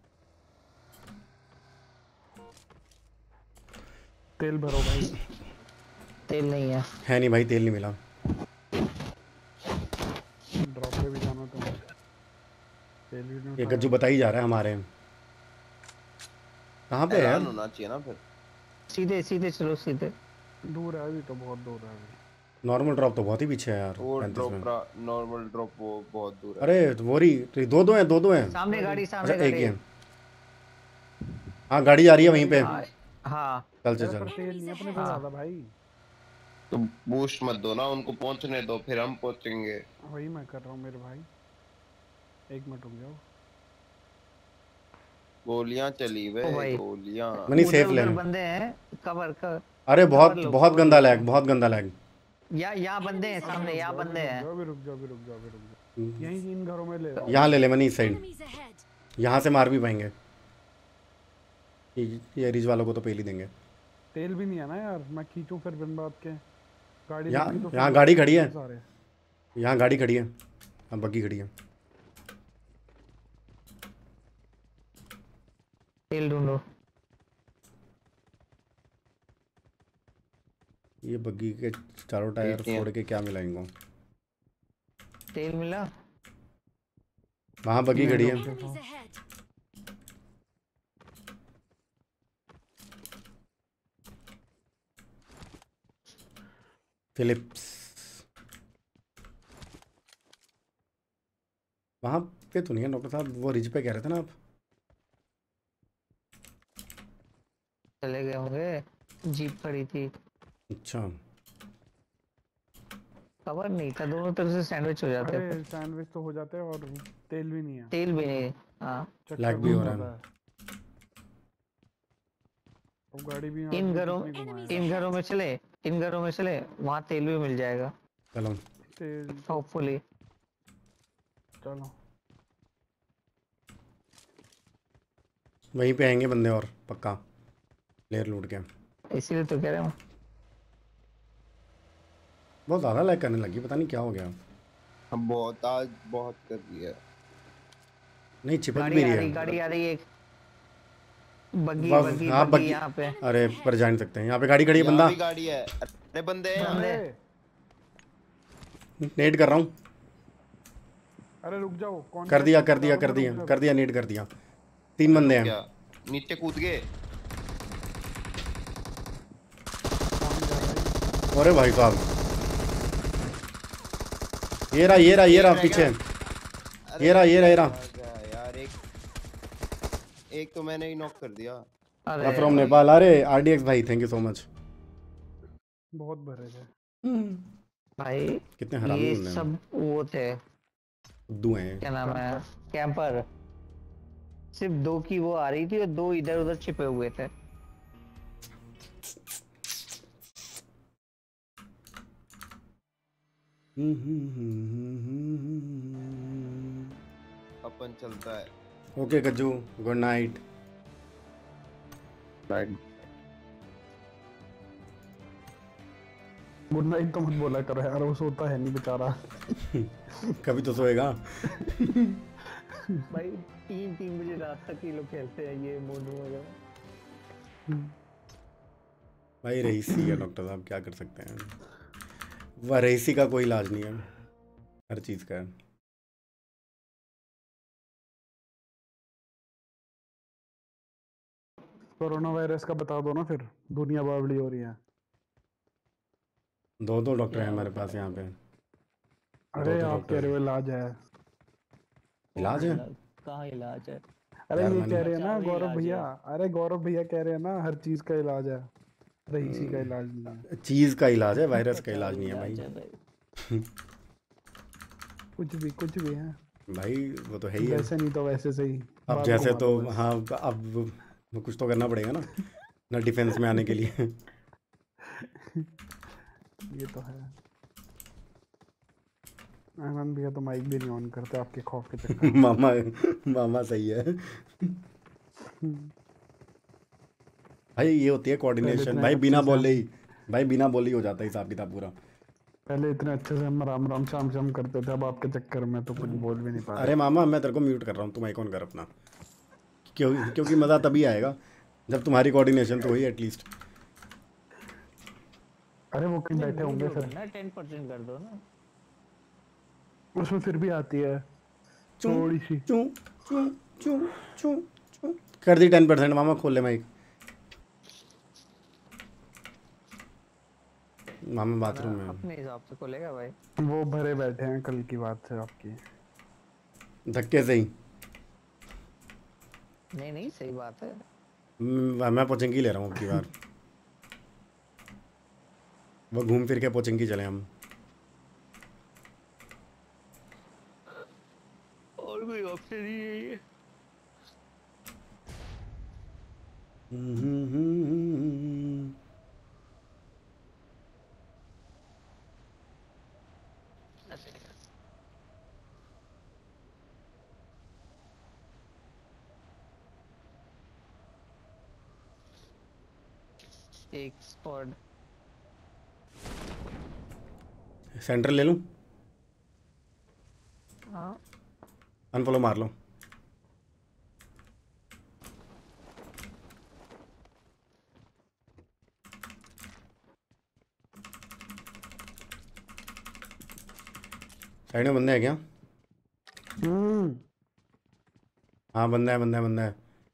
तेल भरो भाई।
तेल नहीं है।
नहीं भाई, तेल नहीं मिला।
ड्रॉप पे भी जाना तो तेल भी नहीं
ये
उठाया।
गज्जू बता ही जा रहा है हमारे। कहाँ पे है?
ऐलान होना चाहिए ना फिर।
सीधे सीधे चलो सीधे।
दूर है अभी तो, बहुत दूर है अभी।
नॉर्मल ड्रॉप तो बहुत ही पीछे है यार।
वो
35 में।
ड्रॉप नॉर्मल ड्रॉप वो बहुत दूर है।
अरे तो वोरी तो दो दो हैं, दो दो हैं।
सामने गाड़ी, सामने
अच्छा एक ही
गाड़ी।
है। हाँ गाड़ी आ रही है वहीं पे।
हाँ
चल चल
यार
चल।
पर तेल नहीं अपने पे
हाँ।
ज्यादा भाई।
तो बूस्ट मत दो ना उनको, पहुंचने दो फिर हम पहुंचेंगे।
वही मैं कर रहा हूँ मेरे भाई, एक मिनट रुक जाओ।
गोलियां चली वे
ओ भाई।
गोलियां।
मनी
उधर
सेफ
उधर
लेना।
बंदे हैं। कवर कर।
अरे बहुत
लो,
बहुत
cover
गंदा
लो।
लैग, बहुत गंदा लैग।
यहाँ बंदे हैं सामने, यहाँ बंदे हैं।
अभी रुक जाओ, अभी रुक जाओ, अभी रुक जाओ। यहीं इन घरों में ले रहा हूँ।
यहाँ ले ले मनी इस साइड।
Enemies ahead.
यहाँ से मार भी पाएंगे। ये रिज वालों को तो पेल ही देंगे।
तेल भी नहीं है ना यार, मैं खींचूं फिर बिन बात के। गाड़ी
यहाँ-
दिखी तो
यहाँ
फिर
गाड़ी खड़ी है।
सारे।
यहाँ गाड़ी खड़ी है। हाँ बग्गी खड़ी है।
तेल ढूंढो।
ये बग्गी के चारों टायर
ठीक है।
फोड़ के क्या मिला इनको?
तेल मिला।
वहाँ बग्गी खड़ी है।
Enemies ahead.
फिलिप्स। वहाँ पे तो नहीं है डॉक्टर साहब, वो रिज पे कह रहे थे ना आप।
चले गए होंगे, जीप खड़ी थी।
अच्छा
कवर नहीं था, दोनों तरफ से सैंडविच हो जाते
अरे
हैं।
सैंडविच तो हो जाते हैं और तेल भी नहीं है।
तेल भी नहीं। हाँ
चक्कर
लैग भी हो
बहुत
रहा है।
ज्यादा अब गाड़ी भी
इन
आदमी
घरों
कितनी घुमाए।
इन घरों में चले, इन घरों में चले, वहाँ तेल भी मिल जाएगा
चलो।
तेल
होपफुली।
चलो
वहीं पे आएंगे बंदे और पक्का लेयर लूट के।
इसीलिए तो कह रहा हूँ।
बहुत ज़्यादा लैग करने लगी, पता नहीं क्या हो गया।
हम बहुत आज बहुत कर दिया।
नहीं चिपक
गाड़ी
भी
आ
रही
रही,
है।
गाड़ी आ रही है। एक बग्गी
वाह,
बग्गी
हाँ,
बग्गी
बग्गी।
यहाँ पे।
अरे पर जा नहीं सकते, यहाँ पे गाड़ी खड़ी है।
यहाँ
बंदा
भी गाड़ी है। अरे बंदे हैं।
बंदे।
नेट कर रहा हूँ।
अरे रुक जाओ, कौन
कर दिया कर
बता
दिया
दो,
कर
मैं
दिया
रुक
कर दिया, नेट कर दिया। 3 बंदे हैं।
क्या नीचे कूद गए?
अरे भाई साहब, ये रहा ये रहा ये रहा पीछे।
अरे
ये रहा ये रहा ये रहा।
यार एक तो मैंने ही नॉक कर दिया।
अरे
फ्रॉम नेपाल। अरे आरडीएक्स भाई थैंक यू सो मच।
बहुत भरे थे।
भाई
कितने हरामी
ये
बंदे हैं।
सब वो थे,
बुद्धू हैं।
क्या नाम है, कैंपर। सिर्फ 2 की वो आ रही थी और 2 इधर उधर छिपे हुए थे।
अपन चलता है।
Okay Gajju, good night.
Good night तो मत बोला करो यार, वो सोता है नहीं बेचारा।
कभी तो सोएगा।
भाई 3 बजे रात तक ये लोग खेलते हैं ये मोनू वगैरह।
भाई रईसी है डॉक्टर साहब, क्या कर सकते हैं। वह रईसी का कोई इलाज नहीं है, हर चीज़ का है।
कोरोना वायरस का बता दो ना, फिर दुनिया बावड़ी हो रही है।
2 डॉक्टर हैं हमारे पास यहाँ पे।
अरे
दो
आप
डॉक्टर
कह रहे हो इलाज है।
इलाज है?
कहाँ इलाज है?
अरे
यार
ये
मैंने-
कह रहे हैं ना
बचाव ही
गौरव
इलाज
भैया,
है।
अरे गौरव भैया कह रहे हैं ना हर चीज का इलाज है, रईसी का इलाज नहीं है।
चीज़ का इलाज है, वायरस का
बचाव
इलाज
ही
नहीं है
इलाज
भाई।
कुछ भी है।
भाई वो तो है ही है।
वैसे नहीं तो वैसे सही।
अब
बात
जैसे
घुमा
तो
दो बस।
हाँ, अब कुछ तो करना पड़ेगा ना, ना डिफेंस में आने के लिए।
ये तो है। आनंद भैया तो माइक भी नहीं ऑन करते आपके खौफ के चक्कर में।
मामा सही है भाई। ये होती है कोऑर्डिनेशन
इतने
भाई, बिना
अच्छे से
बोले ही, भाई बिना बोले ही हो जाता है हिसाब किताब पूरा।
पहले इतने अच्छे से हम राम राम शाम शाम करते थे, अब आपके चक्कर में तो कुछ बोल भी नहीं पा
अरे
रहे।
मामा मैं तेरे को म्यूट कर रहा हूँ, तुम माइक ऑन कर अपना। क्योंकि मज़ा तभी आएगा जब तुम्हारी कोऑर्डिनेशन तो हुई एटलीस्ट।
अरे वो कहीं बैठे होंगे फिर,
ना 10% कर दो ना।
उसमें फिर भी आती है
चूं
थोड़ी सी।
चूं चूं चूं चूं चूं कर दी 10%। मामा खोल ले माइक। मामा बाथरूम में
अपने हिसाब से खोलेगा भाई।
वो भरे बैठे हैं, कल की बात है आपकी।
धक्के से ही।
नहीं सही बात है।
मैं पोचंकी ले रहा हूँ अब की बार। वो घूम फिर के पोचंकी चले हम।
और कोई ऑप्शन ही नहीं है। एक स्क्वाड
सेंटर ले लूँ,
हाँ
अनफॉलो मार लो। साइड में बंदे हैं क्या? हाँ बंदा है।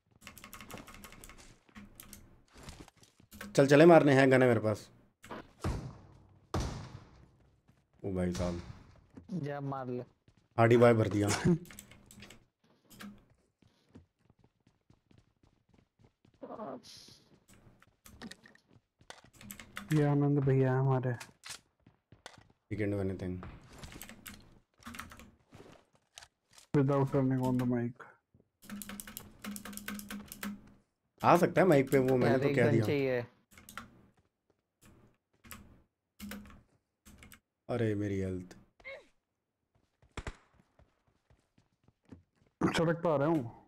चले मारने हैं, गन है मेरे पास। ओ भाई साहब,
जा मार ले।
हार्डी बॉय भर दिया।
ये आनंद भैया है हमारे।
वीकेंड में anything
without turning on the mic.
आ सकता है माइक पे, वो मैंने
यार
तो
एक
कह
गन
दिया।
चाहिए।
अरे मेरी हेल्थ।
सड़क पर आ रहा हूँ।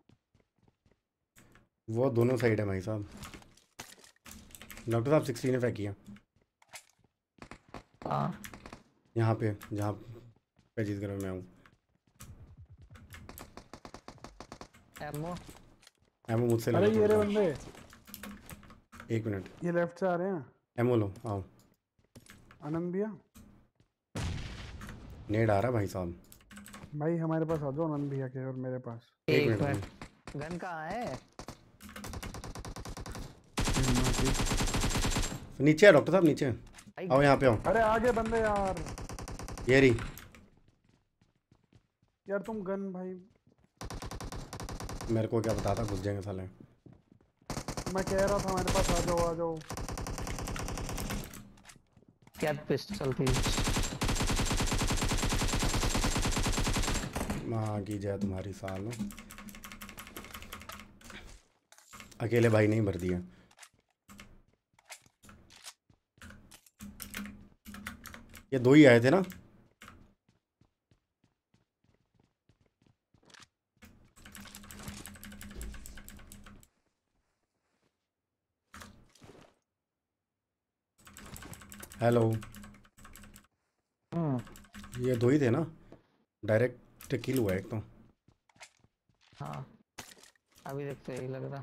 वो दोनों साइड है भाई साहब। डॉक्टर साहब 16 ने फेंकी है
हाँ
यहाँ पे, जहाँ पे जिस घर में मैं हूँ।
एमो
एमओ मुझसे
अरे ये
ले
रहे
लो।
बंदे,
1 मिनट,
ये लेफ्ट से आ रहे हैं।
एमओ लो, आओ।
आनंद भैया
नेड आ रहा है भाई साहब।
भाई हमारे पास आ जाओ, आनंद भैया के और मेरे पास।
एक
एक
मिनट
मिनट। गन कहाँ है?
नीचे है डॉक्टर साहब, नीचे
भाई
आओ, यहाँ पे आओ।
अरे आगे बंदे यार।
ये रही।
यार तुम गन भाई,
मेरे को क्या पता था घुस जाएंगे साले।
मैं कह रहा था हमारे पास आ जाओ।
क्या पिस्टल थी?
माँ की जय तुम्हारी साल में। अकेले भाई नहीं भर दिया। ये 2 ही आए थे ना? हेलो, ये 2 ही थे ना? डायरेक्ट किल हुआ एक तो।
हाँ अभी तक तो यही लग रहा।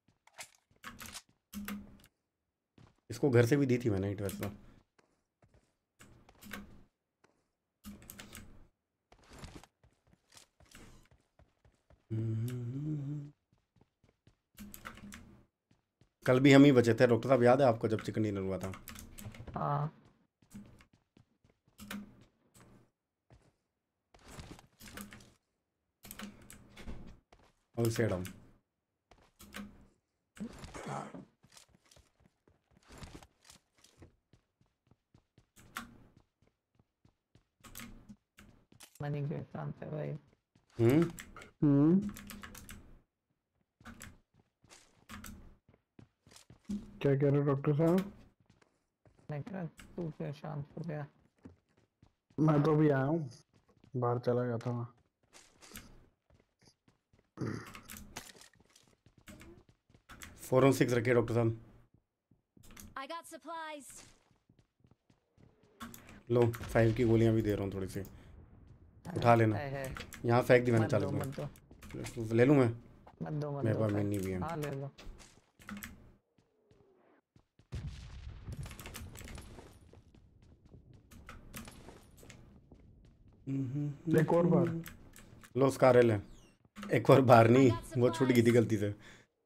इसको घर से भी दी थी मैंने हिट वैसे तो। कल भी हम ही बचे थे डॉक्टर साहब, याद है आपको जब चिकन डिनर हुआ था?
हाँ
ऑल से डाउन।
मनी के शांत है भाई।
क्या कह रहे हो डॉक्टर साहब?
मैं कह रहा तू क्यों शांत हो गया?
मैं तो अभी आया हूँ, बाहर चला गया था मैं।
4 और 6 रखिए डॉक्टर साहब।
I got supplies.
लो 5 की गोलियां भी दे रहा हूँ थोड़ी सी, उठा लेना।
है
यहाँ फेंक दी मैंने
मत
40
दो
में।
मत दो
ले लूँ मैं?
मत दो मत
मेरे
दो
पास
भाई।
मिनी भी है।
हाँ ले लो।
एक और बार
लो स्कारल है। एक और बार नहीं, वो छूट गई थी गलती से।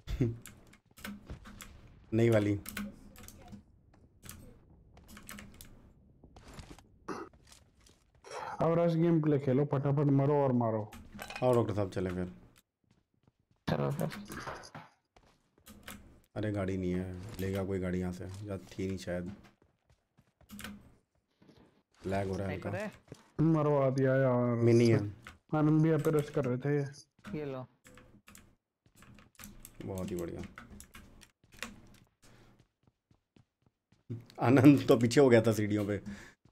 नई वाली।
अब रश गेम प्ले खेलो, फटाफट मरो और मारो।
आओ डॉक्टर साहब चले फिर।
चलो फिर।
अरे गाड़ी नहीं है, लेगा कोई गाड़ी यहाँ से? या थी नहीं शायद, लैग हो रहा है हल्का।
मरवा दिया यार।
मिनी है।
आनंद भी यहाँ पे रश कर रहे थे।
ये लो।
बहुत ही बढ़िया। आनंद तो पीछे हो गया था सीढ़ियों पे।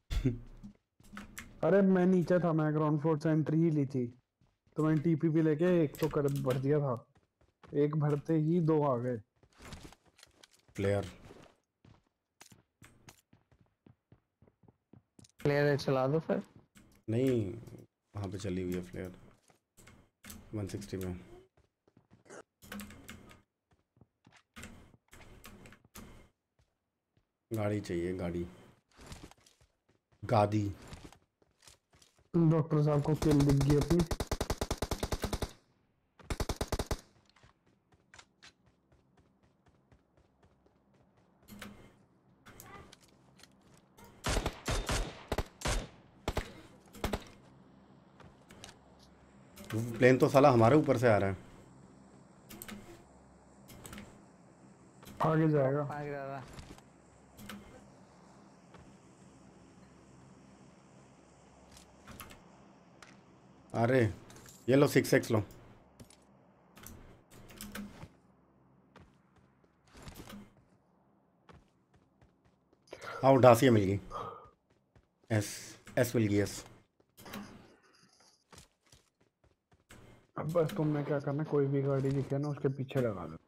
अरे मैं नीचे था, मैं ग्राउंड फ्लोर से एंट्री ही ली थी, तो मैंने टीपीपी लेके एक तो कर भर दिया था, एक भरते ही 2 आ गए।
प्लेयर
प्लेयर चला दो फिर।
नहीं, वहाँ पे चली हुई है फ्लेयर 160 में। गाड़ी चाहिए, गाड़ी, गाड़ी।
डॉक्टर साहब को किल दिख गई अपनी।
प्लेन तो साला हमारे ऊपर से आ रहा है।
आगे जाएगा।
आगे जा रहा।
अरे ये लो 6x लो। आओ डासिया मिल गई। एस मिल गई एस।
अब बस तुमने क्या करना, कोई भी गाड़ी दिखे ना उसके पीछे लगा दो।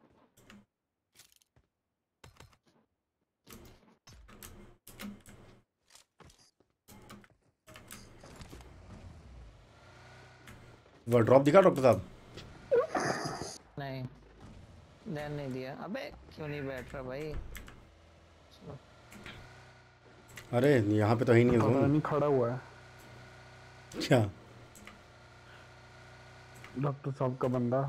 वो ड्रॉप दिखा डॉक्टर साहब?
नहीं ध्यान नहीं दिया। अबे क्यों नहीं बैठ रहा भाई? चलो।
अरे यहाँ पे तो ही नहीं है
पता
जोन।
नहीं खड़ा हुआ है
क्या?
डॉक्टर साहब का बंदा।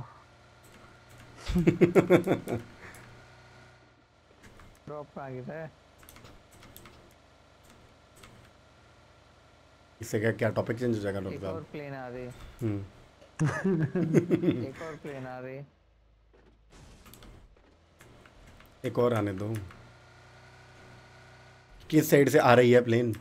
ड्रॉप कहाँ गिरा है?
इससे क्या क्या टॉपिक चेंज हो जाएगा डॉक्टर
एक और
साहब?
प्लेन आ रही। एक और प्लेन आ रही।
एक और आने दो। किस साइड से आ रही है प्लेन?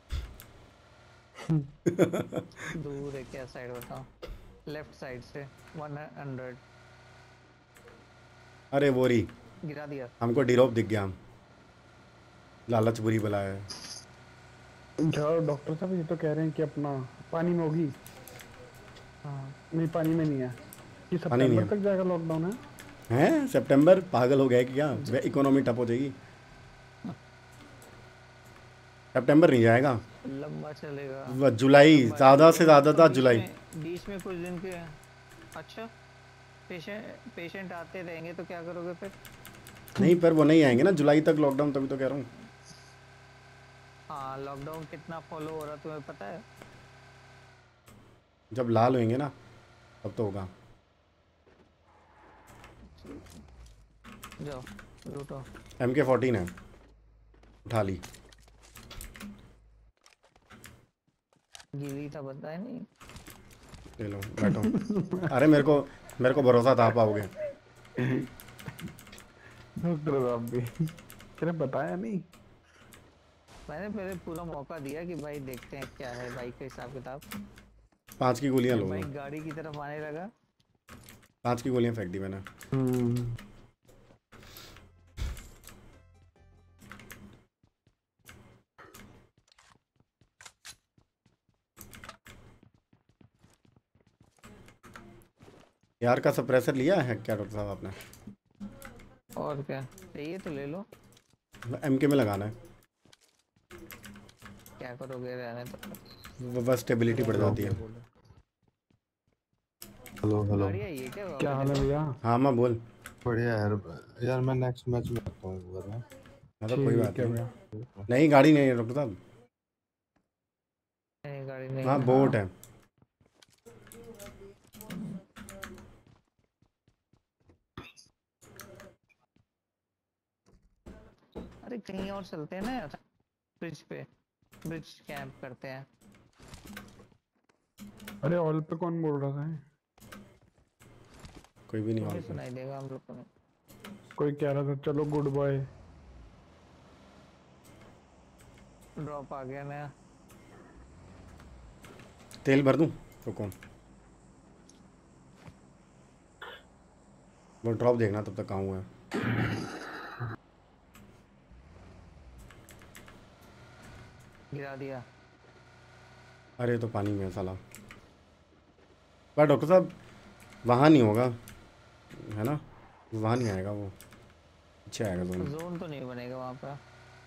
दूर है क्या साइड बताओ? लेफ्ट साइड से 100।
अरे वोरी,
गिरा दिया।
हमको डिरोप दिख गया। लालच बुरी बला है।
क्या डॉक्टर साहब ये तो कह रहे हैं कि अपना पानी में होगी।
हाँ
नहीं पानी में नहीं है, कि
पानी नहीं
सितंबर तक जाएगा लॉकडाउन है।
हैं? सितंबर? पागल हो गया है क्या? वे इकोनॉमी ठप हो जाएगी। सितंबर नहीं जाएगा,
लंबा चलेगा।
जुलाई,
लंबा
ज़्यादा से
चलेगा।
ज़्यादा
तो
था
बीच
जुलाई।
बीच में कुछ दिन के। अच्छा, पेशेंट आते रहेंगे तो क्या करोगे फिर?
नहीं, पर वो नहीं आएंगे ना जुलाई तक लॉकडाउन, तभी तो कह रहा हूँ।
हाँ, लॉकडाउन कितना फॉलो हो रहा तुम्हें पता है?
जब लाल होंगे ना तब तो होगा।
जाओ लूटो।
MK14 है, उठा ली।
गिली था बताया नहीं।
ले लो, बैठो। अरे मेरे को भरोसा था आप आओगे।
डॉक्टर साहब भी तेरे बताया नहीं।
मैंने पहले पूरा मौका दिया कि भाई देखते हैं क्या है बाइक का हिसाब किताब।
5 की गोलियां लो।
बाइक गाड़ी की तरफ आने लगा।
5 की गोलियां फेंक दी मैंने। यार का सप्रेसर लिया है क्या डॉक्टर साहब आपने?
और क्या चाहिए तो ले लो।
MK में लगाना है,
क्या करोगे रहने तो।
वो बस स्टेबिलिटी बढ़ जाती है।
हेलो हेलो,
गाड़ी आई है क्या?
क्या हाल है भैया?
हाँ माँ बोल।
बढ़िया यार। यार मैं नेक्स्ट मैच में आता हूँ इस बार में।
मतलब कोई बात
ठीक है
नहीं।
भैया।
नहीं गाड़ी नहीं है डॉक्टर साहब,
नहीं गाड़ी नहीं
हाँ
है।
बोट है।
अरे कहीं और चलते हैं ना यार, ब्रिज पे, ब्रिज कैंप करते हैं।
अरे ऑल पे कौन बोल रहा था?
कोई भी नहीं
तुम्हें
और
सुनाई देगा हम लोग को नहीं।
कोई कह रहा था चलो गुड बॉय।
ड्रॉप आ गया नया।
तेल भर दूं तो कौन? वो ड्रॉप देखना तब तक कहाँ हुआ है।
गिरा दिया।
अरे तो पानी में है साला। पर डॉक्टर साहब वहाँ नहीं होगा है ना, वहाँ नहीं आएगा वो, पीछे आएगा जोन।
जोन तो नहीं बनेगा वहाँ पे।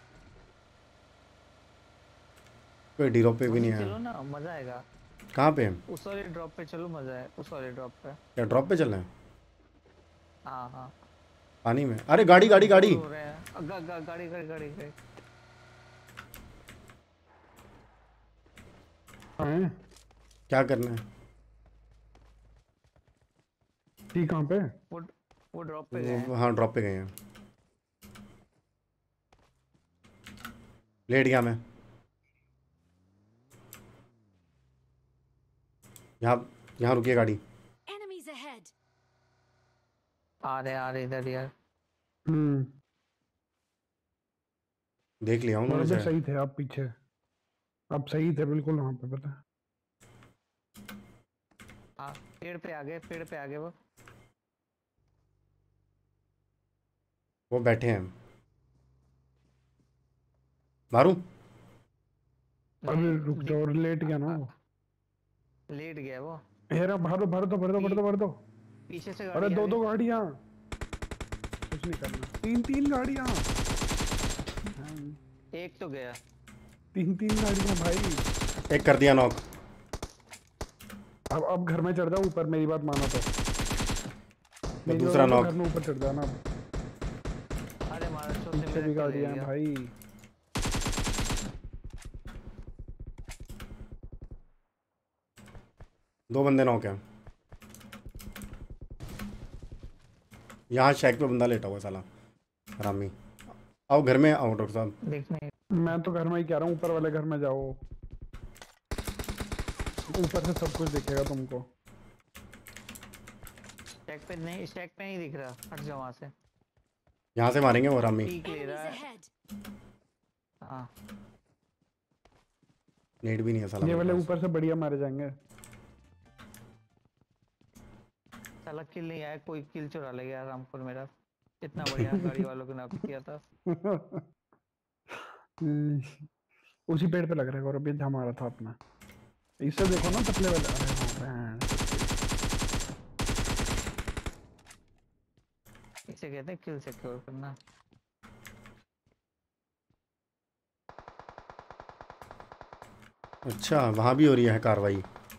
कोई डी पे भी नहीं
चलो
आया।
ना मजा आएगा।
कहाँ पे है?
उस वाले ड्रॉप पे चलो, मजा है उस वाले ड्रॉप पे।
क्या ड्रॉप पे चलना है?
हाँ हाँ।
पानी में? अरे गाड़ी गाड़ी गाड़ी।
हो रहे हैं। गाड़ी गाड़ी गाड़ी गाड़ी।
हैं?
क्या करना है?
ठीक कहाँ पे?
वो ड्रॉप पे गए हैं।
हाँ ड्रॉप पे गए हैं। लेट गया मैं। यहाँ रुकिए गाड़ी।
Enemies ahead.
आ रहे इधर यार।
देख लिया हूँ
बराबर
उन्होंने।
सही थे आप पीछे, आप सही थे बिल्कुल वहाँ पे पता है।
हाँ पेड़ पे आ गए
वो बैठे हैं। मारूं?
अरे रुक जाओ, लेट गया ना वो।
लेट गया वो।
हेरा भर दो।
पीछे से
अरे
गाड़ी आ
दो
गई।
गाड़ियाँ, कुछ नहीं करना। तीन गाड़ियाँ,
एक तो गया।
तीन गाड़ियाँ भाई।
एक कर दिया नॉक।
अब घर में चढ़ जाओ ऊपर, मेरी बात मानो तो। नहीं
दूसरा
तो
नॉक।
घर में ऊपर चढ़ जाना।
अरे मारा छोड़
पीछे भी गाड़ियाँ हैं भाई।
दो बंदे नॉक हैं। यहाँ शैक पे बंदा लेटा हुआ है साला हरामी। आओ घर में आओ डॉक्टर साहब।
देखने।
मैं तो घर में ही कह रहा हूँ, ऊपर वाले घर में जाओ, ऊपर से सब कुछ दिखेगा तुमको।
स्टैक पे नहीं दिख रहा, हट जाओ वहाँ से।
यहाँ से मारेंगे वो हरामी।
पीक ले रहा
Enemies
है।
ahead.
हाँ
नेट भी नहीं है साला
ये
मेरे
वाले
पास।
ऊपर से बढ़िया मारे जाएंगे।
साला किल नहीं आया, कोई किल चुरा ले गया रामपुर मेरा। इतना बढ़िया गाड़ी वालों के नॉक किया था।
उसी पेड़ पे लग रहा है और अभी हमारा था अपना। इससे देखो ना पतले वाले। अरे हाँ बहन।
इसे कहते हैं किल सिक्योर करना।
अच्छा वहाँ भी हो रही है कार्रवाई।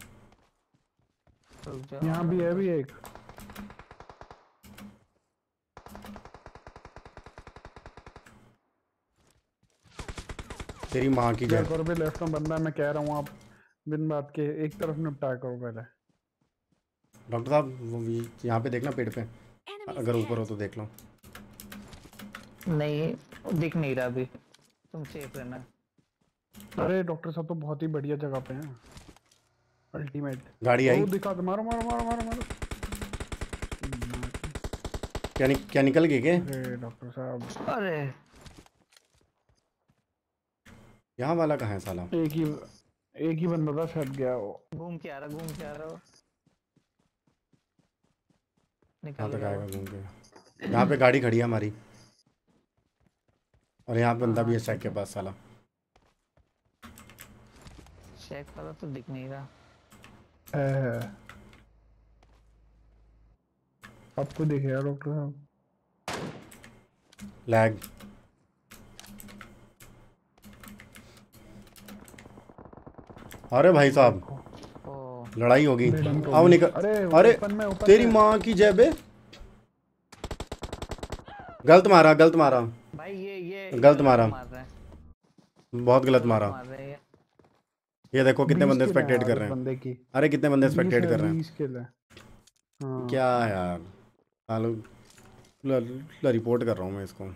रुक जाओ,
यहाँ भी है भी एक।
तेरी माँ की जय।
एक और भी लेफ्ट में बंदा है, मैं कह रहा हूँ आप बिन बात के एक तरफ निपटा करो पहले।
डॉक्टर साहब यहाँ पे देखना पेड़ पे,
Enemies
अगर ऊपर हो
ahead.
तो देख लो।
नहीं दिख नहीं रहा अभी, तुम सेफ रहना।
अरे डॉक्टर साहब तो बहुत ही बढ़िया जगह पे हैं, अल्टीमेट।
गाड़ी आई।
वो दिखा दो, मारो मारो मारो मारो मारो।
क्या निकल गई क्या?
अरे डॉक्टर साहब
अरे
यहाँ वाला कहाँ है साला?
एक ही बंदा था, शायद गया वो।
घूम के आ रहा वो।
कहाँ
निकल
तक
गया
आएगा
वो।
घूम के? यहाँ पे गाड़ी खड़ी है हमारी, और यहाँ पे बंदा भी है सैक के पास साला।
शेक वाला तो दिख नहीं रहा।
आपको दिखेगा डॉक्टर साहब?
लैग। अरे भाई साहब
ओ
लड़ाई होगी।
Dead
आओ निकल। अरे
open में
तेरी माँ की जय बे। गलत मारा
भाई ये
गलत मारा।
मार रहा है,
बहुत गलत मारा।
मार रहा है ये।
ये देखो कितने
20
बंदे
किल है
स्पेक्टेट
यार
कर
इस
रहे हैं।
बंदे की।
अरे कितने बंदे स्पेक्टेट कर रहे हैं।
20 किल है। हाँ।
क्या यार आलू रिपोर्ट कर रहा हूँ मैं इसको।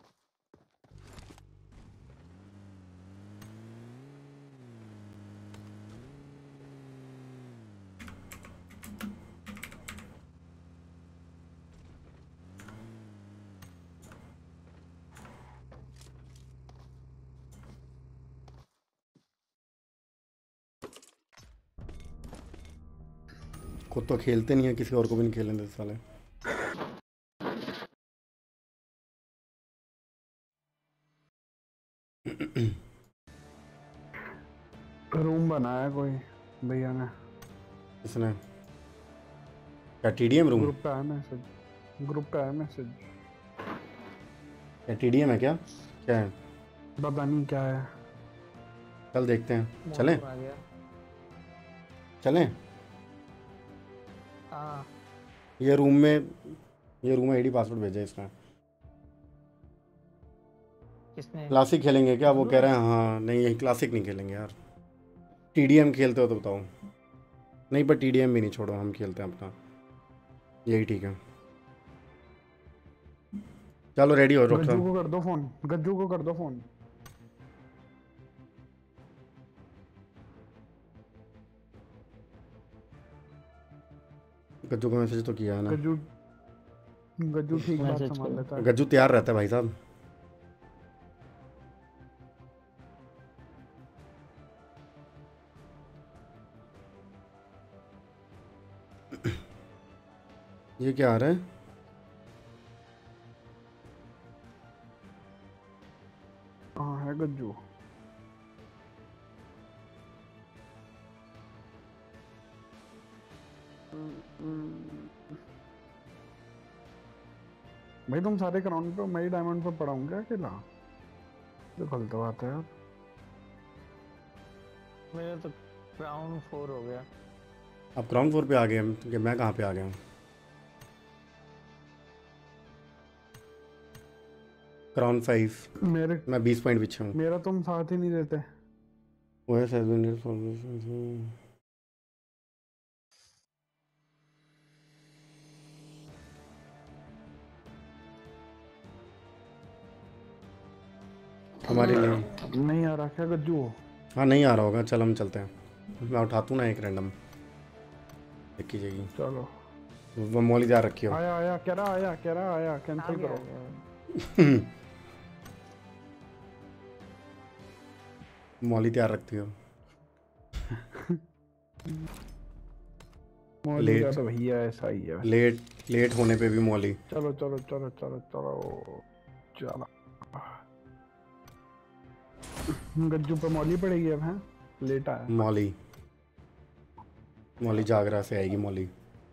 खुद तो खेलते नहीं है, किसी और को भी नहीं खेलने देते साले।
रूम बनाया कोई भैया ने।
इसने क्या TDM रूम?
ग्रुप पे आया मैसेज।
क्या TDM है क्या? क्या है?
पता नहीं क्या है।
चल देखते हैं। चलें
आ गया।
चलें।
हाँ
ये रूम में ID पासवर्ड भेजा है इसने।
किसने?
क्लासिक खेलेंगे क्या? वो कह रहे हैं हाँ। नहीं यही क्लासिक नहीं खेलेंगे यार। TDM खेलते हो तो बताओ। नहीं पर TDM भी नहीं, छोड़ो हम खेलते हैं अपना, यही ठीक है। चलो रेडी हो डॉक्टर
गज्जू
साहब।
को कर दो फोन, गज्जू को कर दो फोन।
गज्जू को मैसेज तो किया है ना।
गज्जू ठीक बात
मैसेज
संभाल
करो।
लेता है।
गज्जू तैयार रहता है भाई साहब। ये क्या आ रहा है?
हाँ है गज्जू। भाई तुम सारे ग्राउंड पे, मैं डायमंड पे पड़ा हूँ क्या अकेला? तो गलत बात है यार।
मेरा तो ग्राउंड 4 हो गया।
आप ग्राउंड 4 पे आ गए हम, कि मैं कहाँ पे आ गया हूँ? ग्राउंड 5।
मेरे
मैं 20 पॉइंट पीछे हूँ।
मेरा तुम साथ ही नहीं देते।
OS has been resolved. हमारे लिए
नहीं आ रहा क्या गज्जू?
हाँ नहीं आ रहा होगा। चल हम चलते हैं। मैं उठाता हूँ ना एक रैंडम, देखी जाएगी।
चलो
वो मौली तैयार रखियो।
आया कह रहा आया कैंसिल करो।
मौली तैयार रखती हो।
मौली का
लेट
तो भैया ऐसा ही है।
लेट होने पे भी मौली।
चलो चलो चलो चलो चलो चलो। गज्जू पे मौली पड़ेगी अब, हैं लेटा है।
मौली जागरा से आएगी Mauli.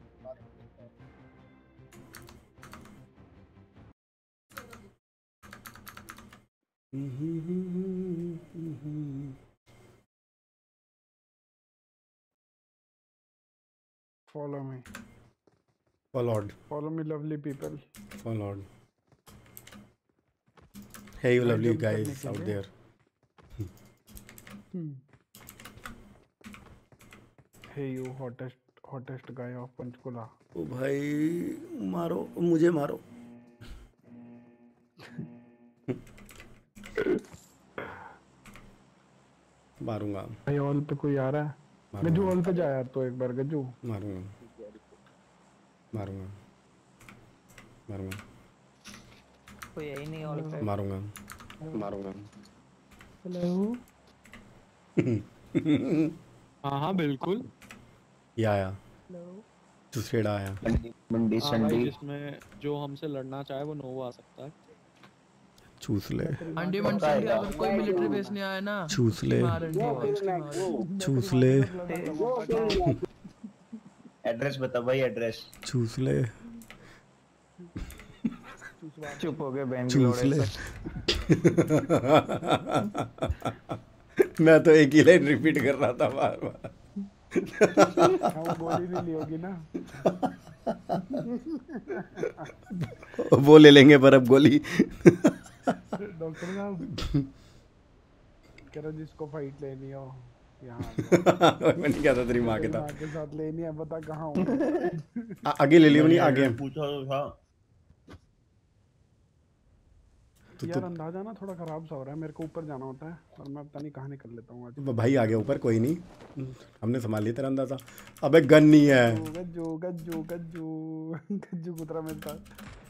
Follow me
followed
lovely people.
Followed. Hey you lovely
jump करने
guys
के
out
लिए।
there.
Hey you hottest guy of Panchkula.
ओ भाई मारो, मुझे मारो। मारूंगा
भाई हॉल पे कोई आ रहा है। गज्जू हॉल पे जा यार तो एक बार गज्जू।
मारूंगा
कोई है ही नहीं हॉल पे।
मारूंगा।
हेलो।
हाँ बिल्कुल।
ये आया चुसेड़ा आया।
मंडी
हाँ भाई, जिसमें जो हमसे लड़ना चाहे वो नोवा आ सकता है।
चूस ले
अंडी मंडी अगर कोई मिलिट्री बेस नहीं आया ना,
चूस ले चूस ले
एड्रेस बता भाई, एड्रेस
चूस ले
चुप हो गए बहन की
चूस
लोड़े
ले।
से।
मैं तो एक ही लाइन रिपीट कर रहा था बार बार।
वो गोली नहीं ली होगी ना।
वो ले लेंगे पर अब गोली।
डॉक्टर साहब कह रहा जिसको फाइट लेनी हो यहाँ
मैंने क्या था तेरी माँ के
माँ के साथ लेनी है, बता कहाँ हूँ।
आगे ले लियो, नहीं आगे
पूछा तो था।
यार अंदाजा ना थोड़ा खराब सा हो रहा है, मेरे को ऊपर जाना होता है और मैं पता नहीं कहाँ निकल लेता हूँ आज।
भाई आगे ऊपर कोई नहीं, हमने संभाल लिया तेरा अंदाजा। अबे गन नहीं है।
गज्जू गज्जू गज्जू गज्जू कुतरा मेरे साथ।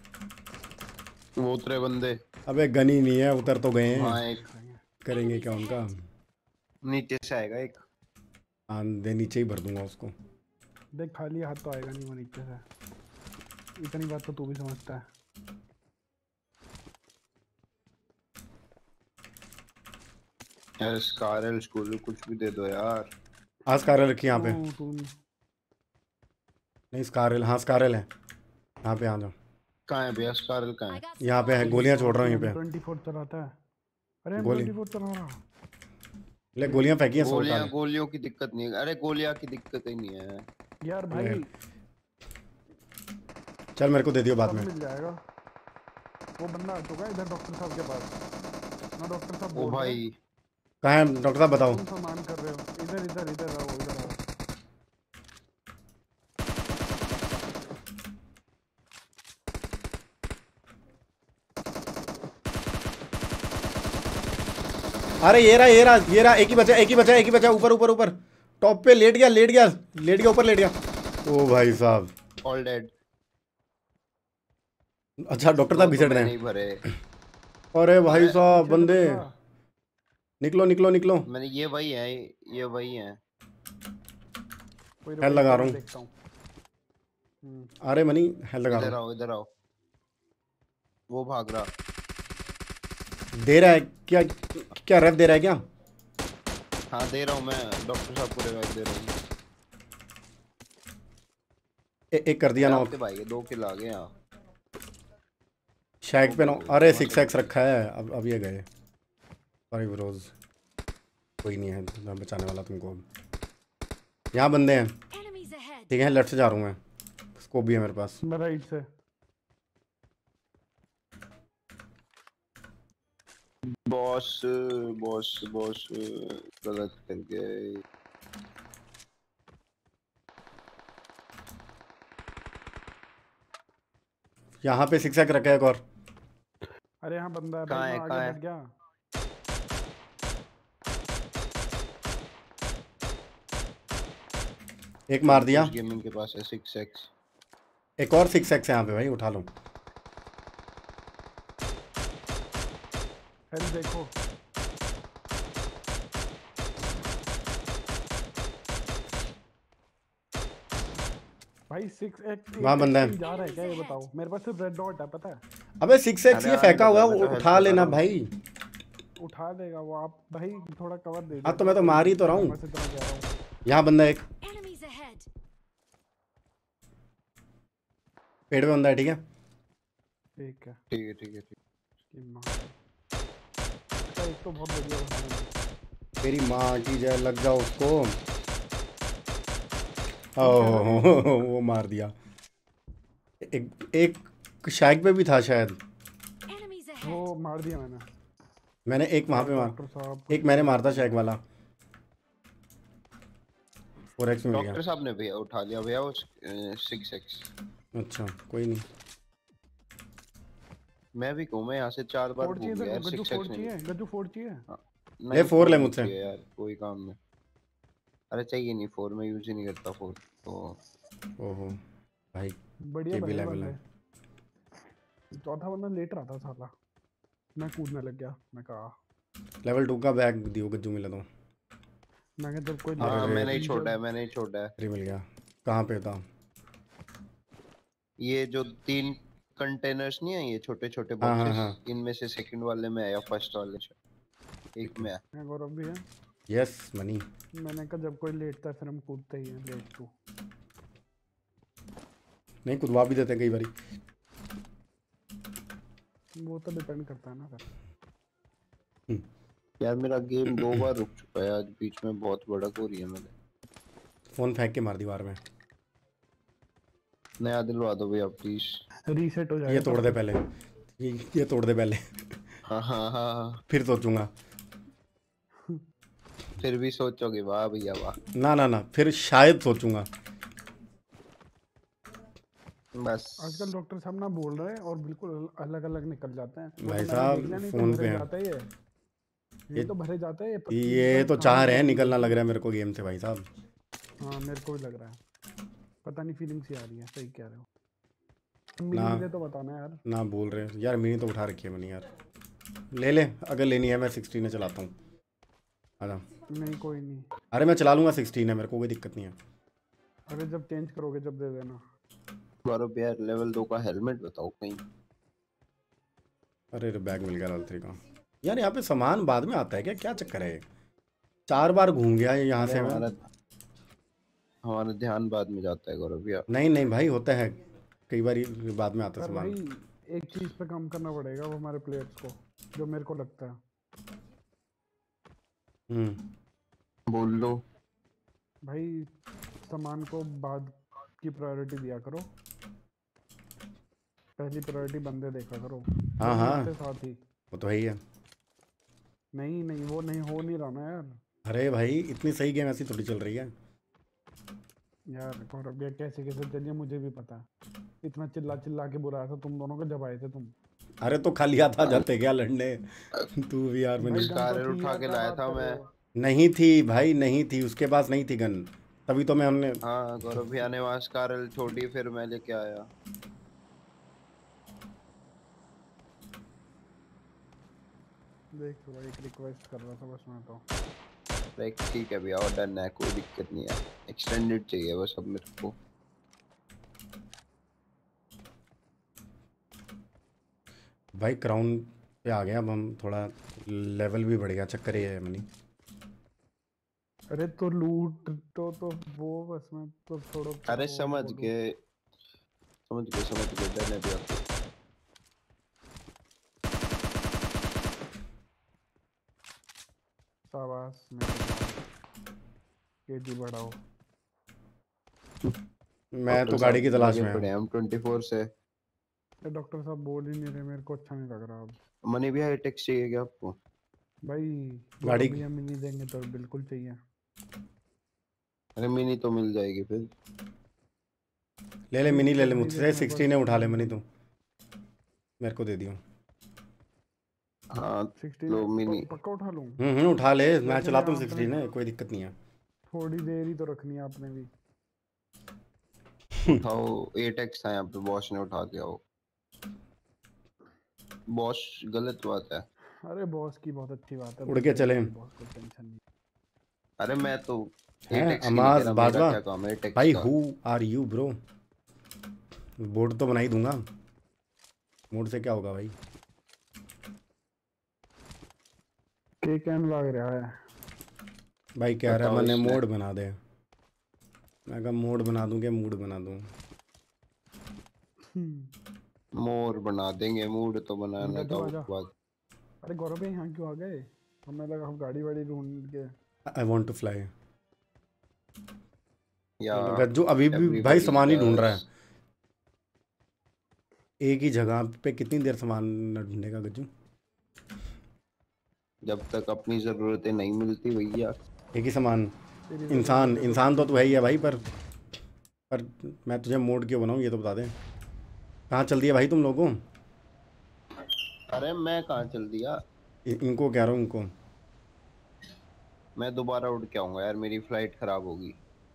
वो उतरे बंदे।
अबे गन ही नहीं है, उतर तो गए हैं।
हाँ, एक
करेंगे क्या उनका।
नीचे से आएगा एक।
हाँ दे, नीचे ही भर दूंगा उसको।
देख खाली हाथ तो आएगा नहीं वो नीचे से, इतनी बात तो तू भी समझता है।
यार स्कारल स्कूल कुछ भी दे दो यार।
हाँ स्कारल रखी यहाँ पे।
तू
नहीं स्कारल, हाँ स्कारल है यहाँ पे। आ जाओ।
कहाँ है भैया स्कारल, कहाँ है?
यहाँ पे है, गोलियाँ छोड़ रहा हूँ यहाँ पे।
24 चलाता है। अरे
गोली
24 चला रहा।
ले गोलियाँ फेंकी हैं।
गोलियों की दिक्कत नहीं है। अरे गोलियां की दिक्कत ही नहीं है
यार भाई।
चल मेरे को दे दियो बाद में।
मिल जाएगा। वो बंदा आ चुका है इधर डॉक्टर साहब के पास ना। डॉक्टर साहब
ओ भाई
कहाँ है डॉक्टर साहब, बताओ।
तुम सामान कर रहे हो। इधर इधर इधर आओ, इधर आओ।
अरे ये रहा एक ही बचा ऊपर ऊपर टॉप पे लेट गया ऊपर लेट गया। ओ भाई साहब
ऑल डेड।
अच्छा डॉक्टर साहब घिसट रहे
नहीं
हैं।
भरे।
अरे भाई साहब बंदे निकलो।
मैंने ये वही है।
हेल लगा रहा हूँ। अरे मनी हेल लगा रहा हूँ।
इधर आओ। वो भाग रहा।
दे रहा है क्या रेफ दे रहा है क्या?
हाँ दे रहा हूँ मैं। डॉक्टर साहब को रिवाइव दे रहा हूँ।
एक कर दिया ना
आपके भाई के 2 किल आ गए यहाँ।
शैक पे ना। अरे 6x रखा है। अब ये गए। सॉरी ब्रोज, कोई नहीं है मैं बचाने वाला तुमको। यहाँ बंदे हैं ठीक है। लेफ्ट से जा रहा हूँ मैं। स्कोप भी है मेरे पास।
मैं राइट से।
बॉस गलत कर गए।
यहाँ पे 6x रखा है एक और।
अरे यहाँ बंदा है।
कहाँ है?
आगे बढ़ गया।
एक मार दिया।
गेमिंग के पास है 6x।
एक और 6x है यहाँ पे भाई, उठा लो।
हेल देखो। भाई 6x
वहाँ बंदा है।
जा रहा है क्या ये बताओ, मेरे पास सिर्फ रेड डॉट है पता है।
अबे 6x
अरे
ये
आने
फेंका
दो,
हुआ
मैं
है,
तो
उठा
हेल्प
लेना
बता रहा
भाई।
उठा देगा वो, आप भाई थोड़ा कवर दे
हाँ
दो।
तो मैं तो मार ही तो रहा हूँ।
बस इतना कह रहा हूँ।
यहाँ बंदा एक
Enemies ahead.
पेड़ पे बंदा है, ठीक है।
ठीक है
ठीक है ठीक है ठीक
कि मार इसका एक तो बहुत बढ़िया बना है।
तेरी माँ की जय, लग जाओ उसको। ओह वो मार दिया। एक शैक पे भी था शायद।
Enemies
वो
ahead.
मार दिया मैंने।
मैंने एक वहाँ पे
डॉक्टर साहब
एक मैंने मारता शैक वाला। 4x मिल गया।
डॉक्टर साहब ने भैया उठा लिया भैया वो 6x।
अच्छा कोई नहीं।
मैं भी घूमे यहाँ से 4 बार
फोड़ चाहिए
घूम गया यार।
तेरे को? गज्जू
6x
फोड़
नहीं
चाहिए? गज्जू फोड़ चाहिए?
ले 4 ले
नहीं
मुझसे।
चाहिए यार, कोई काम नहीं। अरे चाहिए नहीं 4, मैं यूज ही नहीं करता 4 तो।
ओहो भाई
बढ़िया
के भी
बने
लेवल है।
बंदे। चौथा बंदा लेट रहा था साला, मैं कूदने लग गया। मैं कहा
लेवल 2 का बैग दियो गज्जू मिला तो।
मैं कहा जब कोई
हाँ
अरे,
मैंने ही छोड़ा है, मैंने ही छोड़ा है।
अरे मिल गया। कहाँ पे था?
ये जो 3 कंटेनर्स नहीं है, ये छोटे छोटे
हाँ, हाँ,
बॉक्सेस,
हाँ।
इनमें से सेकंड वाले में है या फर्स्ट वाले से एक में है।
मैं गौरव भी है।
Yes money.
मैंने कहा जब कोई लेटता है फिर हम कूदते ही हैं। लेट तू
नहीं कुदवा भी देते हैं कई बारी।
वो तो डिपेंड करता है ना फिर।
यार मेरा गेम 2 बार रुक चुका है आज बीच में, बहुत भड़क हो रही है मेरे।
फोन फेंक के मार दीवार में।
नया दिलवा दो भैया प्लीज।
रीसेट हो जाएगा।
ये तोड़ दे पहले। ये तोड़ दे पहले।
हाँ हाँ हाँ।
फिर सोचूंगा।
फिर भी सोचोगे वाह भैया वाह।
ना ना ना फिर शायद सोचूंगा।
बस
आजकल डॉक्टर साहब ना बोल रहे हैं और बिल्कुल अलग अलग निकल जाते हैं।
भाई
मैंने
साहब,
देख लिया, नहीं तो
फोन
भरे
पे हैं।
जाता है ये तो भरे जाता है
ये तो चाह रहे हैं निकलना लग रहा है मेरे को गेम से भाई साहब।
हाँ मेरे को भी लग रहा है, पता नहीं फीलिंग सी आ रही है। सही कह रहे हो।
ना
मिली तो बताना यार।
ना बोल रहे हैं यार, मिनी तो उठा रखी है मैंने यार। ले ले अगर लेनी है, मैं 16 चलाता हूँ। आजा।
नहीं कोई नहीं।
अरे मैं चला लूँगा, 16 है मेरे को, कोई दिक्कत नहीं है।
अरे जब चेंज करोगे जब दे देना।
गौरव यार लेवल 2 का हेलमेट बताओ कहीं।
अरे बैग मिल गया लेवल 3 का। यार यहाँ पे सामान बाद में आता है क्या? क्या चक्कर है? 4 बार घूम गया है यहाँ से मैं।
हमारा ध्यान बाद में जाता है गौरव यार।
नहीं नहीं भाई होता है कई बार बाद में आता है
पर
सामान।
भाई एक चीज पे काम करना पड़ेगा वो हमारे प्लेयर्स को, जो मेरे को लगता है।
बोल लो
भाई सामान को बाद की प्रायोरिटी दिया करो, पहली प्रायोरिटी बंदे देखा करो।
हाँ हाँ
साथ ही
वो तो है ही है।
नहीं नहीं वो नहीं हो नहीं रहा ना यार।
अरे भाई इतनी सही गेम ऐसी थोड़ी चल रही है
यार गौरव भैया कैसे कैसे चलिए मुझे भी पता है। इतना चिल्ला चिल्ला के बुलाया था तुम दोनों को जब आए थे तुम।
अरे तो खा लिया था जाते क्या लड़ने। तू भी यार मैंने
कार उठा के लाया था मैं।
नहीं थी भाई, नहीं थी उसके पास, नहीं थी गन, तभी तो मैं हमने।
हाँ गौरव भैया ने वहाँ कार छोड़ी फिर मैं लेके आया।
देख थोड़ा एक रिक्वेस्ट कर रहा था बस मैं तो।
ठीक है भैया और डन है, कोई दिक्कत नहीं है। एक्सटेंडेड चाहिए बस अब मेरे को।
भाई क्राउन पे आ गया अब हम, थोड़ा लेवल भी बढ़ गया। चक्कर ये है मनी।
अरे तो लूट तो वो बस मैं तो छोड़ो।
अरे समझ गए डन है भैया।
शाबाश केटी बढ़ाओ।
मैं तो गाड़ी की तलाश में
हूं। M24 से
डॉक्टर साहब बोल ही नहीं रहे, मेरे को अच्छा नहीं लग रहा अब।
मनी भैया टेक्स्ट चाहिए क्या आपको?
भाई
गाड़ी
भैया मिनी देंगे तो बिल्कुल चाहिए।
अरे मिनी तो मिल जाएगी फिर।
ले ले मिनी ले ले मुझसे। 16 है उठा ले मनी तू, मेरे को दे दियो।
हाँ
16
लो मिनी
पक्का उठा लूं?
उठा ले, मैं चलाता हूँ 16 है, कोई दिक्कत नहीं है।
थोड़ी देर ही तो रखनी है आपने भी।
उठाओ 8x था यहाँ पे, बॉस ने उठा के आओ। बॉस गलत बात है।
अरे बॉस की बहुत अच्छी बात है,
उड़ के चले।
बॉस को टेंशन नहीं।
अरे मैं तो
हैं अमाज बाजवा भाई, who are you bro? Board तो बना ही दूंगा, मोड से क्या होगा भाई।
के कैन लग रहा है
भाई कह रहा है
बताओ
मैंने
इसमें।
मोड बना दे, मैं कहा मोड बना दूं क्या मूड बना दूं।
मोर बना देंगे, मूड तो बनाना
गज्जू
था
आजा।
बात।
अरे गौरव भाई यहाँ क्यों आ गए? हमें लगा हम गाड़ी वाड़ी ढूंढ के।
I want to fly.
या
गज्जू अभी भी भाई
everybody
सामान ही ढूंढ रहा है,
does।
एक ही जगह पे कितनी देर सामान न ढूंढेगा गज्जू।
जब तक अपनी जरूरतें नहीं मिलती भैया।
एक ही सामान,
तेरी
इंसान
जरूरत है
इंसान तो तू है ही है भाई, पर मैं तुझे मोड क्यों बनाऊं ये तो बता दे। कहाँ चल दिया भाई तुम लोगों?
अरे मैं कहाँ चल दिया,
इनको कह रहा हूँ, इनको।
मैं दोबारा उड़ के आऊंगा यार, मेरी फ्लाइट खराब होगी।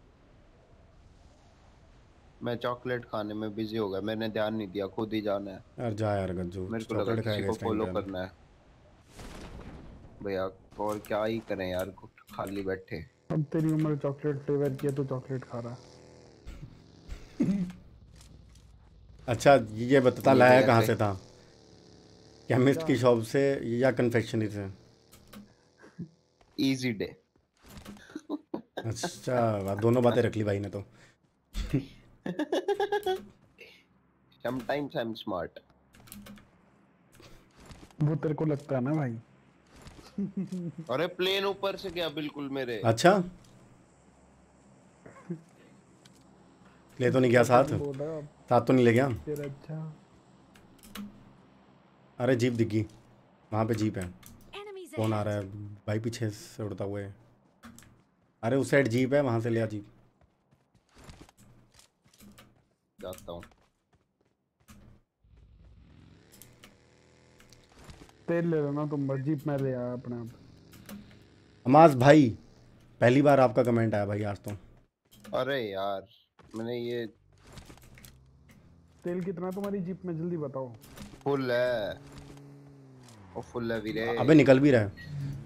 मैं चॉकलेट खाने में बिजी हो गया, मैंने ध्यान नहीं दिया, खुद ही जाना है।
यार जा यार गज्जू,
मेरे को लगा
चॉकलेट
किसी
खाएगा
को
इस टाइम
फॉलो
पे।
करना है भैया, और क्या ही करें यार, खाली बैठे।
अब तेरी उम्र चॉकलेट फ्लेवर की है तो चॉकलेट खा रहा है।
अच्छा ये बता
नहीं
लाया
भैया,
कहाँ
से
से था, केमिस्ट की शॉप से या कन्फेक्शनरी से?
Easy day.
अच्छा दोनों बातें रख ली भाई ने तो।
Sometimes I am smart.
वो तेरे को लगता है ना भाई।
अरे प्लेन ऊपर से गया बिल्कुल मेरे।
अच्छा ले तो नहीं गया साथ,
बोल रहा है
साथ तो नहीं ले गया।
फिर। अच्छा
अरे जीप दिख गई, वहाँ पे जीप है।
Enemies
कौन आ
ahead.
रहा है भाई पीछे से उड़ता हुए? अरे उस साइड जीप है, वहाँ से ले आ जीप।
जाता हूँ।
तेल ले लेना तुम बस, जीप में ले आया अपने आप।
अमाज भाई पहली बार आपका कमेंट आया भाई आज तो।
अरे यार मैंने ये
तेल कितना तुम्हारी जीप में, जल्दी बताओ।
फुल है, ओ फुल है वीरे।
अबे निकल भी रहा है।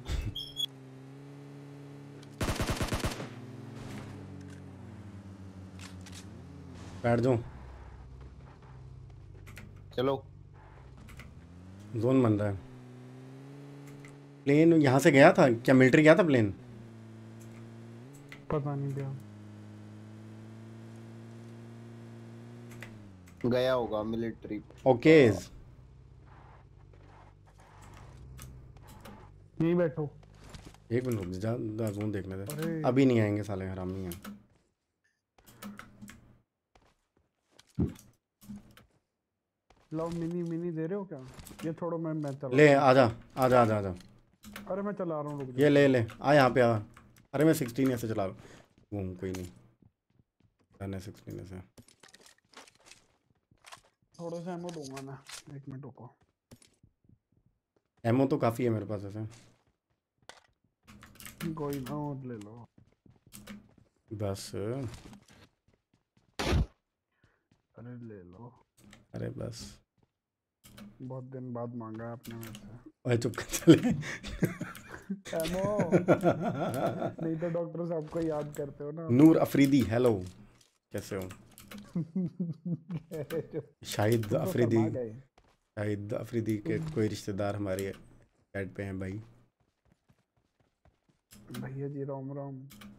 बैठ जाओ,
चलो
जोन बन रहा है। प्लेन यहाँ से गया था क्या? मिलिट्री गया था प्लेन?
पता नहीं क्या।
गया होगा मिलिट्री।
ओके
यहीं बैठो।
एक मिनट रुक जा, जोन देखने दे।
अरे
अभी नहीं आएंगे साले हरामी हैं।
लो मिनी मिनी दे रहे हो क्या? ये छोड़ो, मैं चला।
ले आजा आजा आजा आजा,
अरे मैं चला रहा हूँ, रुक
ये ले ले आ यहाँ पे आ। अरे मैं 16 ऐसे चला रहा हूँ, कोई नहीं है 16 ऐसे।
थोड़ा सा एमो दूंगा मैं, 1 मिनट रुको।
एमो तो काफ़ी है मेरे पास ऐसे।
कोई ना और ले लो
बस
अरे ले लो,
अरे बस
बहुत दिन बाद मांगा है आपने मेरे से।
ओए चुप कर चले।
एमो नहीं तो डॉक्टर साहब को याद करते हो ना।
नूर अफरीदी हेलो, कैसे हो? शाहिद
तुम तो
अफरीदी,
शर्मा गए।
शाहिद अफरीदी के कोई रिश्तेदार हमारे ऐड पे हैं भाई।
भैया जी राम राम।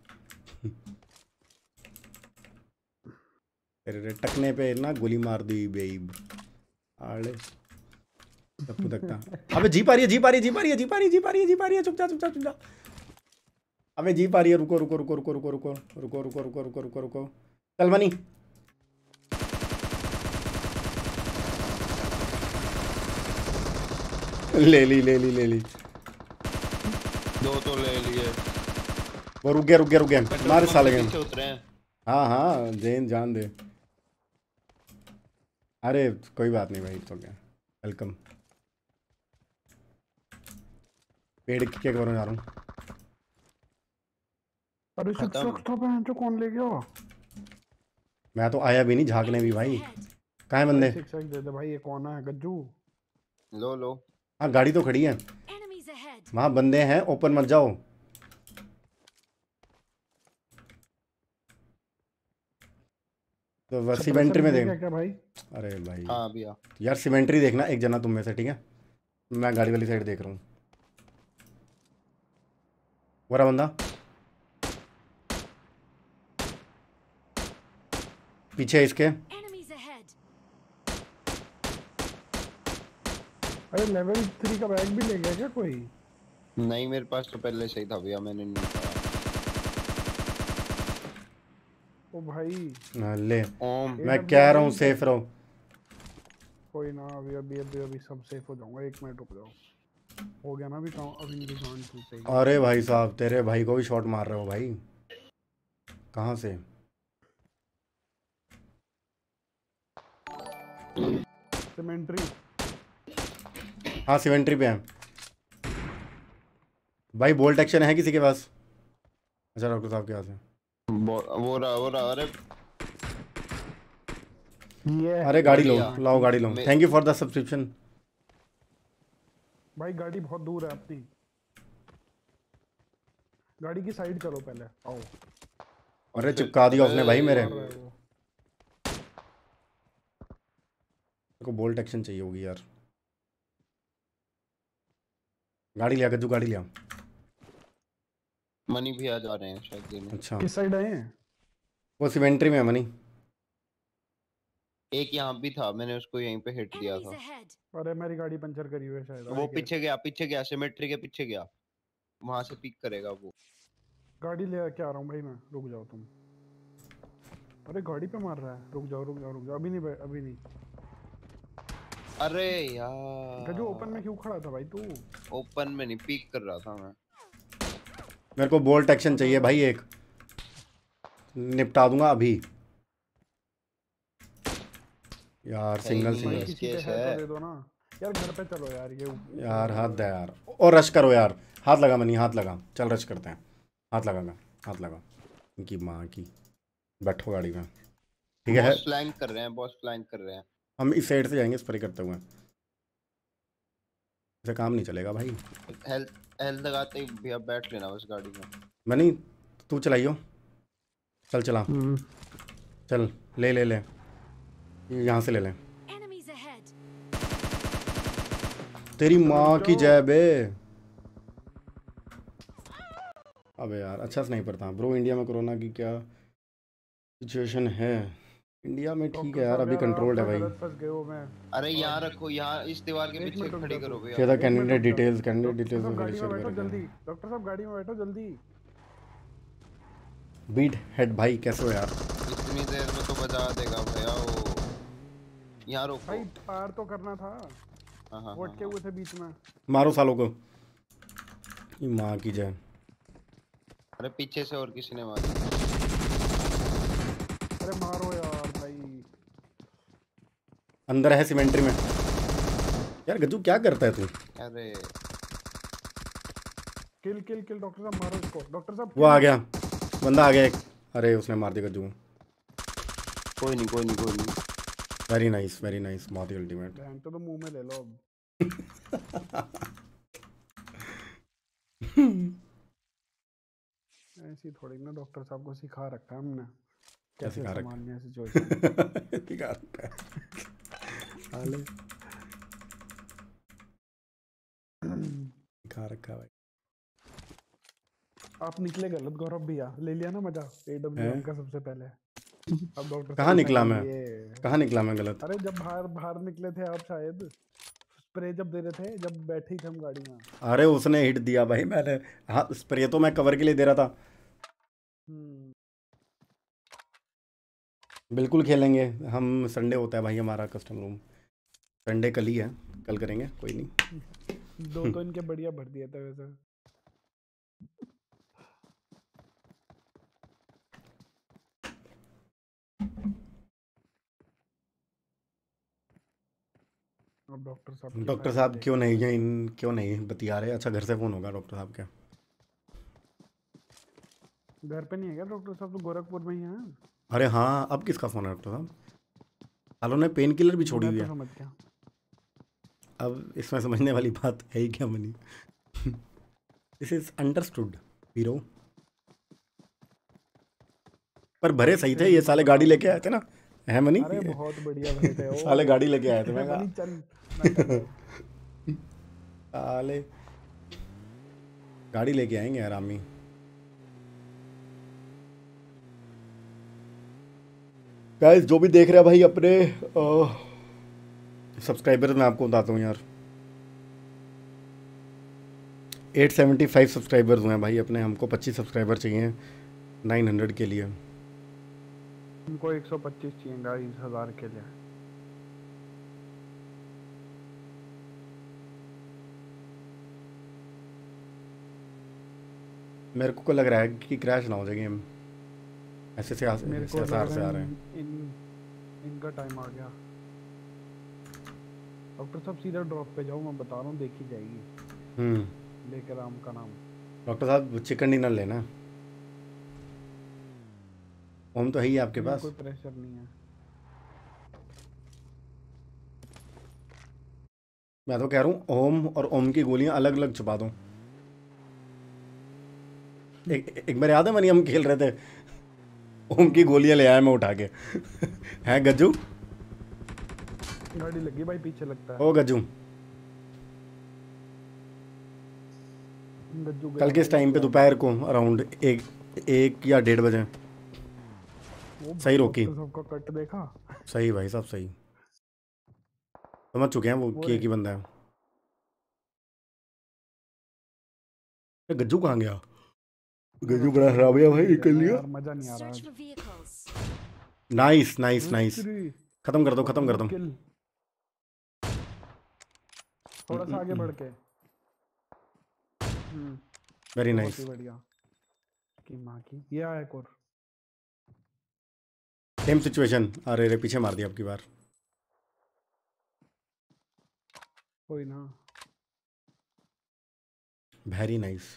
तेरे टकने पे ना गोली मार दी बेईब। आड़े सब देखता। अबे जीप आ रही है, जीप आ रही है, जीप आ रही है, जीप आ रही है, जीप आ रही है, जीप आ रही है, चुप जा चुप जा चुप जा। अबे जीप आ रही है, रुको रुको रुको रुको रुको रुको रुको रुको रुको रुको रुको रुको। चल बनी। ले ली ले ली ले ली।
दो तो ले लिए।
वो रुक गया रुक गया रुक गया, मार साले के।
पीछे उतरे हैं।
हाँ हाँ जैन जान दे। अरे कोई बात नहीं भाई, तो क्या वेलकम। पेड़ की क्या करने जा रहा हूँ।
अरे शिक्षक तो बहन जो कौन ले गया?
मैं तो आया भी नहीं झांकने भी भाई। कहाँ है बंदे?
शिक्षक दे दे भाई, ये कौन है गज्जू?
लो लो।
हाँ गाड़ी तो खड़ी है,
Enemies ahead.
वहाँ बंदे हैं, ओपन मत जाओ। तो बस
सप्रेसर
सीमेंट्री में देख।
मिलेगा क्या भाई?
अरे भाई
हाँ भैया।
यार सीमेंट्री देखना एक जना तुम में से, ठीक है? मैं गाड़ी वाली साइड देख रहा हूँ। वो रहा बंदा पीछे है इसके।
Enemies ahead.
अरे लेवल 3 का बैग भी ले गया क्या कोई?
नहीं मेरे पास तो पहले से ही था भैया, मैंने नहीं उठाया।
ओ भाई
ले
ओम
मैं कह रहा हूँ सेफ रहो।
कोई ना, अभी अभी अभी अभी सब सेफ हो जाऊंगा। 1 मिनट रुक जाओ। हो गया ना अभी काम, अब इनकी जान छूटेगी।
अरे भाई साहब तेरे भाई को भी शॉट मार रहे हो भाई, कहाँ से?
सीमेंट्री।
हाँ सीमेंट्री पे है भाई। बोल्ट एक्शन है किसी के पास? अच्छा डॉक्टर साहब के पास है।
वो रहा। अरे
ये
अरे गाड़ी लो,
बढ़िया।
लाओ गाड़ी लो। Thank you for the subscription.
भाई गाड़ी बहुत दूर है अपनी। गाड़ी की साइड चलो पहले, आओ।
अरे चिपका दिया उसने भाई मेरे
मार रहा है वो।
को। बोल्ट एक्शन चाहिए होगी यार। गाड़ी लिया गज्जू, गाड़ी लिया।
मनी भी आ जा रहे हैं शायद देने।
अच्छा
किस साइड आए हैं?
वो सीमेंट्री में है मनी।
एक यहाँ भी था, मैंने उसको यहीं पे हिट दिया
Enemies
था।
ahead.
अरे मेरी गाड़ी पंचर करी हुई है शायद।
वो
आगे।
पीछे गया सिमेट्री के पीछे गया, वहां से पिक करेगा वो।
गाड़ी ले के आ रहा हूँ भाई मैं, रुक जाओ तुम। अरे गाड़ी पे मार रहा है, रुक जाओ रुक जाओ रुक जाओ। अभी नहीं अभी नहीं।
अरे यार
गजू ओपन में क्यों खड़ा था भाई तू?
ओपन में नहीं, पिक कर रहा था मैं।
मेरे को बोल्ट एक्शन चाहिए भाई, एक निपटा दूंगा अभी यार। सिंगल
नहीं,
सिंगल
किसी पे
केस
है
है।
तो दे दो ना यार। घर पे चलो यार। ये
यार हाथ है यार। और रश करो यार, हाथ लगा मनी, हाथ लगा। चल रश करते हैं। हाथ लगा, हाथ लगा। इनकी माँ की। बैठो गाड़ी में, ठीक है?
बॉस फ्लैंक कर रहे हैं, बॉस फ्लैंक कर रहे हैं।
हम इस साइड से जाएंगे स्प्रे करते हुए। ऐसे काम नहीं चलेगा भाई।
हेल्थ लगाते ही भैया बैठ लेना बस गाड़ी में।
मनी तू चलाइयो। चल चला, चल ले ले ले, यहाँ से ले ले।
Enemies ahead.
तेरी माँ की जय बे। अबे यार अच्छा स्नाइपर था ब्रो। इंडिया में कोरोना की क्या सिचुएशन है? इंडिया में ठीक है यार, अभी कंट्रोल्ड है भाई।
फंस गए हो मैं।
अरे यहाँ रखो, यहाँ इस दीवार के
एक
पीछे
मिनट रुक
खड़ी
जा
करो
तू।
भैया।
शेयर द
एक
कैंडिडेट
मिनट रुक जा।
डिटेल्स, कैंडिडेट
डॉक्टर
डिटेल्स
साहब
वगैरह
गाड़ी में
शेयर
बैठो
करेंगे।
जल्दी। डॉक्टर साहब गाड़ी में बैठो जल्दी।
बीट हेड भाई कैसे हो यार?
इतनी देर में तो बजा देगा भैया वो। यहाँ रोको।
भाई पार तो करना था।
हाँ हाँ
वो अटके हुए थे बीच में।
मारो सालों को। ये माँ की जय।
अरे पीछे से और किसी ने मारी।
अरे मारो यार भाई।
अंदर है सीमेंट्री में। यार गज्जू क्या करता है तू?
अरे
किल किल किल। डॉक्टर साहब मारो इसको। डॉक्टर साहब
वो आ गया, बंदा आ गया एक। अरे उसने मार दिया गज्जू।
कोई नहीं कोई नहीं कोई नहीं।
वेरी नाइस वेरी नाइस, बहुत ही अल्टीमेट।
बहन तो मुंह में ले लो अब। ऐसी थोड़ी ना डॉक्टर साहब को सिखा रखा है हमने कैसे
सिखा रखा
संभालनी है सिचुएशन।
सिखा रखा है साले। सिखा रखा है भाई।
आप निकले गलत गौरव भैया, ले लिया ना मजा एडब्ल्यूएम का सबसे पहले। अब डॉक्टर
कहाँ
साहब
निकला मैं?
ये-
कहाँ निकला मैं गलत?
अरे जब बाहर बाहर निकले थे आप शायद, स्प्रे जब दे रहे थे जब बैठे ही थे हम गाड़ी में।
अरे उसने हिट दिया भाई, मैंने हाँ स्प्रे तो मैं कवर के लिए दे रहा था। बिल्कुल खेलेंगे हम। संडे होता है भाई हमारा कस्टम रूम। संडे कल ही है, कल करेंगे कोई नहीं।
दो तो इनके बढ़िया भर दिए थे वैसे। अब डॉक्टर साहब की
डॉक्टर
फाइल
साहब
देख-
क्यों नहीं है क्यों नहीं बतिया रहे? अच्छा घर से फ़ोन होगा डॉक्टर साहब के।
घर पे नहीं है क्या डॉक्टर साहब? तो गोरखपुर में ही है।
अरे हाँ, अब किसका फ़ोन है डॉक्टर साहब? सालों ने पेन किलर भी छोड़ी
मैं
हुई
तो
है।
समझ गया।
अब इसमें समझने वाली बात है ही क्या money? This is understood hero. पर भरे सही थे ये साले, गाड़ी लेके आए थे ना, है मनी?
अरे बहुत बढ़िया भेंट है। ओ
साले गाड़ी लेके आए थे मैं
मनी
कहा
चल मैं कर रहा हूँ।
साले गाड़ी लेके आएंगे यार आमी। गाइस जो भी देख रहे हैं भाई अपने सब्सक्राइबर्स मैं आपको बताता हूँ यार, 875 सब्सक्राइबर्स हुए हैं भाई अपने। हमको 25 सब्सक्राइबर चाहिए 900 के लिए।
उनको 125 चाहिए गाइस 1000 के लिए।
मेरे को लग रहा है कि क्रैश ना हो जाए गेम, ऐसे से
मेरे को
आसार
लग
से
रहा
आ
है
रहे हैं।
इनका टाइम आ गया। डॉक्टर साहब सीधा ड्रॉप पे जाओ, मैं बता रहा हूँ देखी जाएगी। लेकर राम का नाम।
डॉक्टर साहब चिकन डिनर लेना, ओम तो है ही आपके
नहीं
पास।
कोई प्रेशर नहीं है।
मैं तो कह रहा हूँ ओम और ओम की गोलियां अलग अलग छुपा दो। एक बार याद है मनी हम खेल रहे थे, ओम की गोलियां ले आया मैं उठा के। हैं गज्जू?
गाड़ी लगी भाई पीछे लगता है।
ओ गज्जू,
गज्जू
कल के इस टाइम पे दोपहर को अराउंड 1 या 1:30 बजे सही रोकी।
सबका कट देखा?
सही भाई सब सही, समझ चुके हैं वो कि एक ही बंदा है। गज्जू कहाँ गया? गज्जू बड़ा खराब है भाई, निकल लिया।
मजा नहीं आ रहा।
Search for vehicles.
Nice nice nice, खत्म कर दो खत्म कर दो।
थोड़ा सा आगे बढ़ के।
Very nice.
बढ़िया की माँ की। ये आया एक और
सेम सिचुएशन। अरे रे पीछे मार दिया अब की बार।
कोई ना।
Very nice.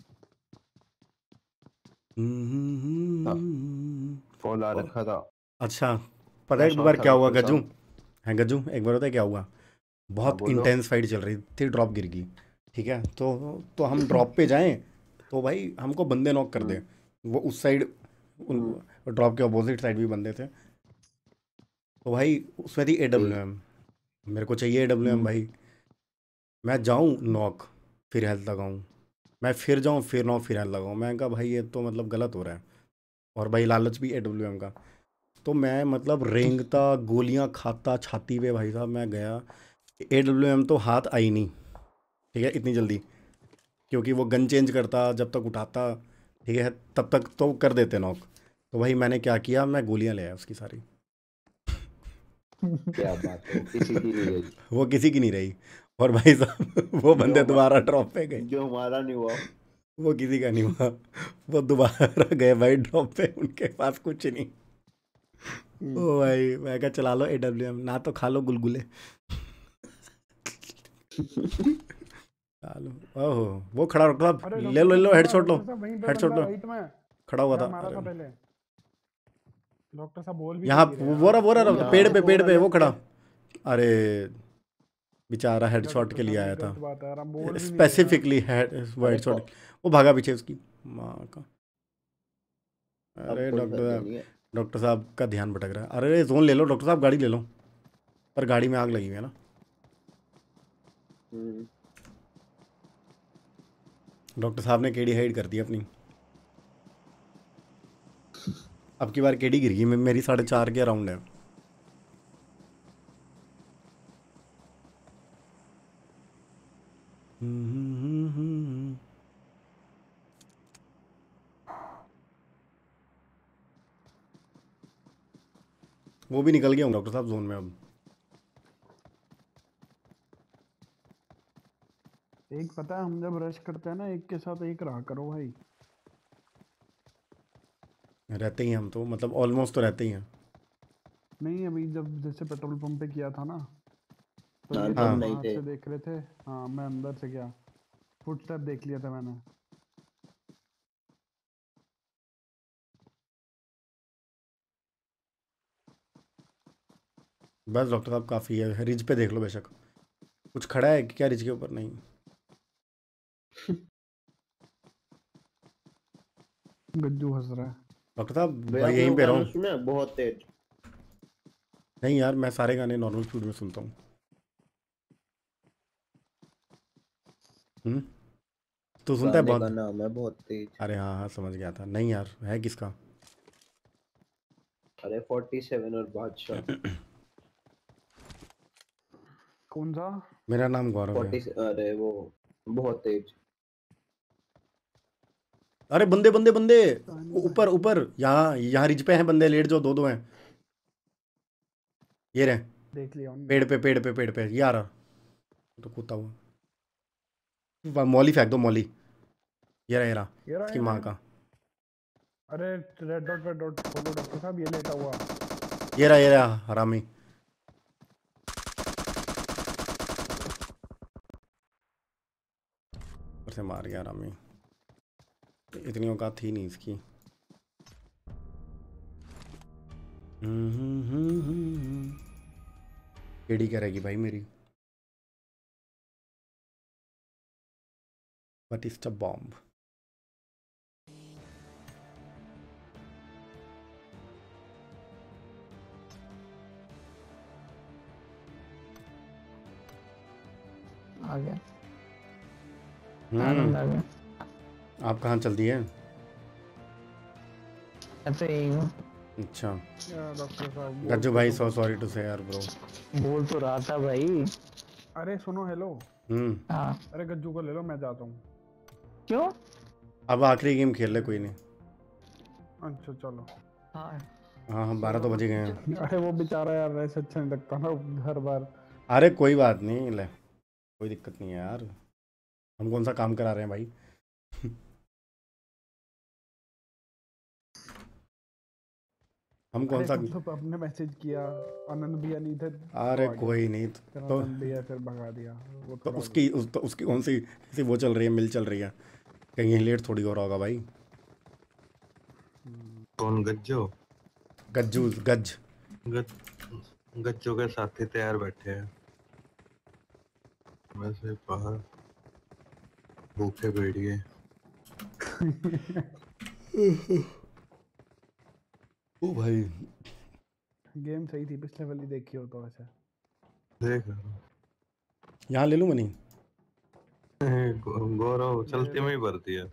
फॉल आ रखा था।
अच्छा पता है एक बार क्या हुआ गज्जू? हैं गज्जू एक बार पता है क्या हुआ? बहुत इंटेंस फाइट चल रही थी, ड्रॉप गिर गई, ठीक है। तो हम ड्रॉप पे जाएं तो भाई हमको बंदे नॉक कर दे। वो उस साइड ड्रॉप के अपोजिट साइड भी बंदे थे। तो भाई उसमें थी AWM, मेरे को चाहिए AWM भाई। मैं जाऊं नॉक फिर हेल्थ लगाऊं, मैं फिर जाऊं फिर नॉक फिर हेल्थ लगाऊं। मैं कहा भाई ये तो मतलब गलत हो रहा है। और भाई लालच भी AWM का। तो मैं मतलब रेंगता गोलियां खाता छाती पे भाई साहब मैं गया। AWM तो हाथ आई नहीं, ठीक है, इतनी जल्दी, क्योंकि वो गन चेंज करता जब तक उठाता, ठीक है, तब तक तो कर देते नॉक। तो भाई मैंने क्या किया, मैं गोलियां ले आया उसकी सारी।
क्या बात है, किसी की नहीं रही।
वो किसी की नहीं रही। और भाई साहब वो बंदे दोबारा ड्रॉप पे गए,
जो हमारा नहीं हुआ
वो किसी का नहीं हुआ। वो दोबारा गए भाई ड्रॉप पे, उनके पास कुछ नहीं। ओ भाई मैं क्या चला लो AWM, ना तो खा लो गुलगुले। चलो ओहो वो खड़ा रखा, ले लो ले लो, हेडशॉट लो, हेडशॉट लो। खड़ा हुआ था
पहले डॉक्टर साहब बोल भी
यहाँ, वो रहा पेड़ पे वो खड़ा। अरे बेचारा हेडशॉट के लिए आया था स्पेसिफिकली, हेडशॉट। वो भागा पीछे उसकी माँ का। अरे डॉक्टर साहब का ध्यान भटक रहा है। अरे जोन ले लो डॉक्टर साहब, गाड़ी ले लो। पर गाड़ी में आग लगी हुई है ना। डॉक्टर साहब ने केडी हाइड कर दी अपनी। अब की बार केडी गिर गई, मेरी 4.5 के अराउंड है। वो भी निकल गया हूँ डॉक्टर साहब जोन में अब।
एक पता है हम जब रश करते हैं ना, एक के साथ एक रहा करो भाई।
रहते ही हम तो, मतलब ऑलमोस्ट तो रहते ही हैं।
नहीं अभी जब जैसे पेट्रोल पंप पे किया था ना, तो ये
हाँ।
बाहर से देख रहे थे। हाँ मैं अंदर से गया, फुटस्टेप देख लिया था मैंने।
बस डॉक्टर साहब काफ़ी है। रिज पे देख लो बेशक, कुछ खड़ा है क्या रिज के ऊपर? नहीं।
गज्जू हंस रहा है।
डॉक्टर साहब भाई यहीं पे रहो।
सुना बहुत तेज।
नहीं यार, मैं सारे गाने नॉर्मल स्पीड में सुनता हूँ। तू सुनता है
गाने
बहुत?
का नाम है बहुत तेज।
अरे हाँ हाँ, समझ गया था। नहीं यार, है किसका?
अरे 47 और बादशाह।
कौन सा?
मेरा नाम गौरव है।
40 अरे वो बहुत तेज।
अरे बंदे बंदे बंदे, ऊपर ऊपर, यहाँ यहाँ रिज पे हैं बंदे, लेट जाओ, दो हैं। ये रहे
देख लिया उनने।
पेड़ पे ये आ रहा। तो कूदता हुआ मौली फेंक दो, मौली। ये रहा
ये रहा,
इसकी
ये
माँ
रहा।
का।
अरे रेड डॉट खोलो डॉक्टर साहब, ये लेटा हुआ।
ये रहा हरामी। ऊपर से मार गया हरामी। इतनी औकात थी नहीं इसकी। केडी करेगी भाई मेरी। What is the bomb?
आ गया।
हम्म,
आनंद आ गया।
आप कहाँ चल दिए?
ऐसे ही हूँ।
अच्छा
या डॉक्टर साहब
गज्जू भाई, सो सॉरी टू से यार ब्रो।
बोल तो रहा था भाई।
अरे सुनो, हेलो।
हाँ
अरे गज्जू को ले लो, मैं जाता हूँ।
क्यों?
अब आखिरी गेम खेल ले, कोई नहीं।
अच्छा चलो।
हाँ
हाँ 12 तो बजे गए हैं।
अरे वो बेचारा यार, ऐसे अच्छा नहीं लगता ना हर बार।
अरे कोई बात नहीं, ले कोई दिक्कत नहीं है यार। हम कौन सा काम करा रहे हैं भाई? हम कौन सा?
मतलब आपने मैसेज किया, आनंद भैया नहीं थे।
अरे कोई नहीं तो
आनंद भैया फिर भगा दिया वो
तो उसकी कौन सी ऐसी वो चल रही है, मिल चल रही है। कहीं लेट थोड़ी हो रहा होगा भाई।
कौन? गज्जो?
गज्जू
गज्जो के साथी तैयार बैठे हैं वैसे बाहर भूखे बैठ गए।
ओ भाई
गेम सही थी, पिछले वाली देखी हो तो वैसे।
देख
यहाँ ले लूँ मनी?
गौरव चलती में ही भरती है।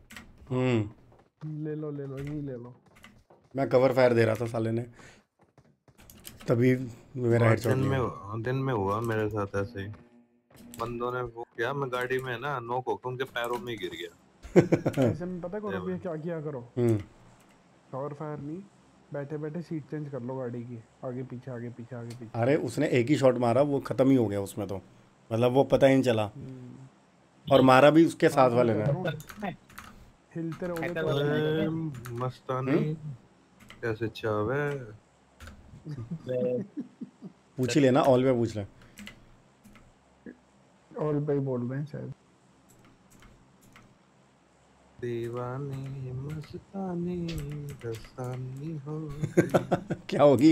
ले लो यही ले लो।
मैं कवर फायर दे रहा था साले ने, तभी मेरा हेडशॉट
दिन में हुआ मेरे साथ ऐसे ही। बंदों ने वो किया, मैं गाड़ी में ना नॉक होकर उनके पैरों में गिर गया।
ऐसे में पता करो भैया क्या किया करो। कवर फायर नहीं, बैठे बैठे सीट चेंज कर लो गाड़ी की, आगे पीछे आगे पीछे आगे पीछे।
अरे उसने एक ही शॉट मारा, वो खत्म ही हो गया उसमें तो, मतलब वो पता ही नहीं चला। और मारा भी उसके साथ वाले ने।
हिलते रहोगे
मस्तानी कैसे चावे।
पूछ ही लेना, ऑल पे पूछ ले।
ऑल पे ही बोल रहे हैं शायद।
दीवानी मस्तानी दस्तानी हो।
क्या होगी?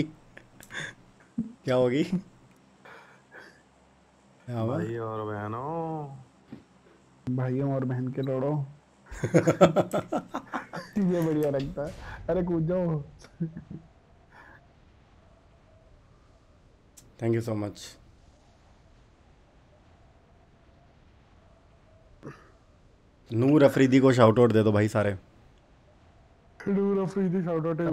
भाई और बहनों,
भाइयों और बहन के लड़ो। ये बढ़िया लगता है। अरे कूद जाओ।
Thank you so much. Noor Afridi को शाउट आउट दे दो भाई सारे।
नूर अफरीदी शाउट आउट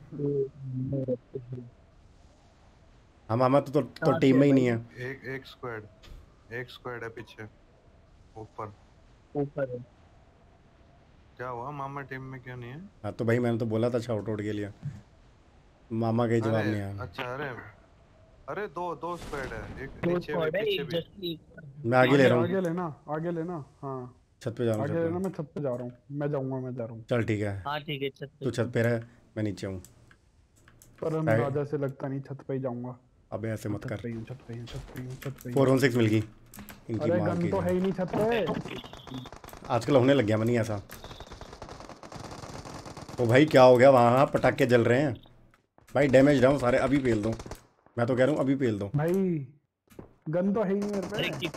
हम मामा तो टीम में ही नहीं है।
एक स्क्वाड है पीछे ऊपर
है।
क्या हुआ? मामा टीम में क्यों नहीं है?
हाँ तो भाई मैंने तो बोला था शाउट आउट के लिए, मामा का जवाब नहीं आया।
अच्छा अरे दो स्क्वाड है, एक नीचे भी पीछे भी।
मैं आगे ले रहा हूँ।
आगे लेना। हाँ
छत पे जा रहा हूँ।
आगे लेना, मैं छत पे जा रहा हूँ। मैं जा रहा हूँ।
चल ठीक है।
हाँ ठीक है,
तू छत पे रह, मैं नीचे हूँ।
पर अंदाजा से लगता नहीं, छत पे ही जाऊंगा।
अबे ऐसे मत कर।
छत पे ही
416 मिल गई इनकी
अरे
माँ
गन
की।
तो है ही नहीं छत पे।
आजकल होने लग गया मनी ऐसा। तो भाई क्या हो गया वहाँ? पटाखे जल रहे हैं भाई, डैमेज डाउन सारे। अभी पेल दो, मैं तो कह रहा हूँ अभी पेल दो
भाई। गन तो है ही नहीं मेरे पे।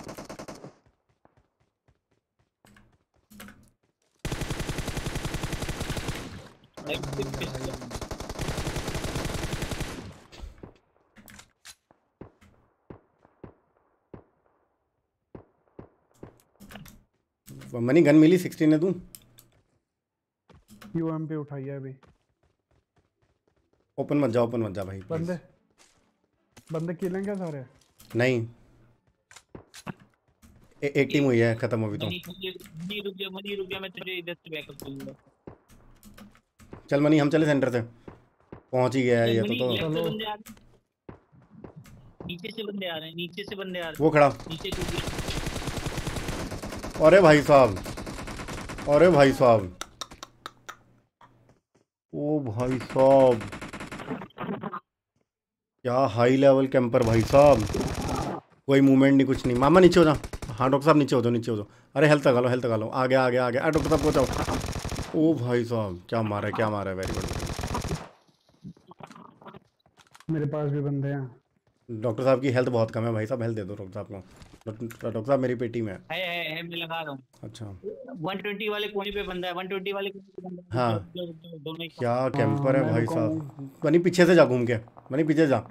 मनी गन मिली 16 है तू?
यूएमपी उठाई है अभी।
ओपन मत जा भाई please।
बंदे किलेंगे क्या सारे?
नहीं एक टीम हुई है, खत्म अभी तो।
मनी रुक जा, मैं तुझे इधर से बैकअप दूंगा।
चल मनी हम चले सेंटर से, पहुंच ही गया है ये तो।
चलो नीचे से बंदे आ रहे हैं,
वो खड़ा।
नीचे कूद गया।
अरे भाई साहब, ओ भाई साहब, क्या हाई लेवल कैंपर भाई साहब। कोई मूवमेंट नहीं, कुछ नहीं। मामा नीचे हो जा। हाँ डॉक्टर साहब नीचे हो जाओ। अरे हेल्थ लगा लो। आगे डॉक्टर साहब पहुँचाओ। ओ भाई साहब क्या मारा है, वेरी गुड।
मेरे पास भी बंदे हैं।
डॉक्टर साहब की हेल्थ बहुत कम है भाई साहब, हेल्थ दे दो डॉक्टर साहब को। डॉक्टर साहब मेरी पेटी में
है मैं लगा रहा हूँ।
अच्छा
120 वाले कोने पे बंदा है, 120 वाले कोने पे बंदा है।
हाँ
दोनों ही
क्या कैंपर है भाई साहब। मनी पीछे से जा घूम के, मनी पीछे जा,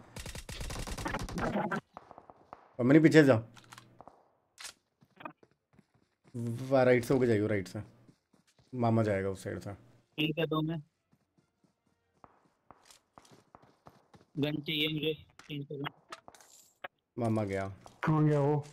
और मनी पीछे जा। राइट से होके जाइए, राइट से। मामा जाएगा उस साइड से।
ठीक है, दो में गन चाहिए मुझे 300 गन।
मामा गया।
कहाँ गया वो?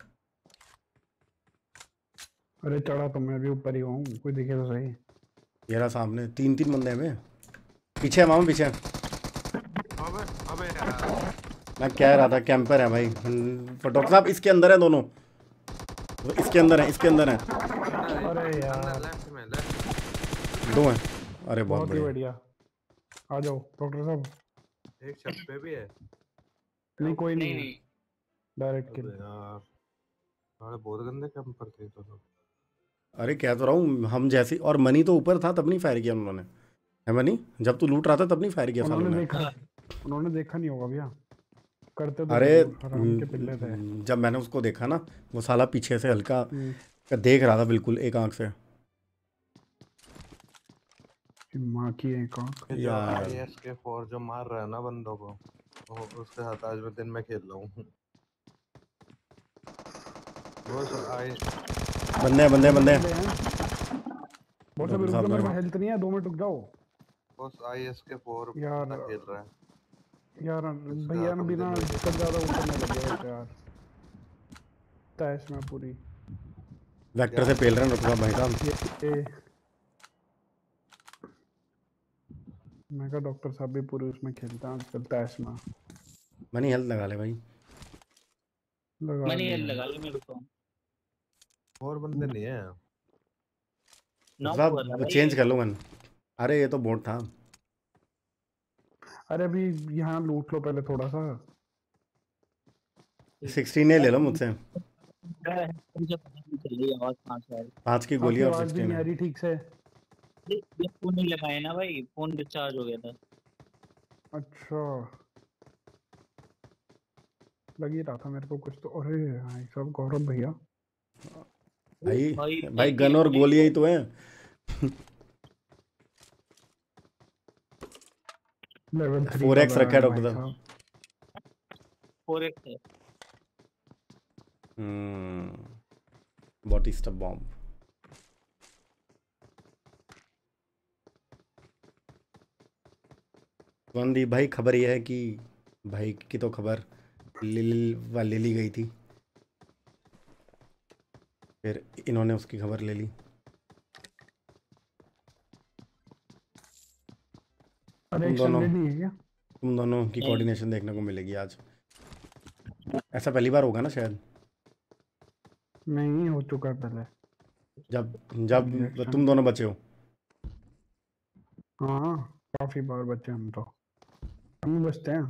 अरे चढ़ा तो मैं भी ऊपर ही हूँ, कोई दिखे तो सही।
ये रहा सामने, 3 बंदे हैं में। पीछे है मामा, पीछे।
अबे यार
मैं कह रहा था कैंपर है भाई। डॉक्टर साहब इसके अंदर है दोनों, इसके अंदर है।
अरे यार
लेफ्ट में, लेफ्ट।
2 हैं। अरे बहुत
ही
बढ़िया।
बढ़िया। आ जाओ डॉक्टर साहब।
एक छत पे भी है।
नहीं कोई नहीं है, डायरेक्ट किल।
यार साले बहुत गंदे कैंपर थे तो लोग।
अरे कह तो रहा हूँ हम जैसी। और मनी तो ऊपर था तब नहीं फायर किया उन्होंने, है मनी? जब तू लूट रहा था तब नहीं फायर किया सालों ने।
उन्होंने देखा नहीं होगा भैया, करते तो
अरे
हराम के पिल्ले थे।
जब मैंने उसको देखा ना, वो साला पीछे से हल्का देख रहा था बिल्कुल एक आंख से।
माँ की एक आंख
यार।
ISK-4 जो मार रहा है ना बंदों को, उसके साथ आज मैं दिन में खेल रहा हूँ।
बंदे
बहुत से रुक जाओ, मेरे पास हेल्थ नहीं है, 2 मिनट रुक जाओ।
बस ISK-4
यार
खेल रहा है
यार भैया ने बिना दिक्कत ज्यादा ऊपर नहीं लगे होते यार। तैश में पूरी
वेक्टर से पेल रहे हैं डॉक्टर भाई साहब।
मैं कहा डॉक्टर साहब भी पूरी उसमें खेलता है आजकल तैश में।
मनी हेल्थ लगा ले भाई।
मनी हेल्थ लगा ले मेरे को।
और बंदे नहीं है
साहब, चेंज कर लो मन। अरे ये तो बोट था।
अरे अभी यहाँ लूट लो पहले थोड़ा सा।
16 ले लो मुझसे। 5 की गोली और 16
नहीं आ रही ठीक से।
फोन नहीं लगाया ना भाई, फोन डिस्चार्ज हो गया था।
अच्छा लग ही रहा था मेरे को कुछ तो। अरे भाई सब गौरव भैया
भाई गन और गोली ही तो है।
लेवल 3
4x रखा है डॉक्टर साहब।
4x है।
Bautista bomb. वंदी भाई खबर यह है कि भाई की तो खबर ले ली गई थी, फिर इन्होंने उसकी खबर ले ली। तुम दोनों की कोऑर्डिनेशन देखने को मिलेगी आज। ऐसा पहली बार होगा ना शायद।
नहीं हो चुका पहले,
जब तुम दोनों बचे हो।
हाँ काफी बार बचे हम बचते हैं।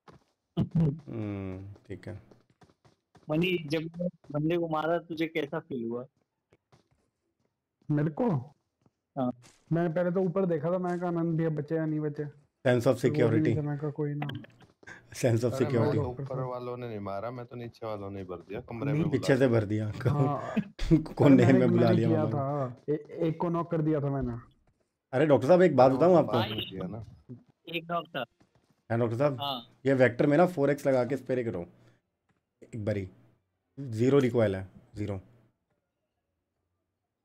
ठीक है।
मनी जब बंदे को मारा तुझे कैसा फील हुआ?
मेरे को
हाँ।
मैं पहले तो ऊपर देखा था, मैं कहा आनंद भैया बचे या नहीं बचे।
Sense of security.
मैं कहा कोई ना।
Sense of security.
ऊपर वालों ने नहीं मारा, मैं तो नीचे वालों ने भर दिया कमरे में।
पीछे से भर दिया।
हाँ।
कोने में बुला लिया
था। एक को नॉक कर दिया था मैंने।
अरे डॉक्टर साहब एक बात बताऊं आपको।
एक नॉक था।
है डॉक्टर साहब।
हाँ।
ये वेक्टर में ना 4x लगा के स्प्रे करो एक बारी। 0 रिकॉइल है, 0।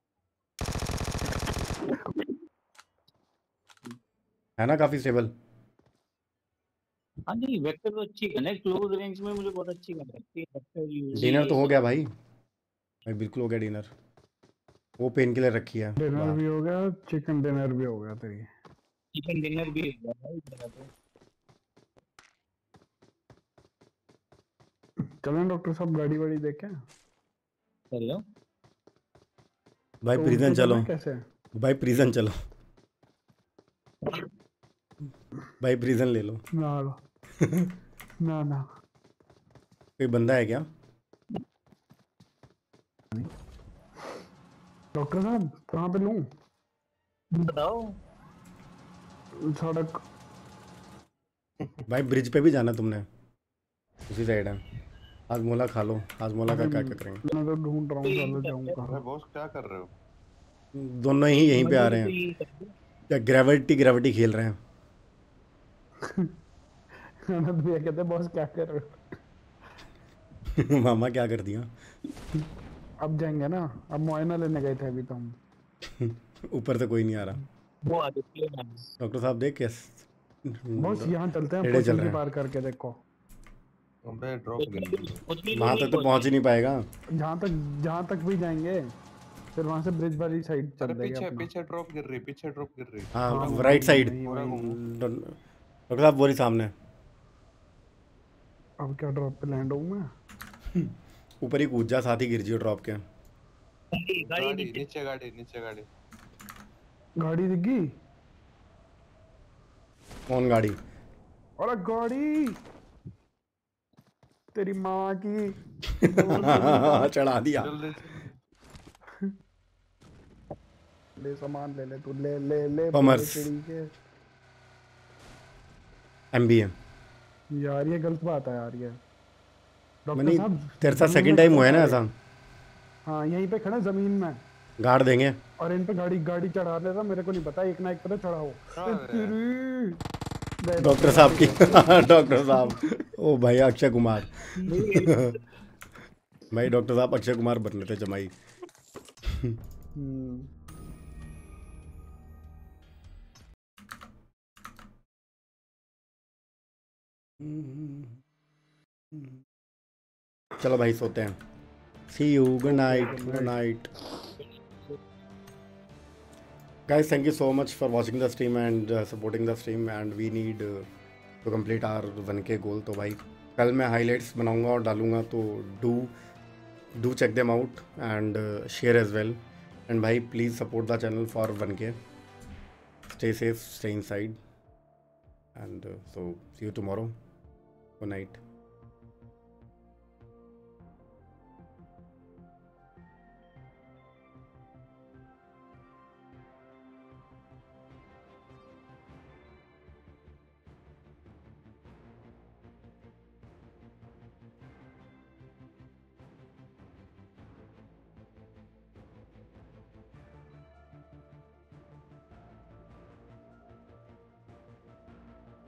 है ना काफी स्टेबल।
हाँ नहीं वेक्टर तो अच्छी गन है, क्लोज रेंज में मुझे बहुत अच्छी गन लगती है वेक्टर।
डिनर तो हो गया भाई, भाई बिल्कुल हो गया डिनर। वो पेन किलर रखी है
डिनर
बाहर।
भी हो गया, चिकन डिनर भी हो गया तेरी।
चिकन डिनर भी हो गया भाई मेरा तो।
चलें डॉक्टर साहब गाड़ी वाड़ी देखें।
चलो
भाई
तो
प्रिजन
उल्टे
चलो,
चलना कैसे?
भाई प्रिजन चलो, भाई प्रिजन ले लो।
ना ना ना
कोई बंदा है क्या?
डॉक्टर साहब कहाँ पे लूं?
बताओ।
सड़क।
भाई ब्रिज पे भी जाना तुमने, उसी साइड है। हाजमोला खा लो, हाजमोला का क्या क्या करेंगे।
मैं तो ढूंढ रहा हूँ, साले जाऊँ
अरे
कहाँ।
बॉस क्या कर रहे हो?
दोनों ही यहीं पे आ रहे हैं, क्या ग्रेविटी खेल रहे हैं।
आनंद भैया कहते हैं बॉस क्या कर रहे हो?
मामा क्या कर दिया?
अब जाएंगे ना, अब मुआयना लेने गए थे अभी तो हम।
ऊपर से कोई नहीं आ रहा।
वो आ गए
डॉक्टर साहब देख कैस
बॉस यहाँ चलते हैं,
टेढ़े चल
पुल
रहे
की
हैं।
पार करके देखो।
अबे ड्रॉप गिर गई।
वहां तक तो पहुंच ही नहीं पाएगा।
जहाँ तक भी जाएंगे फिर वहां से ब्रिज वाली साइड चल
अरे
देंगे
पीछे
अपना।
पीछे ड्रॉप गिर रही, पीछे ड्रॉप गिर रही।
हाँ राइट साइड।
पूरा घूमो।
डॉक्टर साहब बोली सामने।
अब क्या ड्रॉप पे लैंड हूँ मैं?
ऊपर ही कूद जा, साथ ही गिर जियो ड्रॉप के।
गाड़ी नीचे, गाड़ी नीचे, गाड़ी
गाड़ी दिख गई।
कौन गाड़ी?
अरे गाड़ी तेरी माँ की।
चढ़ा दिया।
ले सामान ले ले तू, ले ले ले
कॉमर्स
चिड़ी के।
MBA।
यार ये गलत बात है यार ये। डॉक्टर
मनी
साहब
तेरे साथ
जमीन
सेकंड
में
टाइम
खड़े
हुआ है ना
हैं।
ऐसा?
हाँ यहीं पे खड़े जमीन में,
गाड़ देंगे।
और इन पे गाड़ी चढ़ा देता, मेरे को नहीं पता, एक ना एक पे तो चढ़ाओ। तेरी
डॉक्टर साहब की डॉक्टर साहब, ओ भाई अक्षय कुमार। भाई डॉक्टर साहब अक्षय कुमार बन रहे थे जमाई। चलो भाई सोते हैं। See you, good night, good night guys. Thank you so much for watching the stream and supporting the stream, and we need to complete our 1K goal. तो भाई कल मैं highlights बनाऊंगा और डालूंगा, तो do check them out and share as well. And भाई please support the channel for 1K. Stay safe, stay inside, and so see you tomorrow. Good night.